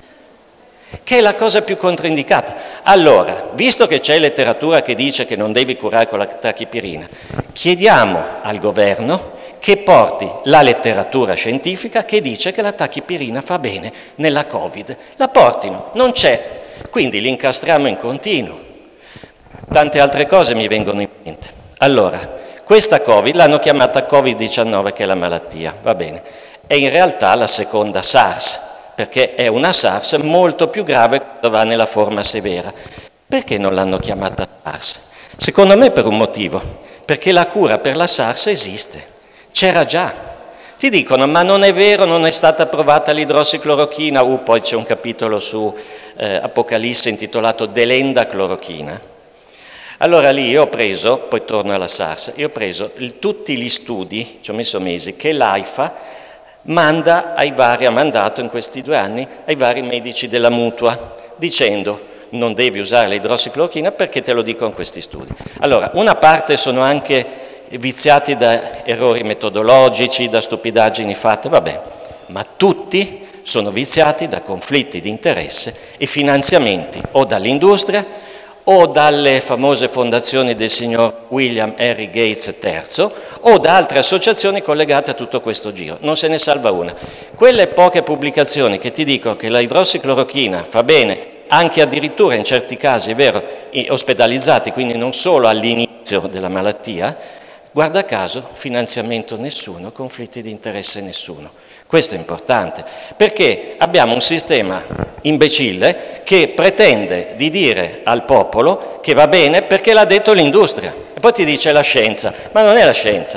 che è la cosa più controindicata. Allora, visto che c'è letteratura che dice che non devi curare con la tachipirina, chiediamo al governo che porti la letteratura scientifica che dice che la tachipirina fa bene nella Covid. La portino, non c'è, quindi l'incastriamo in continuo. Tante altre cose mi vengono in mente. Allora, questa Covid l'hanno chiamata Covid diciannove, che è la malattia, va bene, è in realtà la seconda SARS, perché è una SARS molto più grave quando va nella forma severa. Perché non l'hanno chiamata SARS? Secondo me per un motivo, perché la cura per la SARS esiste. C'era già. Ti dicono, ma non è vero, non è stata provata l'idrossiclorochina, uh, poi c'è un capitolo su eh, Apocalisse intitolato Delendaclorochina. Allora lì io ho preso, poi torno alla SARS, io ho preso il, tutti gli studi, ci ho messo mesi, che l'AIFA manda ai vari, ha mandato in questi due anni ai vari medici della mutua, dicendo non devi usare l'idrossiclorochina perché te lo dicono questi studi. Allora, una parte sono anche viziati da errori metodologici, da stupidaggini fatte, vabbè, ma tutti sono viziati da conflitti di interesse e finanziamenti o dall'industria o dalle famose fondazioni del signor William Henry Gates terzo o da altre associazioni collegate a tutto questo giro. Non se ne salva una. Quelle poche pubblicazioni che ti dicono che la idrossiclorochina fa bene anche addirittura in certi casi, è vero, ospedalizzati, quindi non solo all'inizio della malattia, guarda caso, finanziamento nessuno, conflitti di interesse nessuno. Questo è importante, perché abbiamo un sistema imbecille che pretende di dire al popolo che va bene perché l'ha detto l'industria. E poi ti dice la scienza, ma non è la scienza.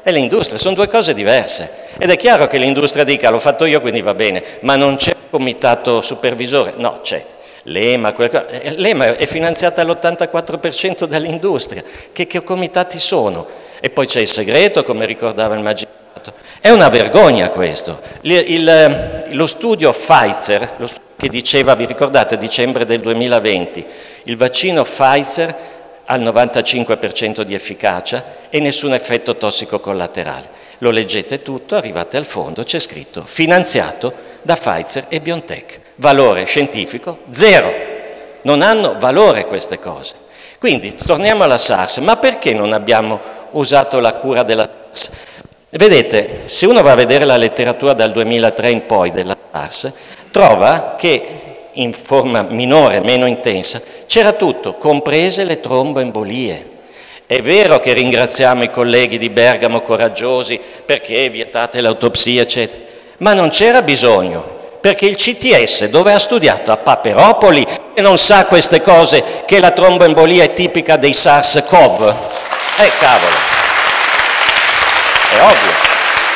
è l'industria, sono due cose diverse. Ed è chiaro che l'industria dica l'ho fatto io quindi va bene, ma non c'è un comitato supervisore, no c'è. L'E M A, l'E M A è finanziata all'ottantaquattro per cento dall'industria, che, che comitati sono? E poi c'è il segreto, come ricordava il magistrato. È una vergogna questo. Il, il, lo studio Pfizer, lo studio che diceva, vi ricordate, a dicembre del duemilaventi, il vaccino Pfizer ha il novantacinque per cento di efficacia e nessun effetto tossico collaterale. Lo leggete tutto, arrivate al fondo, c'è scritto finanziato da Pfizer e BioNTech. Valore scientifico, zero. Non hanno valore queste cose. Quindi, torniamo alla SARS, ma perché non abbiamo usato la cura della SARS? Vedete, se uno va a vedere la letteratura dal duemilatré in poi della SARS, trova che in forma minore, meno intensa, c'era tutto, comprese le tromboembolie. È vero che ringraziamo i colleghi di Bergamo coraggiosi perché vietate l'autopsia, eccetera, ma non c'era bisogno, perché il C T S, dove ha studiato a Paperopoli, e non sa queste cose, che la tromboembolia è tipica dei SARS-CoV. Eh, cavolo, è ovvio.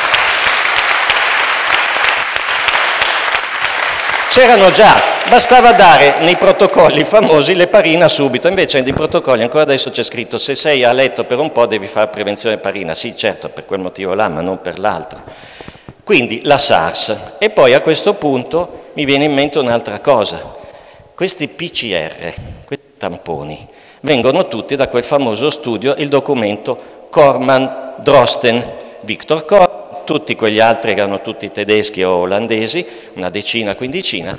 C'erano già, bastava dare nei protocolli famosi l'eparina subito, invece nei protocolli ancora adesso c'è scritto se sei a letto per un po' devi fare prevenzione eparina, sì certo per quel motivo là ma non per l'altro. Quindi la SARS. E poi a questo punto mi viene in mente un'altra cosa, questi P C R, questi tamponi, vengono tutti da quel famoso studio, il documento Corman-Drosten, Victor Corman, tutti quegli altri erano tutti tedeschi o olandesi, una decina, quindicina,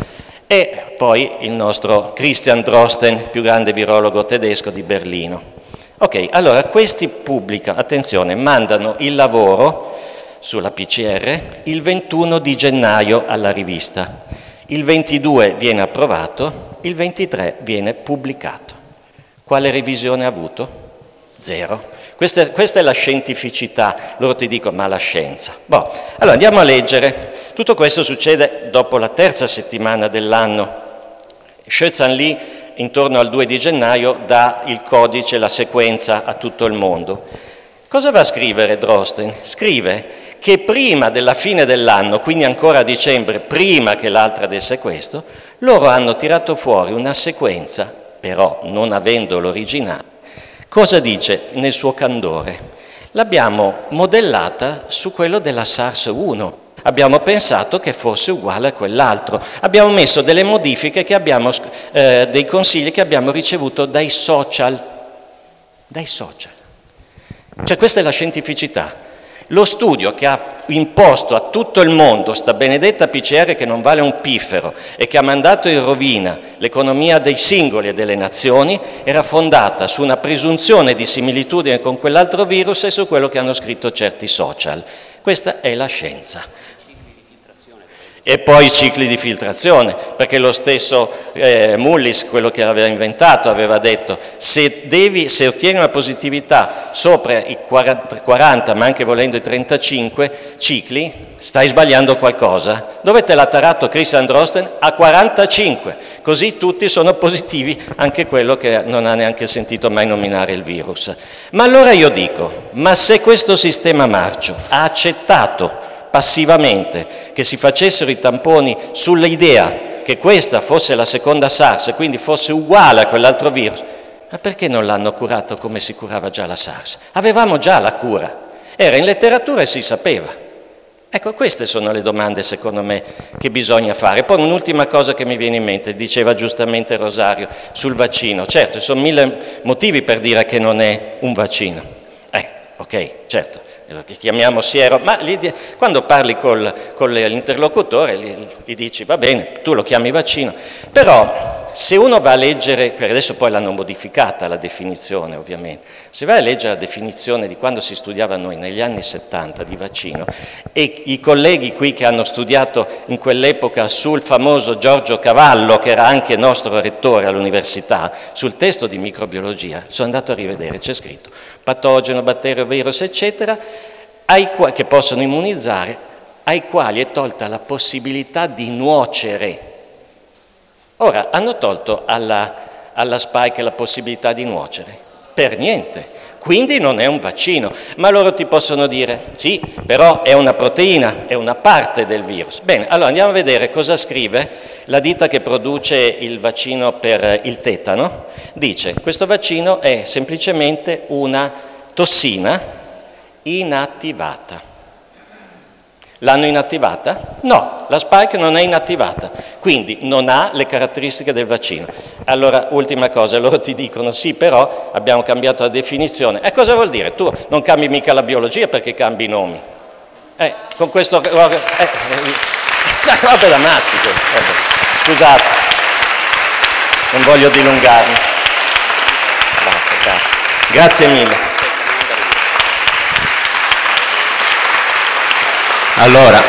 e poi il nostro Christian Drosten, più grande virologo tedesco di Berlino. Ok, allora questi pubblicano, attenzione, mandano il lavoro sulla P C R il ventuno di gennaio alla rivista, il ventidue viene approvato, il ventitré viene pubblicato. Quale revisione ha avuto? Zero. Questa è, questa è la scientificità, loro ti dicono ma la scienza. Boh. Allora andiamo a leggere, tutto questo succede dopo la terza settimana dell'anno. Shenzhen Li intorno al due di gennaio dà il codice, la sequenza a tutto il mondo. Cosa va a scrivere Drosten? Scrive che prima della fine dell'anno, quindi ancora a dicembre, prima che l'altra desse questo, loro hanno tirato fuori una sequenza, però non avendo l'originale. Cosa dice nel suo candore? L'abbiamo modellata su quello della SARS uno. Abbiamo pensato che fosse uguale a quell'altro. Abbiamo messo delle modifiche, che abbiamo, eh, dei consigli che abbiamo ricevuto dai social. Dai social. Cioè questa è la scientificità. Lo studio che ha imposto a tutto il mondo sta benedetta P C R che non vale un piffero e che ha mandato in rovina l'economia dei singoli e delle nazioni era fondata su una presunzione di similitudine con quell'altro virus e su quello che hanno scritto certi social. Questa è la scienza. E poi i cicli di filtrazione, perché lo stesso eh, Mullis, quello che aveva inventato, aveva detto se, devi, se ottieni una positività sopra i quaranta, quaranta, ma anche volendo i trentacinque cicli, stai sbagliando qualcosa. Dove te l'ha tarato Christian Drosten? A quarantacinque, così tutti sono positivi, anche quello che non ha neanche sentito mai nominare il virus. Ma allora io dico, ma se questo sistema marcio ha accettato passivamente che si facessero i tamponi sull'idea che questa fosse la seconda SARS e quindi fosse uguale a quell'altro virus, ma perché non l'hanno curato come si curava già la SARS? Avevamo già la cura, era in letteratura e si sapeva. Ecco, queste sono le domande secondo me che bisogna fare. Poi un'ultima cosa che mi viene in mente, diceva giustamente Rosario sul vaccino, certo ci sono mille motivi per dire che non è un vaccino, eh, ok, certo. Lo chiamiamo siero, ma gli, quando parli col, con l'interlocutore gli, gli dici va bene, tu lo chiami vaccino, però se uno va a leggere, perché adesso poi l'hanno modificata la definizione ovviamente, se vai a leggere la definizione di quando si studiava noi negli anni settanta di vaccino e i colleghi qui che hanno studiato in quell'epoca sul famoso Giorgio Cavallo, che era anche nostro rettore all'università, sul testo di microbiologia, sono andato a rivedere, c'è scritto patogeno, batterio, virus, eccetera, ai quali, che possono immunizzare, ai quali è tolta la possibilità di nuocere. Ora, hanno tolto alla, alla spike la possibilità di nuocere? Per niente. quindi non è un vaccino. Ma loro ti possono dire, sì, però è una proteina, è una parte del virus. Bene, allora andiamo a vedere cosa scrive la ditta che produce il vaccino per il tetano. Dice, questo vaccino è semplicemente una tossina inattivata. L'hanno inattivata? No, la Spike non è inattivata, quindi non ha le caratteristiche del vaccino. Allora, ultima cosa, loro ti dicono sì, però abbiamo cambiato la definizione. E cosa vuol dire? Tu non cambi mica la biologia perché cambi i nomi. Eh, con questo... Eh, eh, robe da matti. Scusate, non voglio dilungarmi. Basta, grazie. Grazie mille. Allora,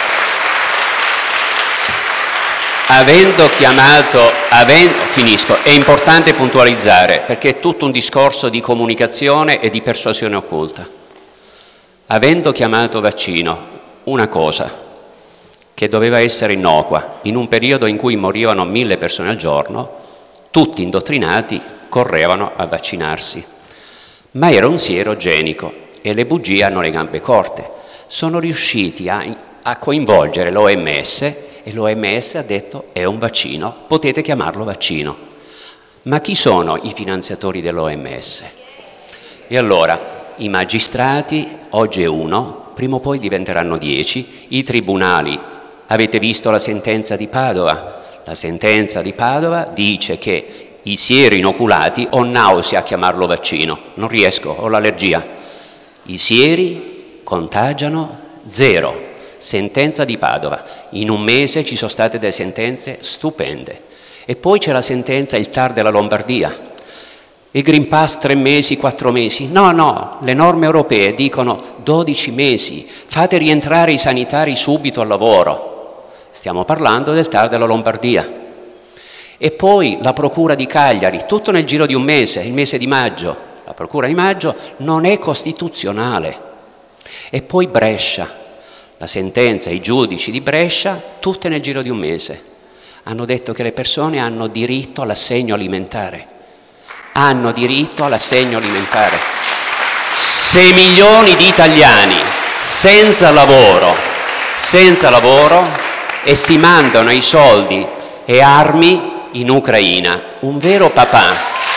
avendo chiamato, avendo, finisco, è importante puntualizzare perché è tutto un discorso di comunicazione e di persuasione occulta. Avendo chiamato vaccino una cosa che doveva essere innocua, in un periodo in cui morivano mille persone al giorno, tutti indottrinati correvano a vaccinarsi. Ma era un siero genico e le bugie hanno le gambe corte. Sono riusciti a, a coinvolgere l'O M S e l'O M S ha detto è un vaccino, potete chiamarlo vaccino. Ma chi sono i finanziatori dell'O M S? E allora i magistrati, oggi è uno, prima o poi diventeranno dieci, i tribunali, avete visto la sentenza di Padova? La sentenza di Padova dice che i sieri inoculati, ho nausea a chiamarlo vaccino, non riesco, ho l'allergia. I sieri contagiano zero. Sentenza di Padova. In un mese ci sono state delle sentenze stupende. E poi c'è la sentenza, il T A R della Lombardia. Il Green Pass tre mesi, quattro mesi. No, no, le norme europee dicono dodici mesi. Fate rientrare i sanitari subito al lavoro. Stiamo parlando del T A R della Lombardia. E poi la Procura di Cagliari, tutto nel giro di un mese, il mese di maggio. La Procura di maggio non è costituzionale. E poi Brescia, la sentenza, i giudici di Brescia, tutte nel giro di un mese. Hanno detto che le persone hanno diritto all'assegno alimentare. Hanno diritto all'assegno alimentare. sei milioni di italiani senza lavoro, senza lavoro e si mandano i soldi e armi in Ucraina. Un vero papà.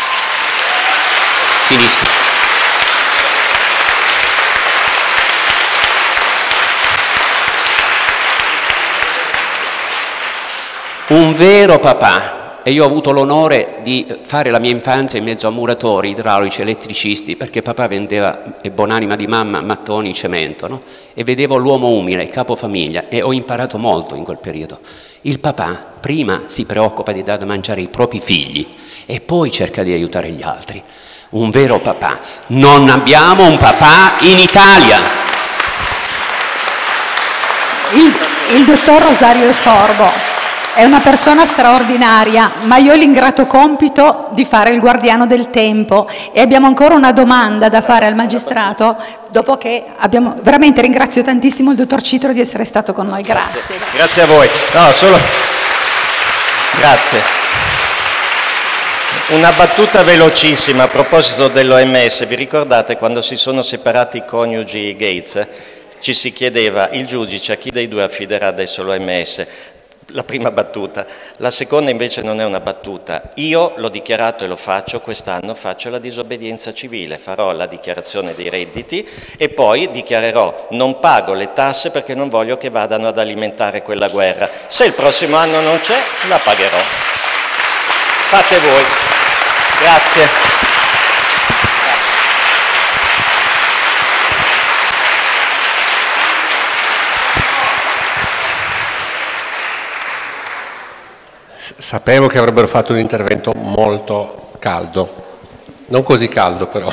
Finisco. Un vero papà, e io ho avuto l'onore di fare la mia infanzia in mezzo a muratori, idraulici, elettricisti, perché papà vendeva, e buonanima di mamma, mattoni, cemento, no? E vedevo l'uomo umile, il capofamiglia, e ho imparato molto in quel periodo. Il papà prima si preoccupa di dare da mangiare ai propri figli e poi cerca di aiutare gli altri. Un vero papà. Non abbiamo un papà in Italia. Il, il dottor Rosario Sorbo è una persona straordinaria, ma io ho l'ingrato compito di fare il guardiano del tempo e abbiamo ancora una domanda da fare al magistrato, dopo che abbiamo... Veramente ringrazio tantissimo il dottor Citro di essere stato con noi, grazie. Grazie, grazie a voi. No, solo... Grazie. Una battuta velocissima a proposito dell'O M S. Vi ricordate quando si sono separati i coniugi Gates? Ci si chiedeva, il giudice a chi dei due affiderà adesso l'O M S? La prima battuta. La seconda invece non è una battuta. Io l'ho dichiarato e lo faccio, quest'anno faccio la disobbedienza civile, farò la dichiarazione dei redditi e poi dichiarerò non pago le tasse perché non voglio che vadano ad alimentare quella guerra. Se il prossimo anno non c'è, la pagherò. Fate voi. Grazie. Sapevo che avrebbero fatto un intervento molto caldo, non così caldo però.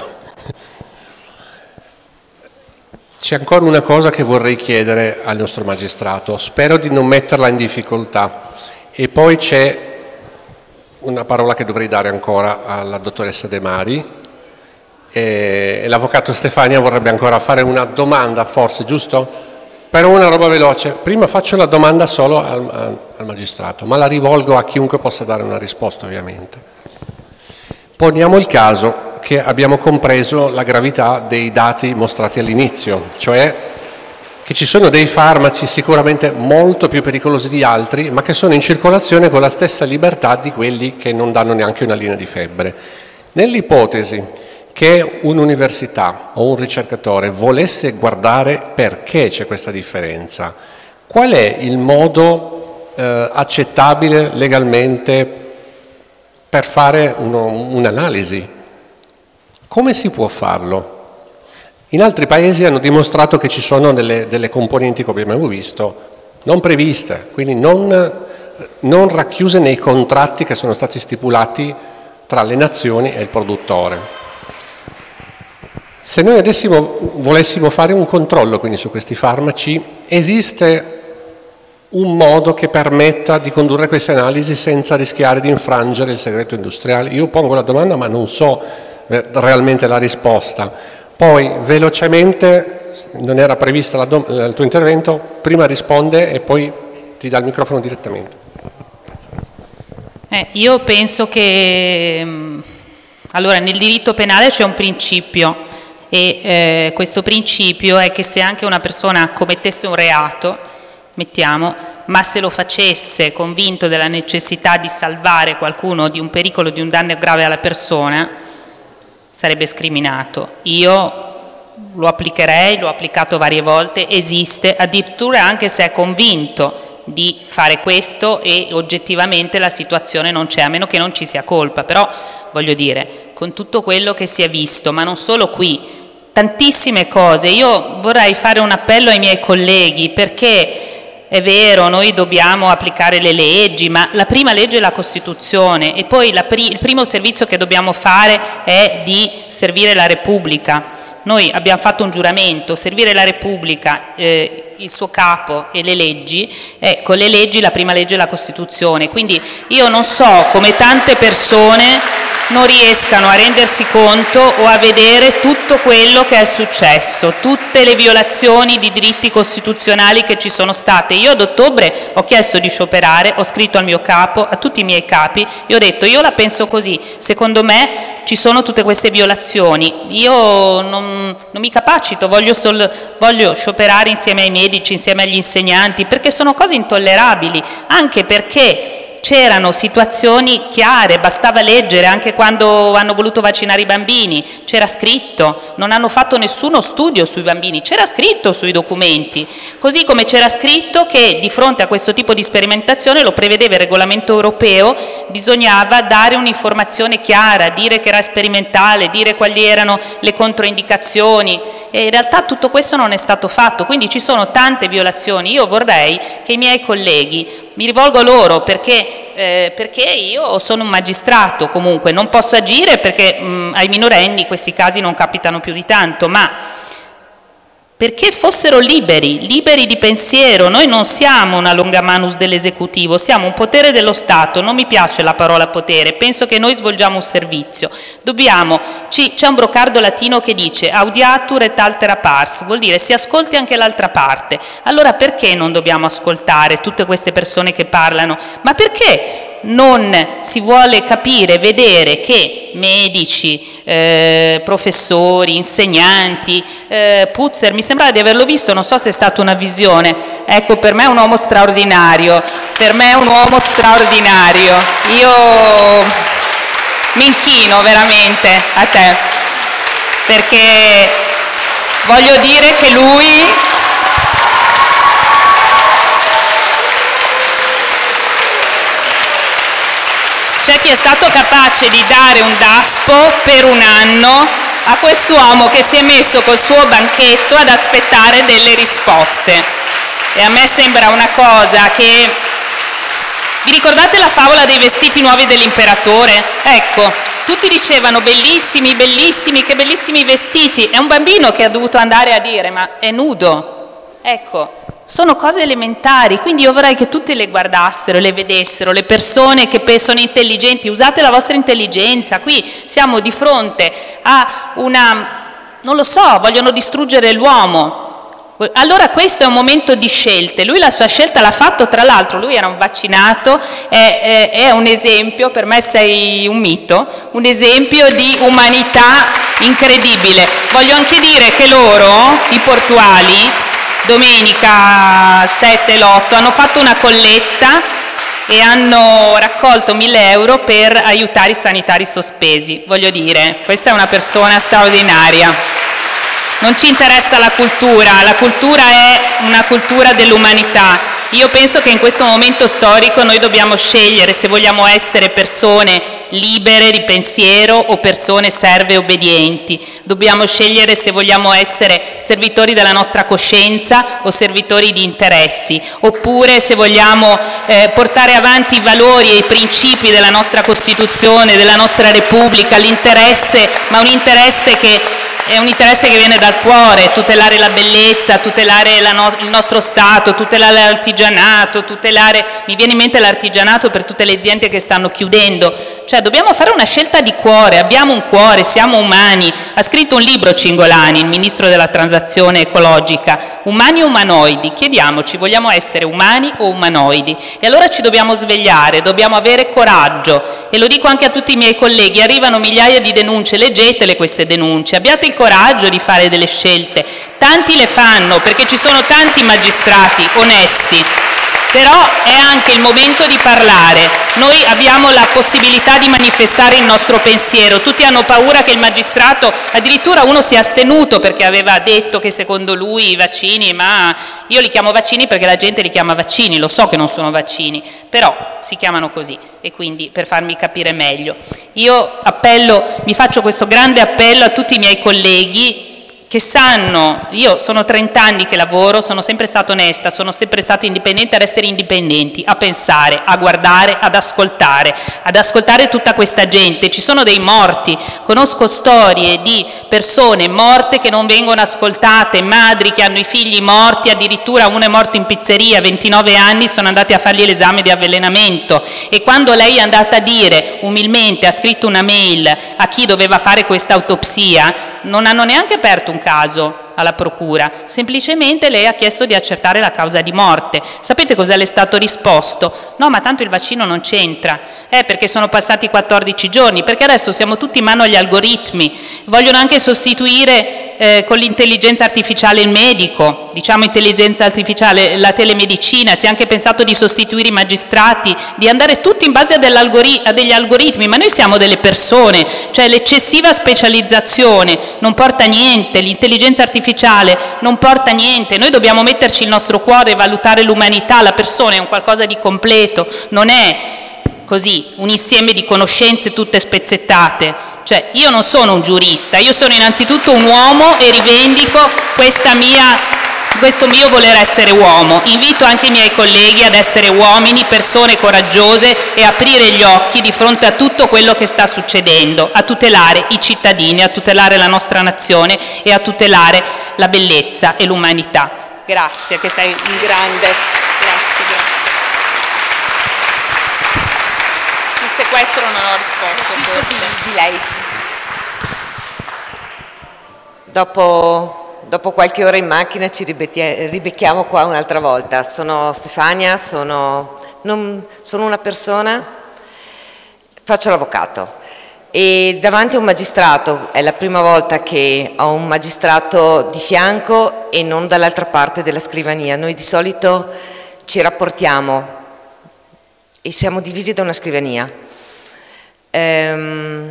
C'è ancora una cosa che vorrei chiedere al nostro magistrato, spero di non metterla in difficoltà, e poi c'è una parola che dovrei dare ancora alla dottoressa De Mari, e l'avvocato Stefania vorrebbe ancora fare una domanda, forse, giusto? Però una roba veloce. Prima faccio la domanda solo al, al, al magistrato, ma la rivolgo a chiunque possa dare una risposta, ovviamente. Poniamo il caso che abbiamo compreso la gravità dei dati mostrati all'inizio, cioè che ci sono dei farmaci sicuramente molto più pericolosi di altri, ma che sono in circolazione con la stessa libertà di quelli che non danno neanche una linea di febbre. Nell'ipotesi che un'università o un ricercatore volesse guardare perché c'è questa differenza, qual è il modo eh, accettabile legalmente per fare un'analisi? Come si può farlo? In altri paesi hanno dimostrato che ci sono delle, delle componenti, come abbiamo visto, non previste, quindi non, non racchiuse nei contratti che sono stati stipulati tra le nazioni e il produttore. Se noi adesso volessimo fare un controllo quindi su questi farmaci, esiste un modo che permetta di condurre queste analisi senza rischiare di infrangere il segreto industriale? Io pongo la domanda ma non so realmente la risposta. Poi velocemente, non era prevista la il tuo intervento, prima risponde e poi ti dà il microfono direttamente. Eh, io penso che allora, nel diritto penale c'è un principio e eh, questo principio è che se anche una persona commettesse un reato, mettiamo, ma se lo facesse convinto della necessità di salvare qualcuno di un pericolo, di un danno grave alla persona, sarebbe scriminato. Io lo applicherei, l'ho applicato varie volte, esiste, addirittura anche se è convinto di fare questo e oggettivamente la situazione non c'è, a meno che non ci sia colpa. Però voglio dire, con tutto quello che si è visto, ma non solo qui, tantissime cose, io vorrei fare un appello ai miei colleghi, perché è vero, noi dobbiamo applicare le leggi, ma la prima legge è la Costituzione e poi la pri- il primo servizio che dobbiamo fare è di servire la Repubblica. Noi abbiamo fatto un giuramento, servire la Repubblica, eh, il suo capo e le leggi, e con le leggi la prima legge è la Costituzione. Quindi io non so come tante persone non riescano a rendersi conto o a vedere tutto quello che è successo, tutte le violazioni di diritti costituzionali che ci sono state. Io ad ottobre ho chiesto di scioperare, ho scritto al mio capo, a tutti i miei capi, e ho detto io la penso così, secondo me ci sono tutte queste violazioni, io non, non mi capacito, voglio, sol, voglio scioperare insieme ai medici, insieme agli insegnanti, perché sono cose intollerabili, anche perché c'erano situazioni chiare, bastava leggere, anche quando hanno voluto vaccinare i bambini, c'era scritto, non hanno fatto nessuno studio sui bambini, c'era scritto sui documenti, così come c'era scritto che di fronte a questo tipo di sperimentazione, lo prevedeva il regolamento europeo, bisognava dare un'informazione chiara, dire che era sperimentale, dire quali erano le controindicazioni, e in realtà tutto questo non è stato fatto, quindi ci sono tante violazioni. Io vorrei che i miei colleghi, mi rivolgo a loro perché, eh, perché io sono un magistrato, comunque non posso agire perché mh, ai minorenni questi casi non capitano più di tanto, ma perché fossero liberi, liberi di pensiero. Noi non siamo una longamanus dell'esecutivo, siamo un potere dello Stato, non mi piace la parola potere, penso che noi svolgiamo un servizio. Dobbiamo, c'è un brocardo latino che dice audiatur et altera pars, vuol dire si ascolti anche l'altra parte. Allora perché non dobbiamo ascoltare tutte queste persone che parlano? Ma perché non si vuole capire, vedere che medici, eh, professori, insegnanti, eh, Putzer, mi sembrava di averlo visto, non so se è stata una visione, ecco, per me è un uomo straordinario, per me è un uomo straordinario, io mi inchino veramente a te, perché voglio dire che lui... C'è chi è stato capace di dare un daspo per un anno a quest'uomo che si è messo col suo banchetto ad aspettare delle risposte. E a me sembra una cosa che... Vi ricordate la favola dei vestiti nuovi dell'imperatore? Ecco, tutti dicevano bellissimi, bellissimi, che bellissimi vestiti. È un bambino che ha dovuto andare a dire, ma è nudo. Ecco. Sono cose elementari, quindi io vorrei che tutti le guardassero, le vedessero, le persone che sono intelligenti, usate la vostra intelligenza, qui siamo di fronte a una, non lo so, vogliono distruggere l'uomo, Allora questo è un momento di scelte, lui la sua scelta l'ha fatto, tra l'altro lui era un vaccinato, è, è, è un esempio, per me sei un mito, un esempio di umanità incredibile. Voglio anche dire che loro, i portuali, domenica sette e l'otto, hanno fatto una colletta e hanno raccolto mille euro per aiutare i sanitari sospesi. Voglio dire, questa è una persona straordinaria. Non ci interessa la cultura, la cultura è una cultura dell'umanità. Io penso che in questo momento storico noi dobbiamo scegliere se vogliamo essere persone libere di pensiero o persone serve e obbedienti. Dobbiamo scegliere se vogliamo essere servitori della nostra coscienza o servitori di interessi, oppure se vogliamo eh, portare avanti i valori e i principi della nostra Costituzione, della nostra Repubblica, l'interesse, ma un interesse che è un interesse che viene dal cuore, tutelare la bellezza, tutelare la no- il nostro Stato, tutelare l'artigianato, tutelare, mi viene in mente l'artigianato per tutte le aziende che stanno chiudendo, cioè dobbiamo fare una scelta di cuore, abbiamo un cuore, siamo umani. Ha scritto un libro Cingolani, il ministro della transizione ecologica, Umani o umanoidi, chiediamoci, vogliamo essere umani o umanoidi? E allora ci dobbiamo svegliare, dobbiamo avere coraggio, e lo dico anche a tutti i miei colleghi, arrivano migliaia di denunce, leggetele queste denunce, abbiate il coraggio di fare delle scelte, tanti le fanno perché ci sono tanti magistrati onesti, però è anche il momento di parlare. Noi abbiamo la possibilità di manifestare il nostro pensiero, tutti hanno paura che il magistrato, addirittura uno si è astenuto perché aveva detto che secondo lui i vaccini, ma io li chiamo vaccini perché la gente li chiama vaccini, lo so che non sono vaccini, però si chiamano così, e quindi per farmi capire meglio. Io appello, mi faccio questo grande appello a tutti i miei colleghi che sanno, io sono trent'anni che lavoro, sono sempre stata onesta, sono sempre stata indipendente, ad essere indipendenti, a pensare, a guardare, ad ascoltare, ad ascoltare tutta questa gente. Ci sono dei morti, conosco storie di persone morte che non vengono ascoltate, madri che hanno i figli morti, addirittura uno è morto in pizzeria, ventinove anni, sono andati a fargli l'esame di avvelenamento, e quando lei è andata a dire umilmente, ha scritto una mail a chi doveva fare questa autopsia, non hanno neanche aperto un caso alla procura, semplicemente lei ha chiesto di accertare la causa di morte. Sapete cosa le è stato risposto? No, ma tanto il vaccino non c'entra, eh, perché sono passati quattordici giorni, perché adesso siamo tutti in mano agli algoritmi, vogliono anche sostituire eh, con l'intelligenza artificiale il medico, diciamo intelligenza artificiale, la telemedicina, si è anche pensato di sostituire i magistrati, di andare tutti in base a, a degli algoritmi, ma noi siamo delle persone, cioè l'eccessiva specializzazione non porta a niente, l'intelligenza artificiale non porta a niente, noi dobbiamo metterci il nostro cuore e valutare l'umanità, la persona è un qualcosa di completo, non è così un insieme di conoscenze tutte spezzettate. Cioè io non sono un giurista, io sono innanzitutto un uomo e rivendico questa mia, questo mio voler essere uomo. Invito anche i miei colleghi ad essere uomini, persone coraggiose, e aprire gli occhi di fronte a tutto quello che sta succedendo, a tutelare i cittadini, a tutelare la nostra nazione e a tutelare la bellezza e l'umanità. Grazie, che sei un grande. Grazie, grazie. Sul sequestro non ho risposto, forse. Di lei. Dopo... Dopo qualche ora in macchina ci ribecchiamo qua un'altra volta. Sono Stefania, sono, non, sono una persona, faccio l'avvocato e davanti a un magistrato è la prima volta che ho un magistrato di fianco e non dall'altra parte della scrivania. Noi di solito ci rapportiamo e siamo divisi da una scrivania. Ehm,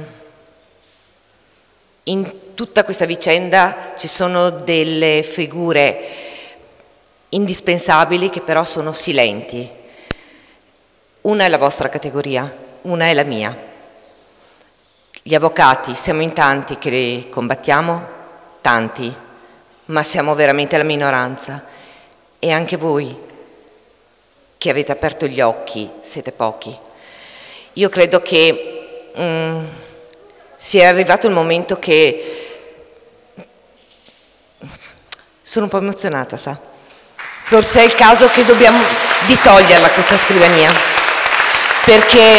in tutta questa vicenda ci sono delle figure indispensabili che però sono silenti. Una è la vostra categoria, una è la mia. Gli avvocati, siamo in tanti che combattiamo, tanti, ma siamo veramente la minoranza. E anche voi che avete aperto gli occhi siete pochi. Io credo che mm, sia arrivato il momento che sono un po' emozionata, sa? Forse è il caso che dobbiamo di toglierla questa scrivania, perché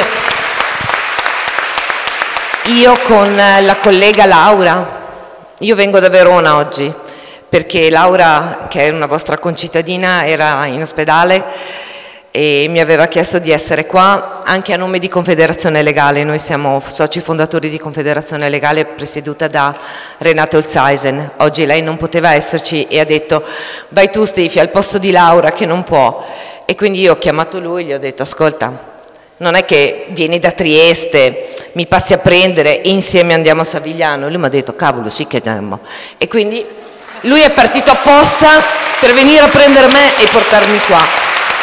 io con la collega Laura, io vengo da Verona oggi, perché Laura, che è una vostra concittadina, era in ospedale e mi aveva chiesto di essere qua anche a nome di Confederazione Legale. Noi siamo soci fondatori di Confederazione Legale presieduta da Renate Holzeisen. Oggi lei non poteva esserci e ha detto: vai tu Stefi al posto di Laura che non può. E quindi io ho chiamato lui e gli ho detto: ascolta, non è che vieni da Trieste, mi passi a prendere e insieme andiamo a Savigliano. Lui mi ha detto: cavolo, sì che andiamo. E quindi lui è partito apposta per venire a prendere me e portarmi qua.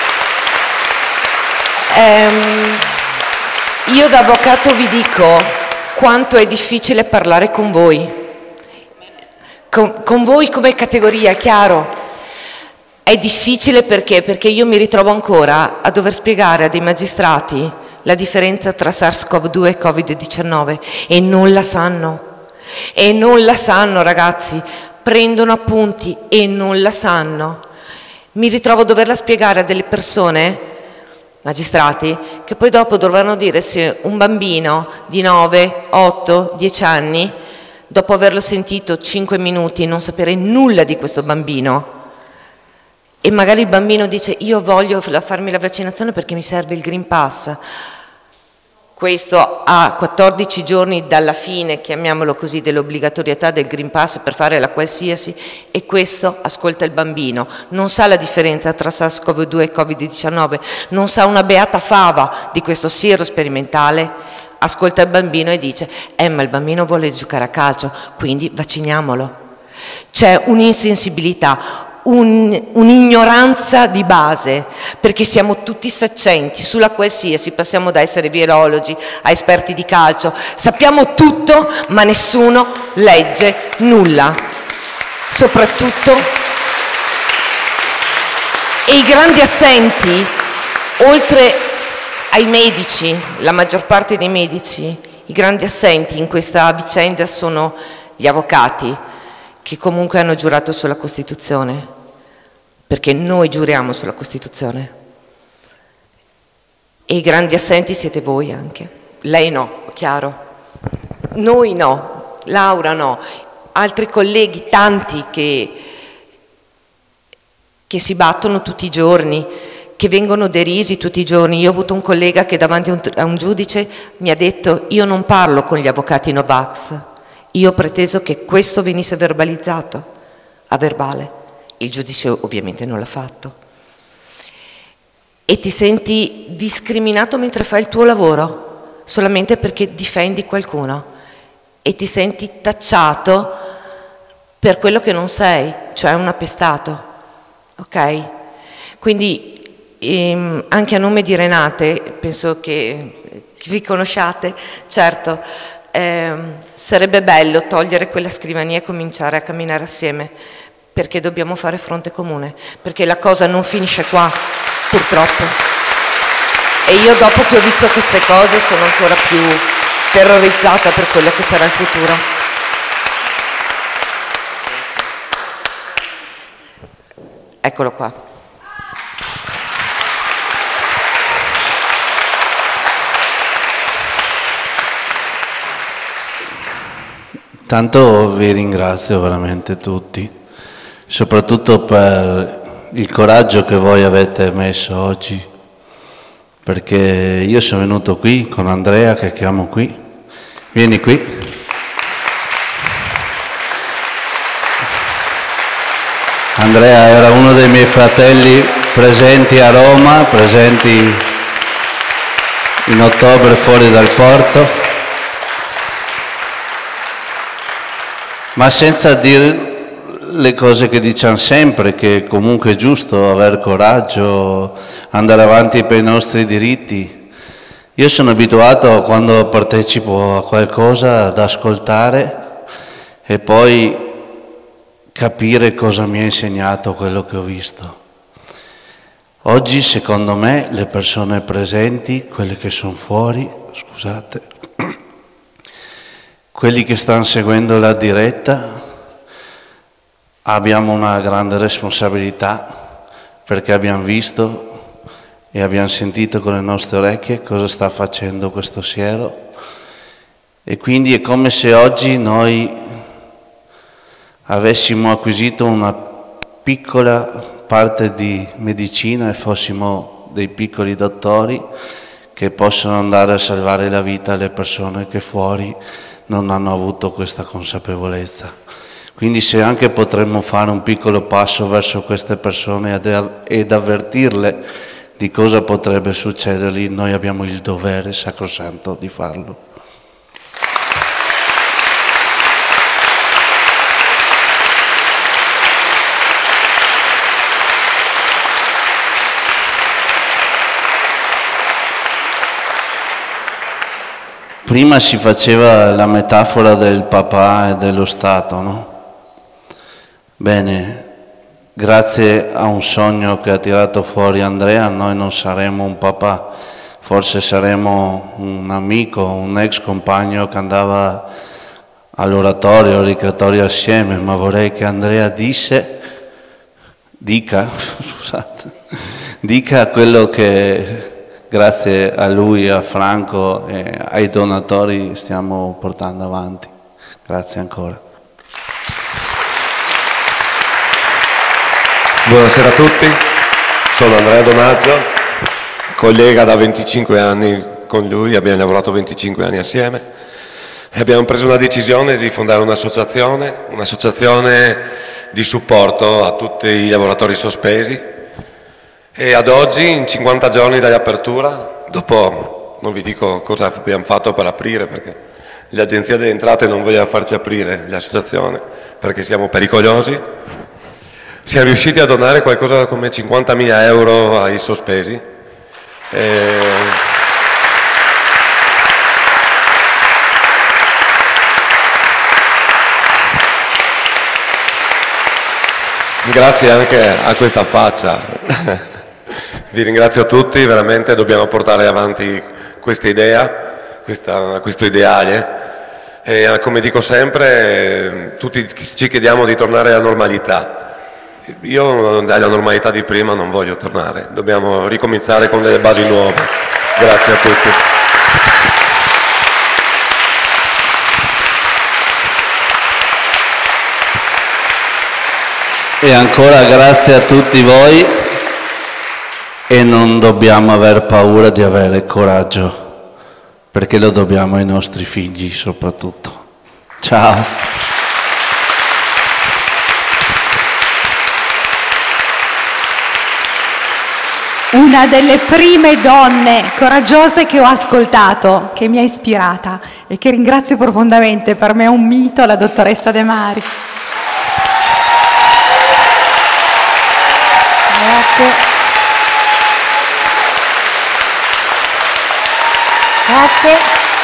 Ehm, io da avvocato vi dico quanto è difficile parlare con voi, con, con voi come categoria, è chiaro. È difficile perché? Perché io mi ritrovo ancora a dover spiegare a dei magistrati la differenza tra SARS-CoV due e Covid diciannove e non la sanno. E non la sanno, ragazzi, prendono appunti e non la sanno. Mi ritrovo a doverla spiegare a delle persone, magistrati, che poi dopo dovranno dire se un bambino di nove, otto, dieci anni, dopo averlo sentito cinque minuti e non sapere nulla di questo bambino, e magari il bambino dice: io voglio farmi la vaccinazione perché mi serve il Green Pass. Questo a quattordici giorni dalla fine, chiamiamolo così, dell'obbligatorietà del Green Pass per fare la qualsiasi, e questo ascolta il bambino. Non sa la differenza tra SARS-CoV due e Covid diciannove, non sa una beata fava di questo siero sperimentale, ascolta il bambino e dice: eh ma il bambino vuole giocare a calcio, quindi vacciniamolo. C'è un'insensibilità, Un, un'ignoranza di base, perché siamo tutti saccenti sulla qualsiasi, passiamo da essere virologi a esperti di calcio, sappiamo tutto ma nessuno legge nulla, soprattutto. E i grandi assenti, oltre ai medici, la maggior parte dei medici, i grandi assenti in questa vicenda sono gli avvocati, che comunque hanno giurato sulla Costituzione, perché noi giuriamo sulla Costituzione. E i grandi assenti siete voi anche. Lei no, chiaro. Noi no, Laura no, altri colleghi, tanti che, che si battono tutti i giorni, che vengono derisi tutti i giorni. Io ho avuto un collega che davanti a un, a un giudice mi ha detto: io non parlo con gli avvocati Novax. Io ho preteso che questo venisse verbalizzato a verbale. Il giudice ovviamente non l'ha fatto. E ti senti discriminato mentre fai il tuo lavoro, solamente perché difendi qualcuno. E ti senti tacciato per quello che non sei, cioè un appestato. Ok? Quindi ehm, anche a nome di Renate, penso che, che vi conosciate, certo, Eh, sarebbe bello togliere quella scrivania e cominciare a camminare assieme, perché dobbiamo fare fronte comune, perché la cosa non finisce qua, purtroppo. E io, dopo che ho visto queste cose, sono ancora più terrorizzata per quello che sarà il futuro. Eccolo qua. Tanto vi ringrazio veramente tutti, soprattutto per il coraggio che voi avete messo oggi, perché io sono venuto qui con Andrea, che chiamo qui, vieni qui. Andrea era uno dei miei fratelli presenti a Roma, presenti in ottobre fuori dal porto. Ma senza dire le cose che diciamo sempre, che comunque è giusto avere coraggio, andare avanti per i nostri diritti. Io sono abituato, quando partecipo a qualcosa, ad ascoltare e poi capire cosa mi ha insegnato quello che ho visto. Oggi, secondo me, le persone presenti, quelle che sono fuori, scusate, quelli che stanno seguendo la diretta, abbiamo una grande responsabilità, perché abbiamo visto e abbiamo sentito con le nostre orecchie cosa sta facendo questo siero, e quindi è come se oggi noi avessimo acquisito una piccola parte di medicina e fossimo dei piccoli dottori che possono andare a salvare la vita alle persone che fuori non hanno avuto questa consapevolezza. Quindi se anche potremmo fare un piccolo passo verso queste persone ed avvertirle di cosa potrebbe succedergli, noi abbiamo il dovere sacrosanto di farlo. Prima si faceva la metafora del papà e dello Stato, no? Bene, grazie a un sogno che ha tirato fuori Andrea, noi non saremo un papà, forse saremo un amico, un ex compagno che andava all'oratorio, al ricreatorio assieme, ma vorrei che Andrea disse, dica, scusate, dica quello che grazie a lui, a Franco e ai donatori stiamo portando avanti. Grazie ancora. Buonasera a tutti, sono Andrea Donaggio, collega da venticinque anni con lui, abbiamo lavorato venticinque anni assieme e abbiamo preso una decisione di fondare un'associazione, un'associazione di supporto a tutti i lavoratori sospesi e ad oggi, in cinquanta giorni dall'apertura, dopo non vi dico cosa abbiamo fatto per aprire perché l'Agenzia delle Entrate non voleva farci aprire l'associazione perché siamo pericolosi, siamo riusciti a donare qualcosa come cinquantamila euro ai sospesi. E... grazie anche a questa faccia. Vi ringrazio tutti, veramente dobbiamo portare avanti questa idea, questa, questo ideale e come dico sempre tutti ci chiediamo di tornare alla normalità. Io alla normalità di prima non voglio tornare, dobbiamo ricominciare con delle basi nuove. Grazie a tutti. E ancora grazie a tutti voi e non dobbiamo aver paura di avere coraggio, perché lo dobbiamo ai nostri figli soprattutto. Ciao. Una delle prime donne coraggiose che ho ascoltato, che mi ha ispirata e che ringrazio profondamente, per me è un mito, la dottoressa De Mari. Grazie. Grazie.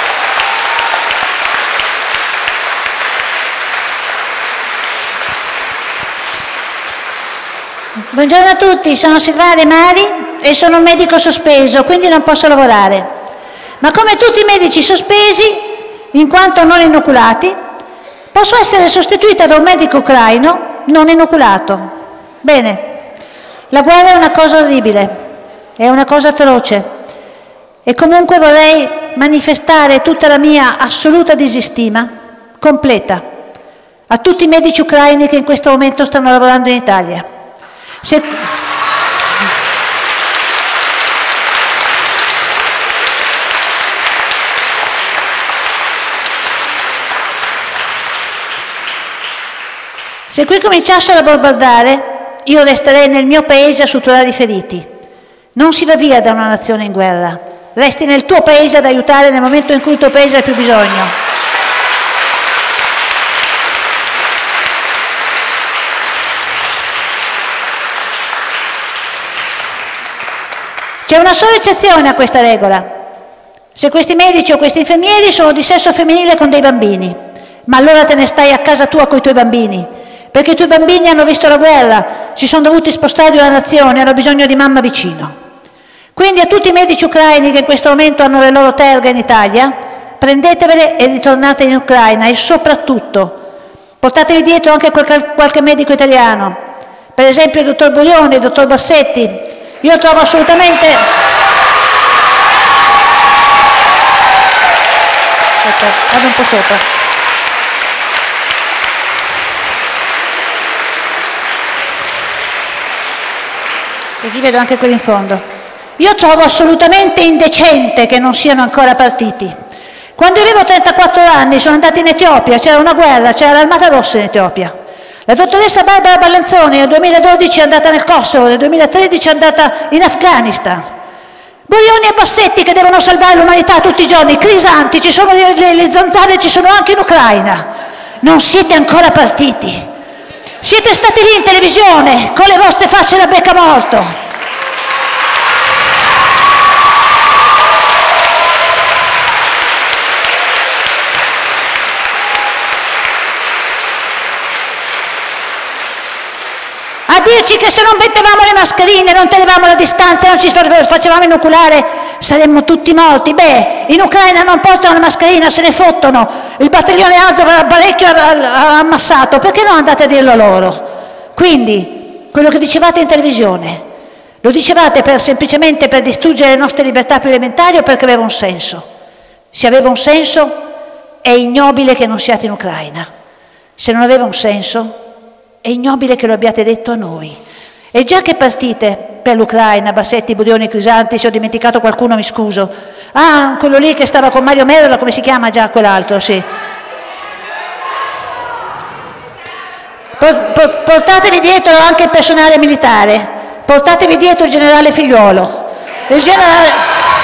Buongiorno a tutti, sono Silvana De Mari e sono un medico sospeso, quindi non posso lavorare. Ma come tutti i medici sospesi, in quanto non inoculati, posso essere sostituita da un medico ucraino non inoculato. Bene. La guerra è una cosa orribile, è una cosa atroce e comunque vorrei manifestare tutta la mia assoluta disistima, completa, a tutti i medici ucraini che in questo momento stanno lavorando in Italia. Se... Se qui cominciassero a bombardare, io resterei nel mio paese a suturare i feriti. Non si va via da una nazione in guerra, resti nel tuo paese ad aiutare nel momento in cui il tuo paese ha più bisogno. C'è una sola eccezione a questa regola. Se questi medici o questi infermieri sono di sesso femminile con dei bambini, ma allora te ne stai a casa tua con i tuoi bambini, perché i tuoi bambini hanno visto la guerra, si sono dovuti spostare di una nazione, hanno bisogno di mamma vicino. Quindi a tutti i medici ucraini che in questo momento hanno le loro terghe in Italia, prendetevele e ritornate in Ucraina e soprattutto portatevi dietro anche qualche, qualche medico italiano, per esempio il dottor Burioni, il dottor Bassetti. Io trovo assolutamente... Aspetta, vado un po' sopra. così vedo anche quelli in fondo. Io trovo assolutamente indecente che non siano ancora partiti. Quando avevo trentaquattro anni sono andata in Etiopia, c'era una guerra, c'era l'Armata Rossa in Etiopia. La dottoressa Barbara Ballanzoni nel duemiladodici è andata nel Kosovo, nel duemilatredici è andata in Afghanistan. Borioni e Bassetti che devono salvare l'umanità tutti i giorni, Crisanti, ci sono le, le, le zanzare, ci sono anche in Ucraina. Non siete ancora partiti. Siete stati lì in televisione con le vostre facce da beccamorto. A dirci che se non mettevamo le mascherine, non tenevamo la distanza, non ci facevamo inoculare, saremmo tutti morti. Beh, in Ucraina non portano la mascherina, se ne fottono. Il battaglione Azov era parecchio ammassato, perché non andate a dirlo a loro? Quindi, quello che dicevate in televisione, lo dicevate per, semplicemente per distruggere le nostre libertà più elementari o perché aveva un senso? Se aveva un senso, è ignobile che non siate in Ucraina. Se non aveva un senso, è ignobile che lo abbiate detto a noi. E già che partite per l'Ucraina, Bassetti, Burioni, Crisanti, se ho dimenticato qualcuno mi scuso. Ah, quello lì che stava con Mario Merola, come si chiama già quell'altro, sì. Portatevi dietro anche il personale militare, portatevi dietro il generale Figliuolo. Il generale...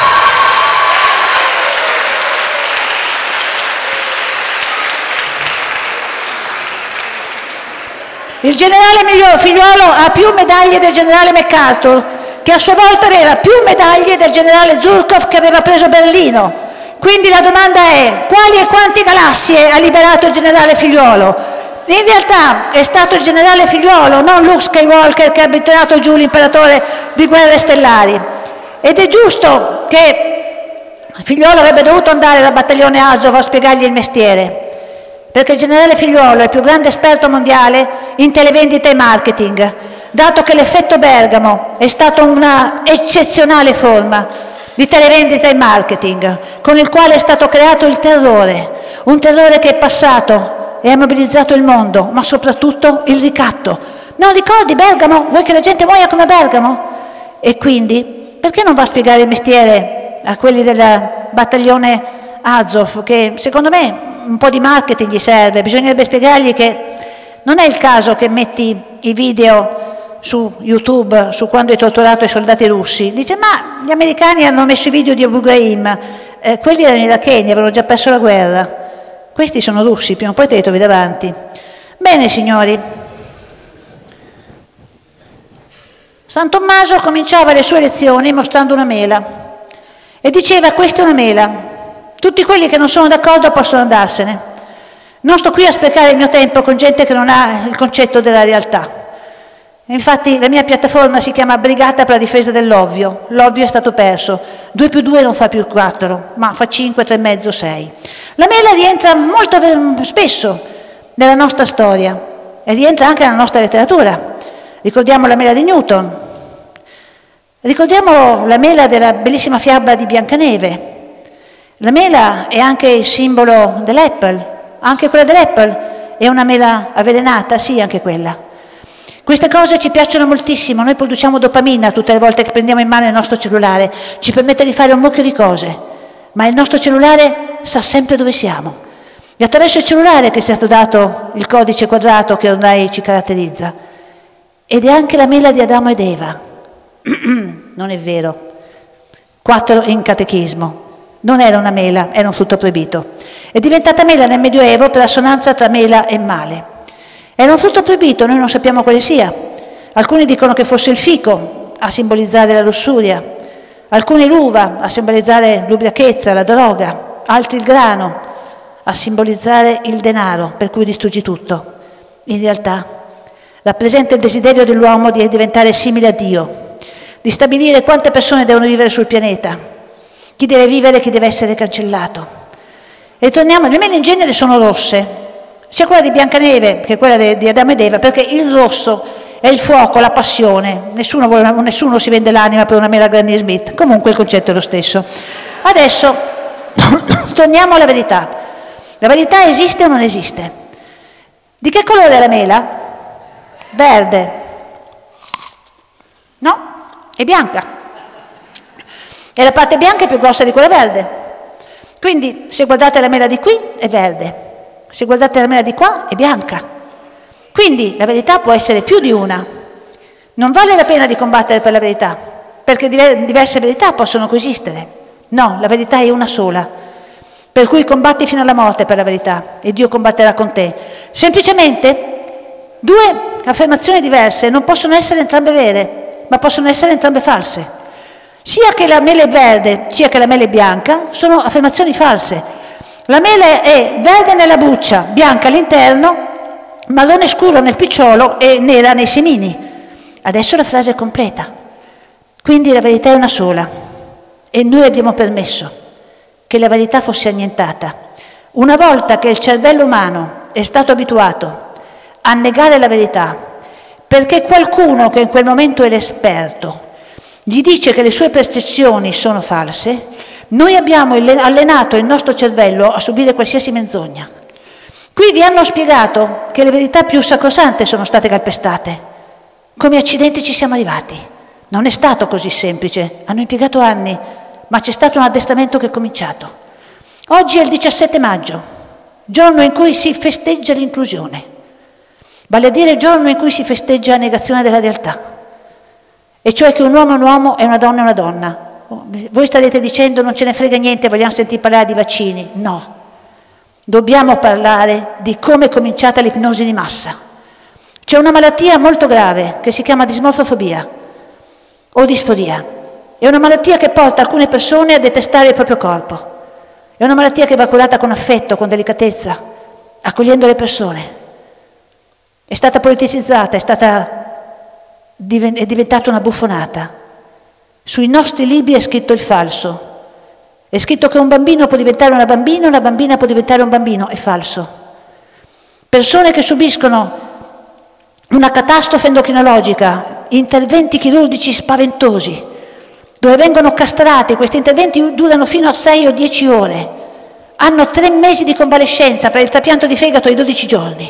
Il generale Figliuolo ha più medaglie del generale MacArthur, che a sua volta aveva più medaglie del generale Zhukov che aveva preso Berlino. Quindi la domanda è: quali e quanti galassie ha liberato il generale Figliuolo? In realtà è stato il generale Figliuolo, non Luke Skywalker, che ha tirato giù l'imperatore di Guerre Stellari. Ed è giusto che Figliuolo avrebbe dovuto andare dal battaglione Azov a spiegargli il mestiere, perché il generale Figliuolo è il più grande esperto mondiale in televendita e marketing, dato che l'effetto Bergamo è stata una eccezionale forma di televendita e marketing, con il quale è stato creato il terrore, un terrore che è passato e ha mobilizzato il mondo, ma soprattutto il ricatto. Non ricordi Bergamo? Vuoi che la gente muoia come Bergamo? E quindi, perché non va a spiegare il mestiere a quelli del battaglione Azov, che secondo me un po' di marketing gli serve? Bisognerebbe spiegargli che non è il caso che metti i video su YouTube su quando hai torturato i soldati russi. Dice: ma gli americani hanno messo i video di Abu Ghraib, eh, quelli erano iracheni, avevano già perso la guerra. Questi sono russi, prima o poi te li trovi davanti. Bene signori, San Tommaso cominciava le sue lezioni mostrando una mela e diceva: questa è una mela, tutti quelli che non sono d'accordo possono andarsene. Non sto qui a sprecare il mio tempo con gente che non ha il concetto della realtà. Infatti la mia piattaforma si chiama Brigata per la difesa dell'ovvio. L'ovvio è stato perso. due più due non fa più quattro, ma fa cinque, tre e mezzo, sei. La mela rientra molto spesso nella nostra storia e rientra anche nella nostra letteratura. Ricordiamo la mela di Newton. Ricordiamo la mela della bellissima fiaba di Biancaneve. La mela è anche il simbolo dell'Apple. Anche quella dell'Apple è una mela avvelenata, sì, anche quella. Queste cose ci piacciono moltissimo, noi produciamo dopamina tutte le volte che prendiamo in mano il nostro cellulare, ci permette di fare un mucchio di cose, ma il nostro cellulare sa sempre dove siamo. È attraverso il cellulare che è stato dato il codice quadrato che ormai ci caratterizza. Ed è anche la mela di Adamo ed Eva. Non è vero. Quattro in catechismo. Non era una mela, era un frutto proibito. È diventata mela nel Medioevo per l'assonanza tra mela e male. Era un frutto proibito, noi non sappiamo quale sia. Alcuni dicono che fosse il fico a simbolizzare la lussuria, alcuni l'uva a simbolizzare l'ubriachezza, la droga, altri il grano a simbolizzare il denaro, per cui distruggi tutto. In realtà rappresenta il desiderio dell'uomo di diventare simile a Dio, di stabilire quante persone devono vivere sul pianeta, chi deve vivere e chi deve essere cancellato. E torniamo, le mele in genere sono rosse, sia quella di Biancaneve che quella di Adamo ed Eva, perché il rosso è il fuoco, la passione. Nessuno, vuole, nessuno si vende l'anima per una mela Granny Smith, comunque il concetto è lo stesso. Adesso torniamo alla verità. La verità esiste o non esiste? Di che colore è la mela? Verde. No, è bianca. E la parte bianca è più grossa di quella verde. Quindi se guardate la mela di qui è verde, se guardate la mela di qua è bianca. Quindi la verità può essere più di una. Non vale la pena di combattere per la verità, perché diverse verità possono coesistere. No, la verità è una sola. Per cui combatti fino alla morte per la verità e Dio combatterà con te. Semplicemente due affermazioni diverse non possono essere entrambe vere, ma possono essere entrambe false. Sia che la mela è verde, sia che la mela è bianca, sono affermazioni false. La mela è verde nella buccia, bianca all'interno, marrone scuro nel picciolo e nera nei semini. Adesso la frase è completa. Quindi la verità è una sola e noi abbiamo permesso che la verità fosse annientata. Una volta che il cervello umano è stato abituato a negare la verità, perché qualcuno che in quel momento è l'esperto gli dice che le sue percezioni sono false, noi abbiamo allenato il nostro cervello a subire qualsiasi menzogna. Qui vi hanno spiegato che le verità più sacrosante sono state calpestate. Come accidenti ci siamo arrivati? Non è stato così semplice, hanno impiegato anni, ma c'è stato un addestramento che è cominciato. Oggi è il diciassette maggio, giorno in cui si festeggia l'inclusione, vale a dire il giorno in cui si festeggia la negazione della realtà. E cioè che un uomo è un uomo e una donna è una donna. Voi starete dicendo non ce ne frega niente, vogliamo sentire parlare di vaccini. No, dobbiamo parlare di come è cominciata l'ipnosi di massa. C'è una malattia molto grave che si chiama dismorfofobia o disforia. È una malattia che porta alcune persone a detestare il proprio corpo. È una malattia che va curata con affetto, con delicatezza, accogliendo le persone. È stata politicizzata, è stata è diventata una buffonata. Sui nostri libri è scritto il falso. È scritto che un bambino può diventare una bambina, una bambina può diventare un bambino. È falso. Persone che subiscono una catastrofe endocrinologica, interventi chirurgici spaventosi, dove vengono castrati, questi interventi durano fino a sei o dieci ore, hanno tre mesi di convalescenza per il trapianto di fegato e dodici giorni.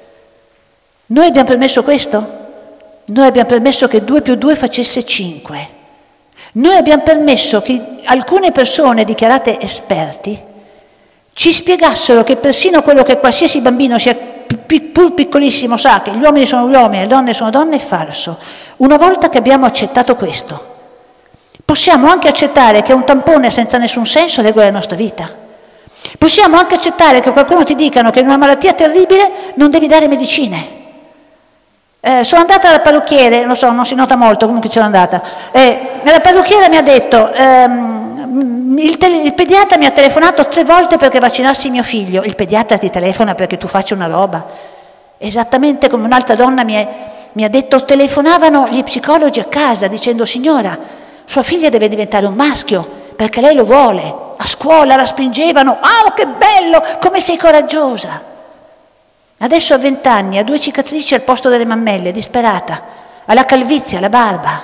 Noi abbiamo permesso questo? Noi abbiamo permesso che due più due facesse cinque. Noi abbiamo permesso che alcune persone dichiarate esperti ci spiegassero che persino quello che qualsiasi bambino, sia pur piccolissimo, sa, che gli uomini sono uomini e le donne sono donne, è falso. Una volta che abbiamo accettato questo, possiamo anche accettare che un tampone senza nessun senso regola la nostra vita. Possiamo anche accettare che qualcuno ti dicano che in una malattia terribile non devi dare medicine. Eh, sono andata dal parrucchiere, lo so, non si nota molto, comunque c'ero andata. Eh, la parrucchiera mi ha detto, ehm, il, tele, il pediatra mi ha telefonato tre volte perché vaccinassi mio figlio. Il pediatra ti telefona perché tu faccia una roba. Esattamente come un'altra donna mi, è, mi ha detto, telefonavano gli psicologi a casa dicendo, signora, sua figlia deve diventare un maschio perché lei lo vuole. A scuola la spingevano, ah, oh, che bello, come sei coraggiosa. Adesso ha vent'anni, ha due cicatrici al posto delle mammelle, disperata, ha la calvizie, la barba.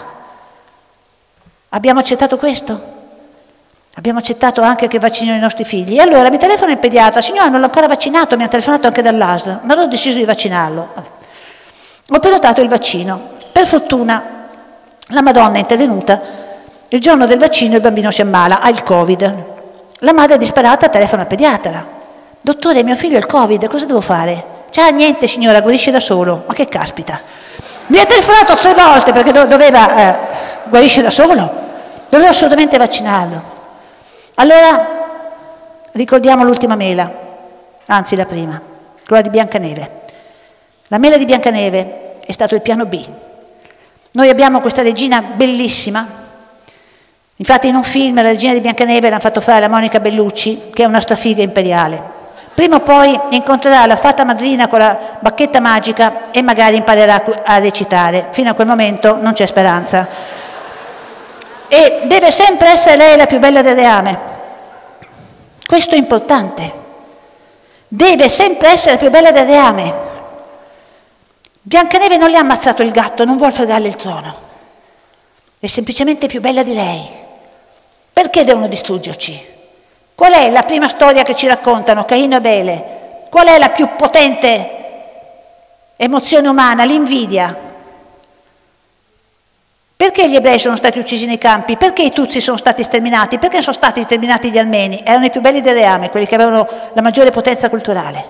Abbiamo accettato questo? Abbiamo accettato anche che vaccinino i nostri figli. E allora mi telefona il pediatra, signora, non l'ho ancora vaccinato, mi ha telefonato anche dall'A S L, ma allora ho deciso di vaccinarlo. Vabbè. Ho prenotato il vaccino. Per fortuna la Madonna è intervenuta, il giorno del vaccino il bambino si ammala, ha il Covid. La madre disperata telefona al pediatra. Dottore, mio figlio ha il Covid, cosa devo fare? Ciao, niente signora, guarisce da solo. Ma che caspita. Mi ha telefonato tre volte perché do doveva, eh, guarisce da solo? Doveva assolutamente vaccinarlo. Allora, ricordiamo l'ultima mela, anzi la prima, quella di Biancaneve. La mela di Biancaneve è stato il piano B. Noi abbiamo questa regina bellissima, infatti in un film la regina di Biancaneve l'hanno fatto fare a Monica Bellucci, che è una strafiga imperiale. Prima o poi incontrerà la fata madrina con la bacchetta magica e magari imparerà a recitare. Fino a quel momento non c'è speranza. E deve sempre essere lei la più bella del reame. Questo è importante. Deve sempre essere la più bella del reame. Biancaneve non le ha ammazzato il gatto, non vuol fregarle il trono. È semplicemente più bella di lei. Perché devono distruggerci? Qual è la prima storia che ci raccontano, Caino e Abele? Qual è la più potente emozione umana? L'invidia. Perché gli ebrei sono stati uccisi nei campi? Perché i Tutsi sono stati sterminati? Perché sono stati sterminati gli Armeni? Erano i più belli del reame, quelli che avevano la maggiore potenza culturale.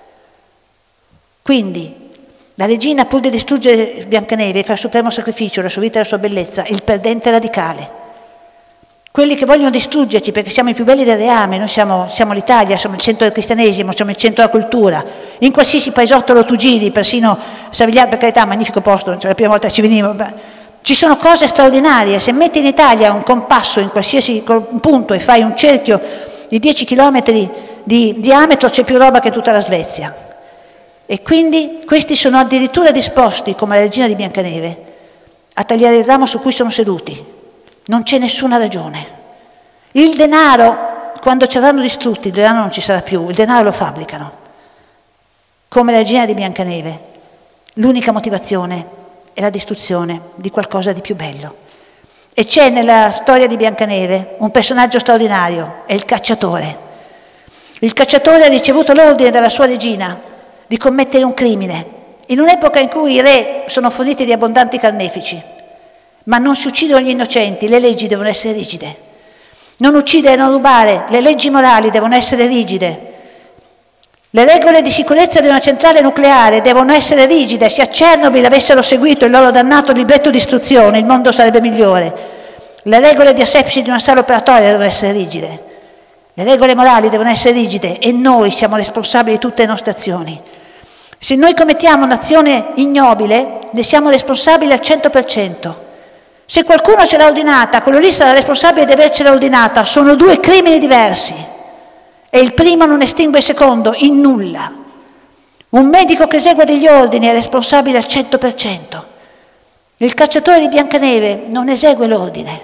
Quindi, la regina, pur di distruggere Biancaneve e fare il supremo sacrificio, la sua vita e la sua bellezza, il perdente radicale. Quelli che vogliono distruggerci perché siamo i più belli del reame, noi siamo, siamo l'Italia, siamo il centro del cristianesimo, siamo il centro della cultura. In qualsiasi paesotto tu giri, persino Savigliano, per carità, magnifico posto, cioè la prima volta che ci venivo. Ci sono cose straordinarie. Se metti in Italia un compasso in qualsiasi punto e fai un cerchio di dieci chilometri di diametro, c'è più roba che tutta la Svezia. E quindi questi sono addirittura disposti, come la regina di Biancaneve, a tagliare il ramo su cui sono seduti. Non c'è nessuna ragione. Il denaro, quando ci avranno distrutti, il denaro non ci sarà più, il denaro lo fabbricano. Come la regina di Biancaneve, l'unica motivazione è la distruzione di qualcosa di più bello. E c'è nella storia di Biancaneve un personaggio straordinario, è il cacciatore. Il cacciatore ha ricevuto l'ordine dalla sua regina di commettere un crimine, in un'epoca in cui i re sono forniti di abbondanti carnefici. Ma non si uccidono gli innocenti, le leggi devono essere rigide. Non uccidere e non rubare, le leggi morali devono essere rigide. Le regole di sicurezza di una centrale nucleare devono essere rigide. Se a Chernobyl avessero seguito il loro dannato libretto di istruzioni, il mondo sarebbe migliore. Le regole di asepsi di una sala operatoria devono essere rigide. Le regole morali devono essere rigide e noi siamo responsabili di tutte le nostre azioni. Se noi commettiamo un'azione ignobile, ne siamo responsabili al cento per cento. Se qualcuno ce l'ha ordinata, quello lì sarà responsabile di avercela ordinata. Sono due crimini diversi e il primo non estingue il secondo in nulla. Un medico che esegue degli ordini è responsabile al cento per cento. Il cacciatore di Biancaneve non esegue l'ordine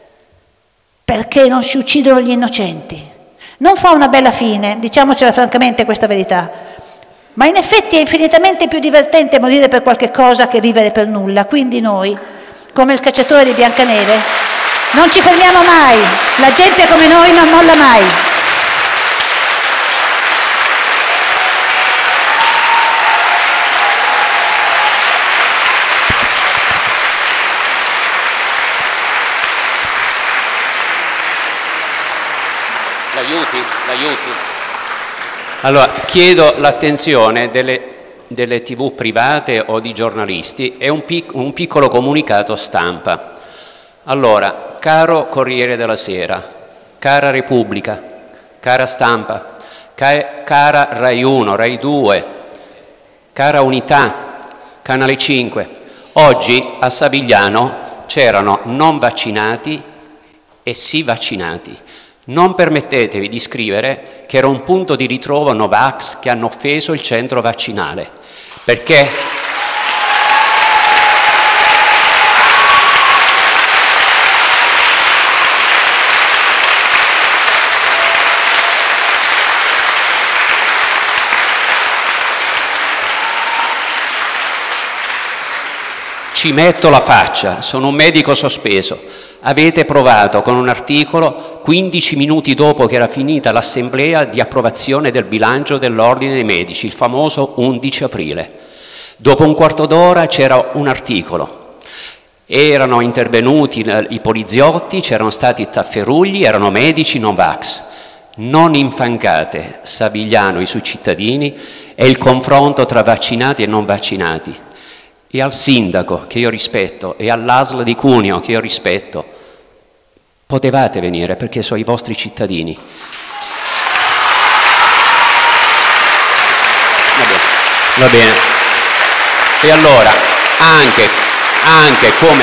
perché non si uccidono gli innocenti. Non fa una bella fine, diciamocela francamente questa verità, ma in effetti è infinitamente più divertente morire per qualche cosa che vivere per nulla. Quindi noi, come il cacciatore di Biancaneve, non ci fermiamo mai, la gente come noi non molla mai. L'aiuti? L'aiuti? Allora, chiedo l'attenzione delle delle tivù private o di giornalisti e un, pic un piccolo comunicato stampa. Allora, caro Corriere della Sera, cara Repubblica, cara Stampa, ca cara Rai uno, Rai due, cara Unità, Canale cinque, oggi a Savigliano c'erano non vaccinati e sì vaccinati. Non permettetevi di scrivere che era un punto di ritrovo Novax che hanno offeso il centro vaccinale. Perché ci metto la faccia, sono un medico sospeso. Avete provato con un articolo quindici minuti dopo che era finita l'assemblea di approvazione del bilancio dell'Ordine dei Medici, il famoso undici aprile. Dopo un quarto d'ora c'era un articolo. Erano intervenuti i poliziotti, c'erano stati tafferugli, erano medici Novax. Non infangate Savigliano, i suoi cittadini, e il confronto tra vaccinati e non vaccinati. E al sindaco, che io rispetto, e all'A S L di Cuneo, che io rispetto, potevate venire perché sono i vostri cittadini. Va bene. Va bene. E allora, anche, anche come,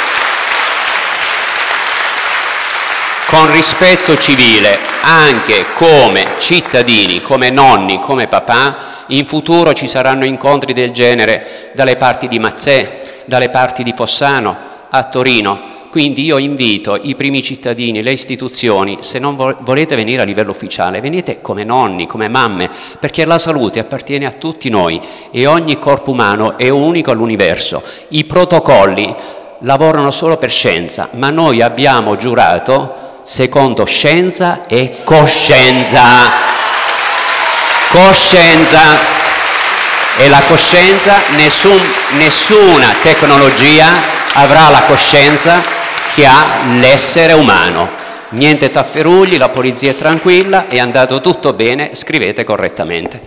con rispetto civile, anche come cittadini, come nonni, come papà, in futuro ci saranno incontri del genere dalle parti di Mazzè, dalle parti di Fossano, a Torino. Quindi io invito i primi cittadini, le istituzioni, se non volete venire a livello ufficiale, venite come nonni, come mamme, perché la salute appartiene a tutti noi e ogni corpo umano è unico all'universo. I protocolli lavorano solo per scienza, ma noi abbiamo giurato secondo scienza e coscienza. Coscienza. E la coscienza, nessun, nessuna tecnologia avrà la coscienza che ha l'essere umano. Niente tafferugli, la polizia è tranquilla, è andato tutto bene, scrivete correttamente.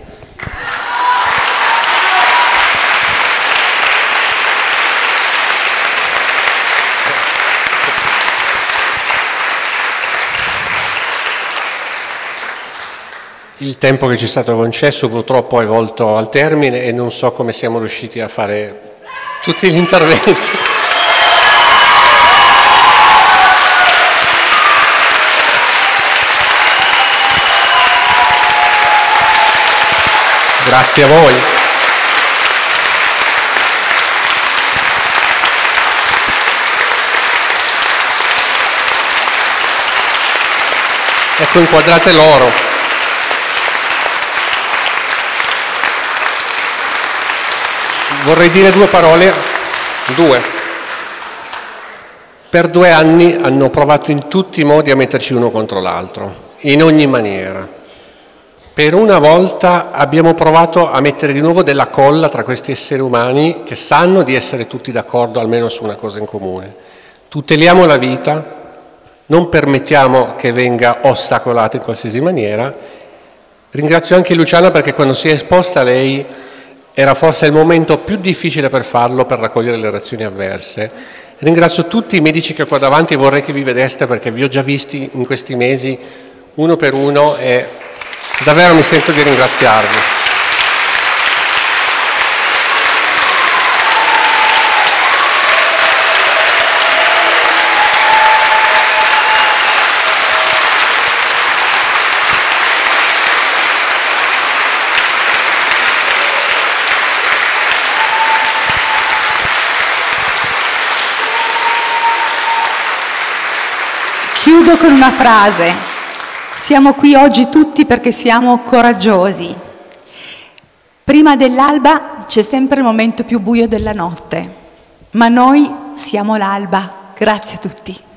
Il tempo che ci è stato concesso purtroppo è volto al termine e non so come siamo riusciti a fare tutti gli interventi. Grazie a voi. Ecco, inquadrate l'oro. Vorrei dire due parole, due. Per due anni hanno provato in tutti i modi a metterci uno contro l'altro, in ogni maniera. Per una volta abbiamo provato a mettere di nuovo della colla tra questi esseri umani che sanno di essere tutti d'accordo almeno su una cosa in comune. Tuteliamo la vita, non permettiamo che venga ostacolata in qualsiasi maniera. Ringrazio anche Luciana perché quando si è esposta lei era forse il momento più difficile per farlo, per raccogliere le reazioni avverse. Ringrazio tutti i medici che ho qua davanti e vorrei che vi vedeste perché vi ho già visti in questi mesi uno per uno e davvero mi sento di ringraziarvi. Chiudo con una frase. Siamo qui oggi tutti perché siamo coraggiosi. Prima dell'alba c'è sempre il momento più buio della notte, ma noi siamo l'alba. Grazie a tutti.